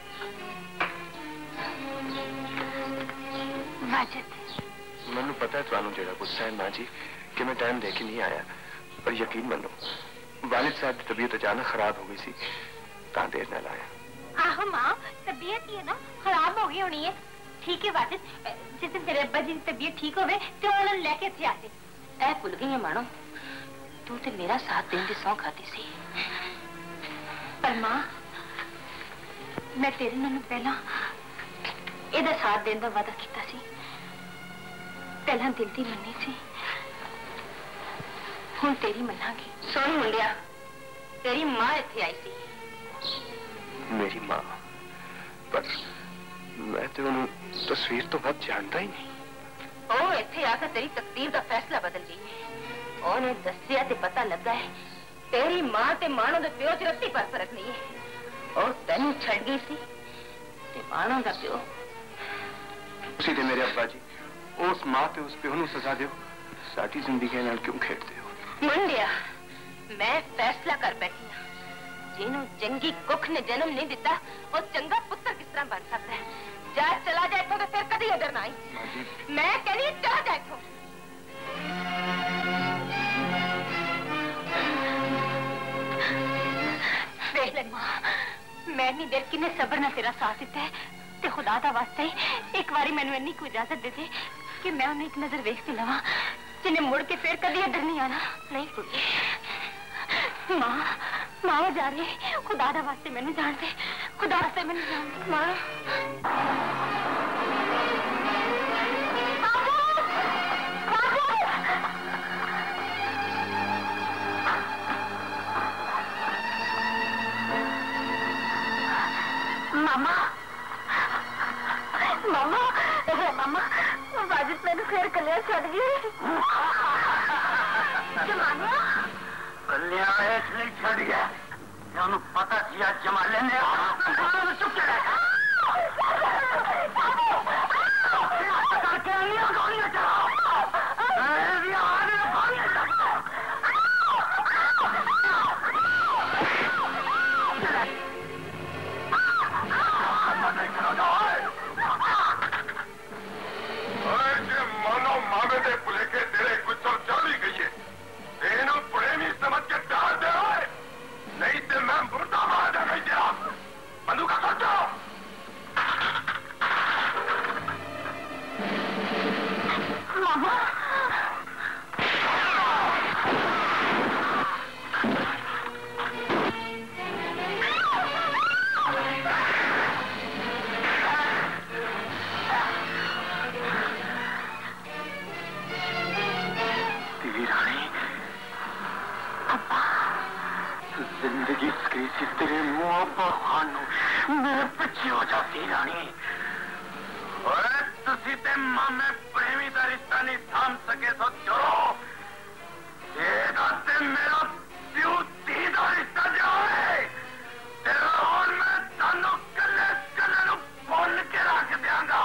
ਮੈਨੂੰ ਪਤਾ ਹੈ ਤੁਹਾਨੂੰ ਜਿਹੜਾ ਗੁੱਸਾ ਹੈ ਮਾਂ ਜੀ कि मैं टाइम देके नहीं आया, पर यकीन मानो वालिद साहब की तबीयत अचानक खराब हो गई सी, तां देर न लाया। आहो मां, तबीयत ही है ना खराब हो गई होनी है। ठीक है वालिद, जिस दिन तेरे अब्बा जी की तबीयत ठीक होवे ते उन्हें लेके इत्थे आते। ऐ भुल गई है मानो, तू ते मेरा साथ देने दी सौं खाती सी। पर मां, मैं तेरे नाल पहला एदा साथ देने दा वादा कीता सी। पहला दिल दी मन्नी सी, हुण तेरी मनांगी। सुन मुंडिया, तेरी मां इत्थे आई सी। मेरी मां? पर मैं तो उन्हें तस्वीर तो बहुत जानता ही नहीं। ओ इत्थे आकर तेरी तकदीर का फैसला बदल गई है। उन्हें दसिया ते पता लगा है तेरी मां ते मानो दे प्यो च रत्ती पर फर्क नहीं है। और तेनू छड़ गई सी ते मानो दा प्यो। उसी दे मेरे अब्बा जी, उस मां ते उस प्यो नू सजा दियो, साडी जिंदगी नाल क्यों खेडदे हो? मुंडिया, मैं फैसला कर बैठी हाँ। जिन्हों जंगी कुख ने जन्म नहीं दिता, वो चंगा पुत्र किस तरह बन सकता है? जा चला जाए तो फिर कभी इधर ना आई। मैं कहनी चला जाए तो देख ले मां, मैं इन्नी देर किन्ने सबर ना तेरा साथ दिता है ते खुदा दा वास्ते एक बारी मैनू इन्नी को इजाजत दे दे कि मैं उन्हें एक नजर वेख के लवा जिन्हें मुड़ के फिर कभी इधर नहीं आना। नहीं पुजी मां, मां वो जा रही है, खुदा दा वास्ते मैनू जान दे, खुदा वास्ते मैनू जान दे मां। मामा मामा मामा वाजिद मैंने फिर कल्याण छड़ गई। जमानिया कल्याण इसलिए छड़ गया जानू पता किया जमाले ने तेरे मुंह पर खानू मेरे पीछे हो जाती रानी। तुसी ते मामे प्रेमी का रिश्ता नहीं थाम सके तो चलो ते मेरा प्यू धी का रिश्ता जो है तेरा और मैं तानू कले कले बोल के रख देंगा।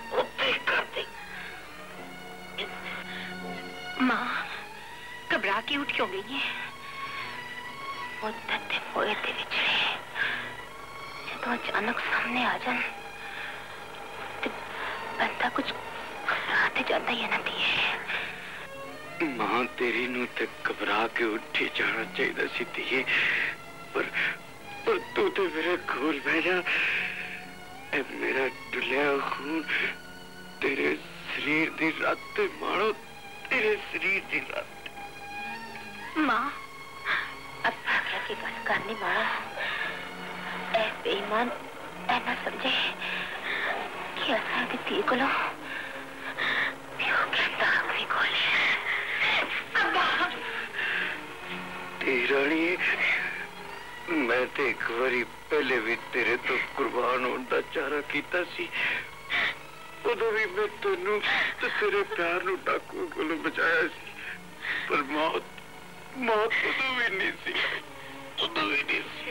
उत्ते कर दे। मां घबरा के उठ क्यों गई है? मुद्दत ते मोए ते विछड़े जदों अचानक सामने आ जान ते बंदा कुछ घबरा ते जाता ही है ना दिए। मां तेरी नू ते घबरा के उठी जाना चाहिए सी दिए, पर तू तो मेरे कोल बह जा। मेरा डुलिया खून तेरे शरीर दी रत मारो, तेरे शरीर दी रत। मां अब भाग्य की गल करनी मारो। ऐ बेईमान ऐ ना समझे कि असा दी धी कोलों प्यो कहता आखरी कोल अब्बा। रानी मैं तो एक बारी पहले भी तेरे तो कुर्बान होने का चारा किया सी। उदों भी मैं तेनू ते तेरे प्यार नू डाकू कोलों बचाया सी, पर मौत उदों भी नहीं सी, उदों भी नहीं सी।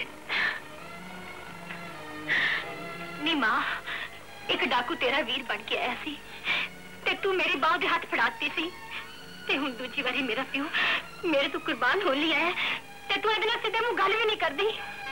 नी मां, एक डाकू तेरा वीर बन के आया सी ते तू मेरी बाह दे हाथ फड़ाती सी ते हुण दूजी बारी मेरा प्यो मेरे तो कुर्बान हो लिया है ते तू इहदे नाल सीधे मुंह गल भी नहीं करदी।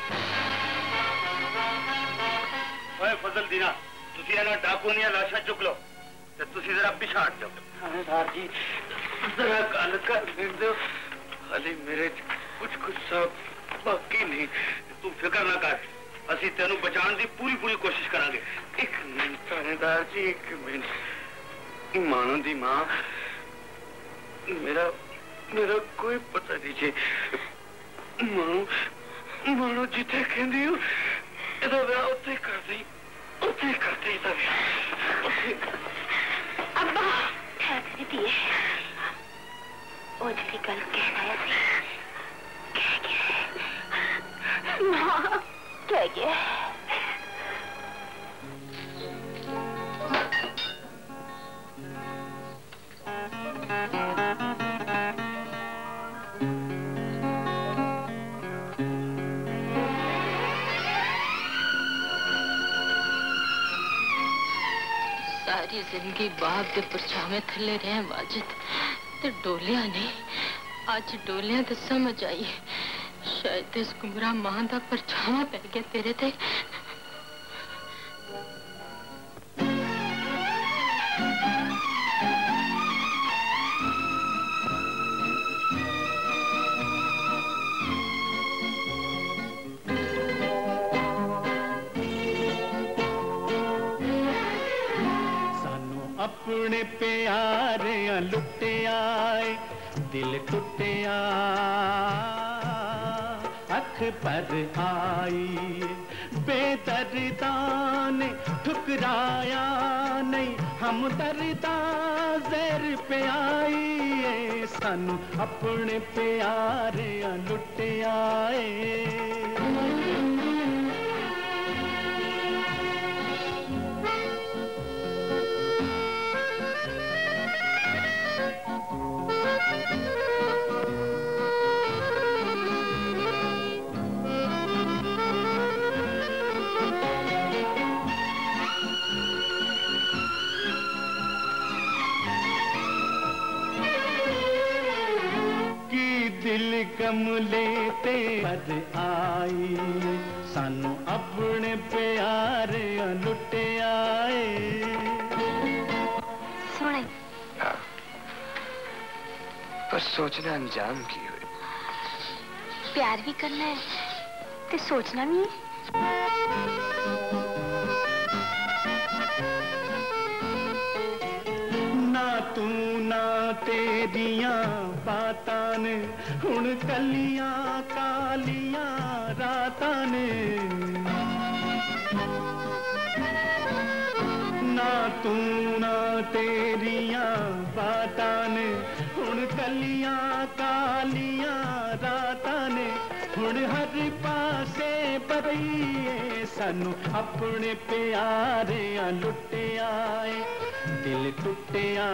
ओए फजल दीना, तुसी इन्हां डाकू दीयां लाशां चुक लो ते तुसी जरा पिछे हट जाओ। थानेदार जी जरा गल कर दो, हाले मेरे कुछ गुस्सा बाकी नहीं। तू फिक्र ना कर, असी तेनू बचाने की पूरी पूरी कोशिश करांगे। एक मिनट थानेदार जी, एक मिनट। मानो दी मां, मेरा कोई पता नहीं जी। मानो जिथे कहंदी हो इहदा विआह उत्थे कर दे, उत्थे कर दे इहदा विआह। अब्बा ठहर दिए ओ जी गल कहना है कह गया मां, कह गया। सारी जिंदगी बाप के परछावे थले रहे वाजिद ते डोलिया नहीं, आज डोलिया तो समझ आई। शायद इस गुमराह मां दा परछावा पै गया तेरे ते। अपने प्यारे लुटे आए, दिल टुटिया अख पर आई। बेदर्दा ने ठुकराया नहीं, हम दर्दा ज़ेर पे आई। सानू अपने प्यारे लुटे आए। दिल कमले ते बद आई, सानू अपने प्यारे लुटे आए। सुने पर सोचना अंजाम की हुई। प्यार भी करना है ते सोचना भी है। ना तू ना तेरियां बातां ने हुण कलियां कालियां रातां ने। ना तू ना तेरियां बातां ने हुण कलियां कालियां रातां ने। हुण हर पासे बरईए, सानू अपने प्यारे लुटे आए। दिल टुटिया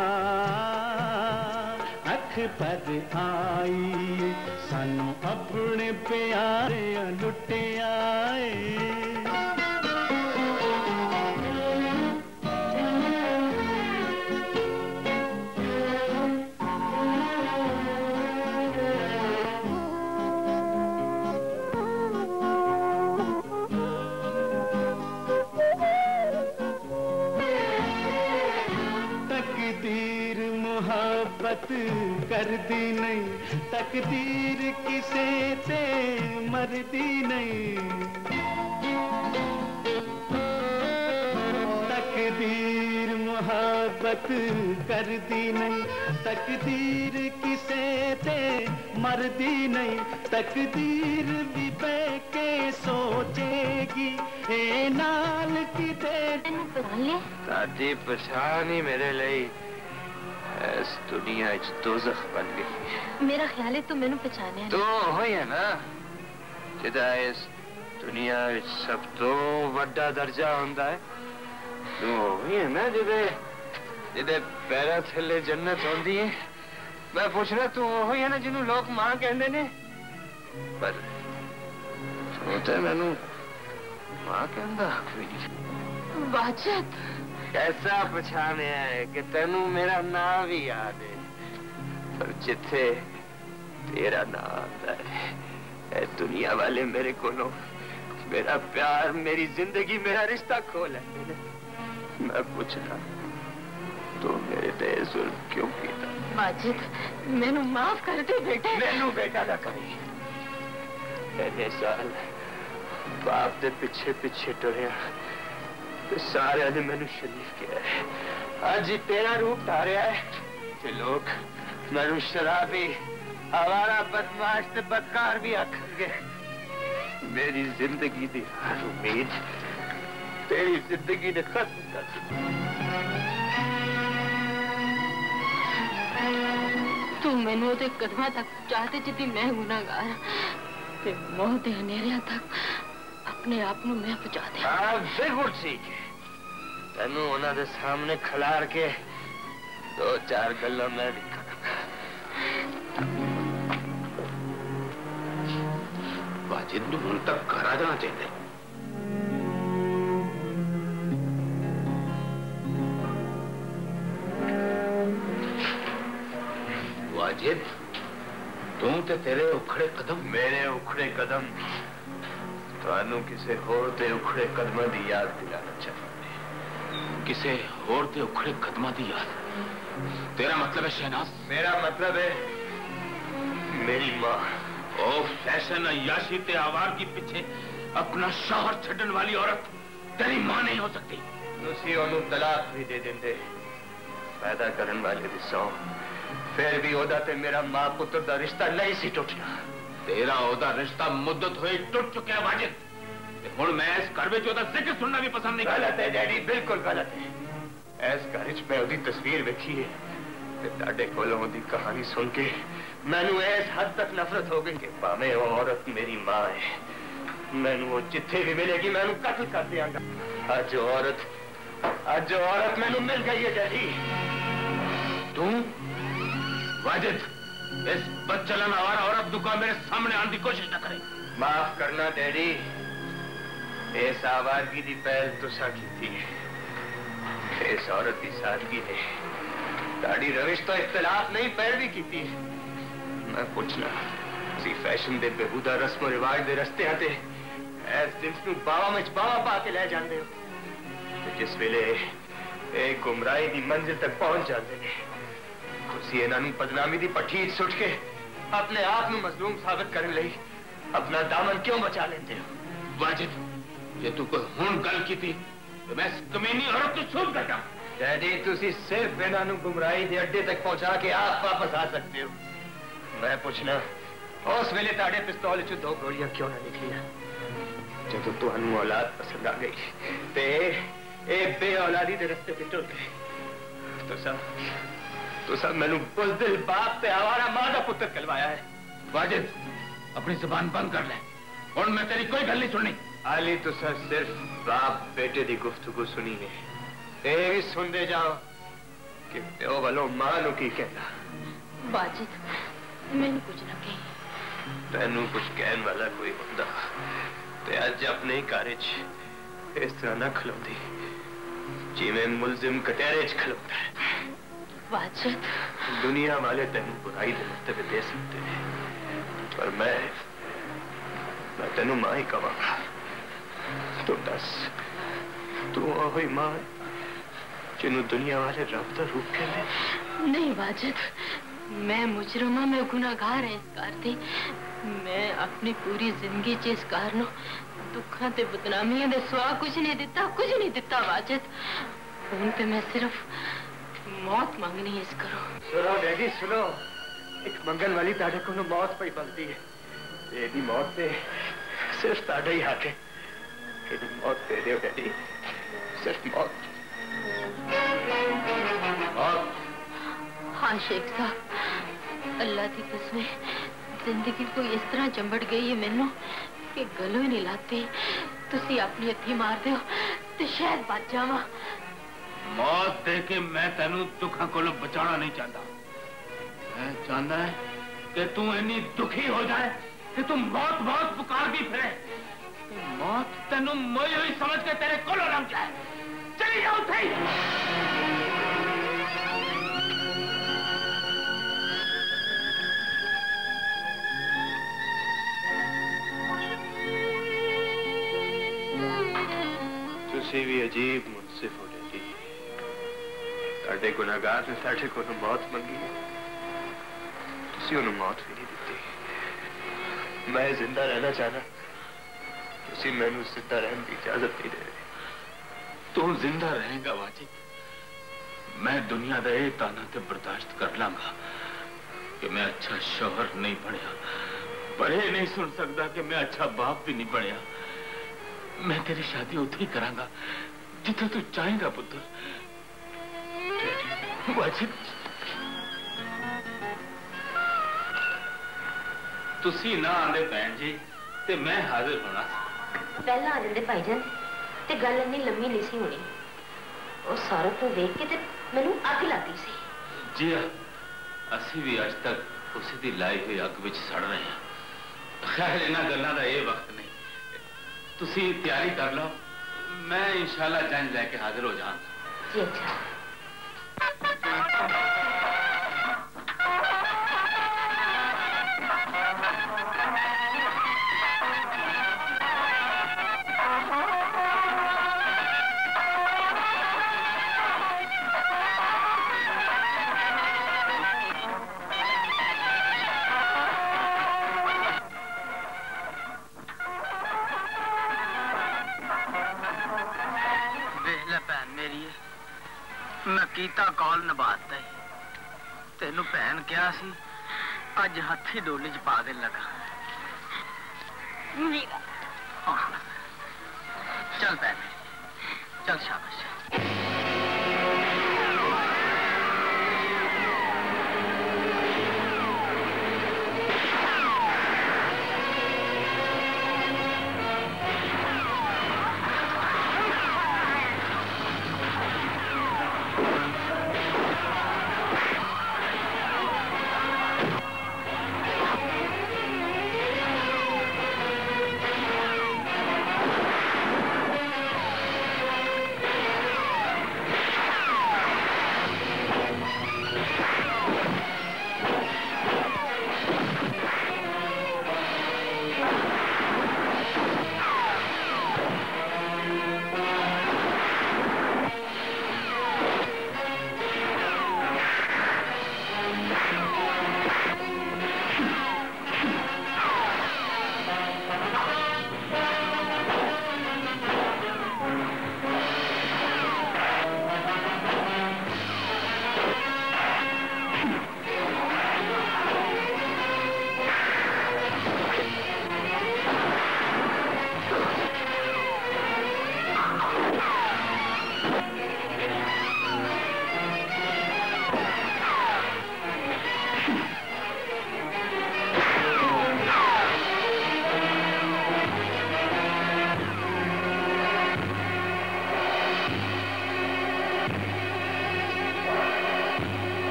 अख पर आई, सानू अपने प्यारे लुटे आए। मुहब्बत कर दी नहीं, तकदीर किसे ते मरदी नहीं। तकदीर मुहब्बत कर दी नहीं, तकदीर किसे ते मरदी नहीं। तकदीर भी बैके सोचेगी ए नाल की देर। तादी पछान ही मेरे लिए इस दुनिया दोज़ख बन गई। मेरा ख्याल है तू मैनू पहचाने तो हो ही है ना, जिदा इस दुनिया सब तो बड़ा दर्जा होता है। तू हो ही है ना जिदे जिदे पैरा थले जन्नत होती है। मैं पूछना तू हो ही है ना जिन्हों लोग मां कहते ने, पर तू तो मैनू मां कहंदा कोई नहीं। वाजिद कैसा पछाने है कि तेनू मेरा नाम भी याद है, पर जिथे तेरा नाम आता है दुनिया वाले मेरे को मेरा प्यार, मेरी जिंदगी, मेरा रिश्ता खो लेते हैं। मैं पूछना तो मेरे ते जुल्म क्यों किया? वाजिद मैनू माफ कर दे बेटे। मैनू बेटा ना करी, इन्ने साल बाप दे पिछे पिछे टुरिया, सारे ने मैनू शरीफ किया है। आज ही तेरा रूप धारिया है कि लोग मैनू शराबी, आवारा, बदमाश ते बदकार भी आखंगे। मेरी जिंदगी दी हर उम्मीद तेरी जिंदगी ने खत्म कर दी। तू मैनू ओदे कदमां तक चाहते जिद्दी मैं गुनाहगार ते मौत दे हनेरियां तक अपने आप को मैं पहुंचा दे। हाँ बिल्कुल ठीक है। तेनू उन्हां दे सामने खलार के दो चार गल्लां मैं भी करांगा। वाजिद नूं हुण तक घर आ जाना चाहिए। वाजिद तू ते तेरे उखड़े कदम, मेरे उखड़े कदम थानू किसे होर ते उखड़े कदमां दी याद दिलाना चाहते। किसे होर ते उखड़े कदमां दी याद? तेरा मतलब है शहनाज? मेरा मतलब है मेरी मां। ओ फैशन, अय्याशी ते आवारगी पीछे अपना शौहर छड्डण वाली औरत तेरी मां नहीं हो सकती। तुसी ओनू तलाक भी दे देंदे, पैदा करन वाले दी सौ, फिर भी ओदा ते मेरा मां पुत्र दा रिश्ता नहीं सी टुटना। तेरा ओदा रिश्ता मुद्दत हुई टूट चुका है वाजिद। हुण मैं इस घर में ओदा जिक्र सुनना भी पसंद नहीं। गलत है डैडी, बिल्कुल गलत है। इस घर च मैं ओदी तस्वीर वेखी है ते ताडे कोलों ओदी कहानी सुन के मैनू इस हद तक नफरत हो गई कि भावें वो औरत मेरी मां है, मैनू वो जिथे भी मिलेगी मैं कत्ल कर दियांगा। आज जो औरत मैनू मिल गई है डैडी। तू वाजिद इस बदचलन आवारा औरत दुका मेरे सामने आने की कोशिश न करे। माफ करना डैडी, इस आवारगी की पहल तुसा की थी। इस औरत की सादगी ने ताड़ी रविश तो इख्तलाफ नहीं पैरवी की थी। मैं पूछना सी फैशन दे बेहूदा रस्म रिवाज दे रस्ते आते इस जिन्स नू बावा में बावा पा के ले जाते हो तो जिस वेले एक गुमराही की मंजिल तक पहुंच जाते हैं, तुसी इन्हां नू बदनामी की पट्टी सुट के अपने आप नू मजलूम साबित करने लई अपना दामन क्यों बचा लेते हो? वाजिद जे तू कोई हुण गल की थी तो मैं इस कमीनी औरत को छूट करता। डैडी तुसी सिर्फ इन्हां नू गुमराही दे अड्डे तक पहुंचा के आप वापस आ सकते हो। मैं पूछना उस वेले ताड़े पिस्तौल चो दो गोलियां क्यों ना निकलियां? जब तुहानू औलाद पसंद आ गई ते ए बे औलादी दे रस्ते पे टुर गए। तुसा मैनू बुज़दिल बाप ते आवारा मां दा पुत्र कहलवाया है। वाजिद अपनी जुबान बंद कर ले और मैं तेरी कोई गल नहीं सुननी। आली तुसा सिर्फ बाप बेटे दी गुफ्तगू सुनी है, ये भी सुनते जाओ कि प्यो वालों मां नू की कहना। वाजिद मैनू कुछ ना कही। तेनू कुछ कहन वाला कोई बंदा ते अज अपने घर च इस तरह ना खलोंदी जिवें मुलजिम कटहरे च खलोता है। वाजिद दुनिया वाले तेनू बुराई दे मर्तबे दे सकते हैं, पर मैं तेनू मां ही कहांगा। तो दस तू ओही मां जिन्हों दुनिया वाले रब दा रूप कहते? नहीं वाजिद मैं मुजरमा, मैं गुनाहगार है इस कार दी। मैं अपनी पूरी जिंदगी च इस कार नो दुखा ते बदनामियां दे सिवा कुछ नहीं दिता वाजिद। हुण ते मैं सिर्फ मौत मंगनी है इस करो। सुनो डैडी सुनो, एक मंगन वाली ताड़े को मौत पई बनती है। एदी मौत ते सिर्फ ताड़ा ही हाथ है। एदी मौत दे दो डैडी, सिर्फ मौत। हाँ शेख साहब, अल्लाह की कसम जिंदगी को इस तरह चंबड़ गई है मैनू कि गलों ही नहीं लाते। तुसी अपनी हथी मार दो तो शायद बच जावा। मौत दे के मैं तेनू दुखा को बचाना नहीं चाहता। मैं चाहता है कि तू इन्नी दुखी हो जाए कि तू मौत पुकार भी फिरे। मौत तेनू मोई हुई समझ के तेरे कोलों लग जाए। चली जाओ थे। तुसी भी अजीब मुनसिफ हो डैडी। साडे गुनाहगार ने साडे को मौत मंगी है, तुसी उन्हें मौत भी नहीं दी। मैं जिंदा रहना चाहना, तुसी मैनू जिंदा रहने की इजाजत नहीं दे रहे। तू जिंदा रहेगा वाजिद। मैं दुनिया का यह ताना ते बर्दाश्त कर लांगा कि मैं अच्छा शौहर नहीं बनया, पर यह नहीं सुन सकता कि मैं अच्छा बाप भी नहीं बनया। मैं तेरी शादी उथे ही करांगा जिथे तू चाहेगा पुत्र। वाजिद, तुसी ना आंदे भैन जी ते मैं हाजिर होना। पहला आ जाते भाईजान ते गल इन्नी लम्मी नहीं सी होनी। और सारा तो देख के ते मैनू अग लगी सी। जी हाँ, असी भी अज तक उसी दी लाई हुई अग विच सड़ रहे हैं। खैर इन्हां गल्लां दा ये वक्त नहीं। तुसी तैयारी कर लो, मैं इंशाल्लाह जंज लेके हाजिर हो जाऊंगा। जी अच्छा। मैं कीता कॉल नभाता ही तेनू भैन क्या सी अज हाथी डोली च पा के लगा। चल भैन चल शाबाश।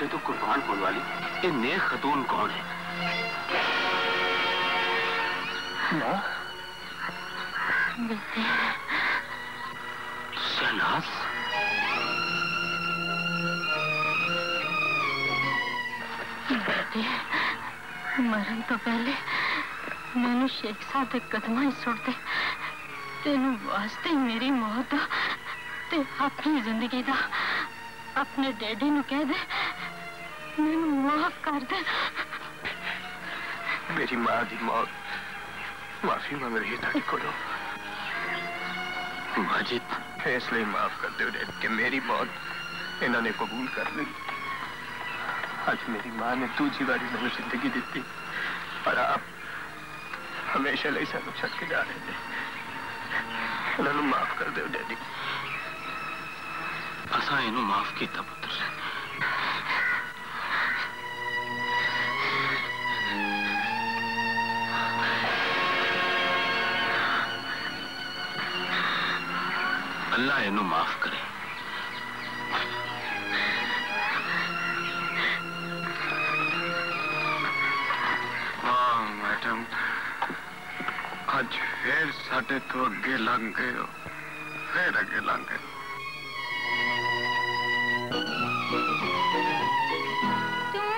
बेटे तो कुर्बान होने वाली ये नेक खतून कौन है? माँ बेटे शहनाज, बेटे मरन तो पहले मैनू शेख साहब के कदमां च सुट दे। तेनू वास्ते मेरी मौत दा ते अपनी जिंदगी दा अपने डैडी नू कह दे मैनू माफ कर दे। मेरी माँ की मौत माफी मांग रही है ताकि कोलो माजिद फैसले माफ कर दो डैड कि मेरी मौत इन्होंने कबूल कर ली। आज मेरी माँ ने दूसरी बारी मैंने जिंदगी दी और आप हमेशा लिए सानू छड़ के जा रहे थे। इन्होंने माफ कर दो डैडी। असा इनू माफ किया पुत्र। अल्लाह इनू माफ करे। मैडम आज फिर साढ़े तो अगे लंघ गए हो, फिर अगे लंघ गए। तू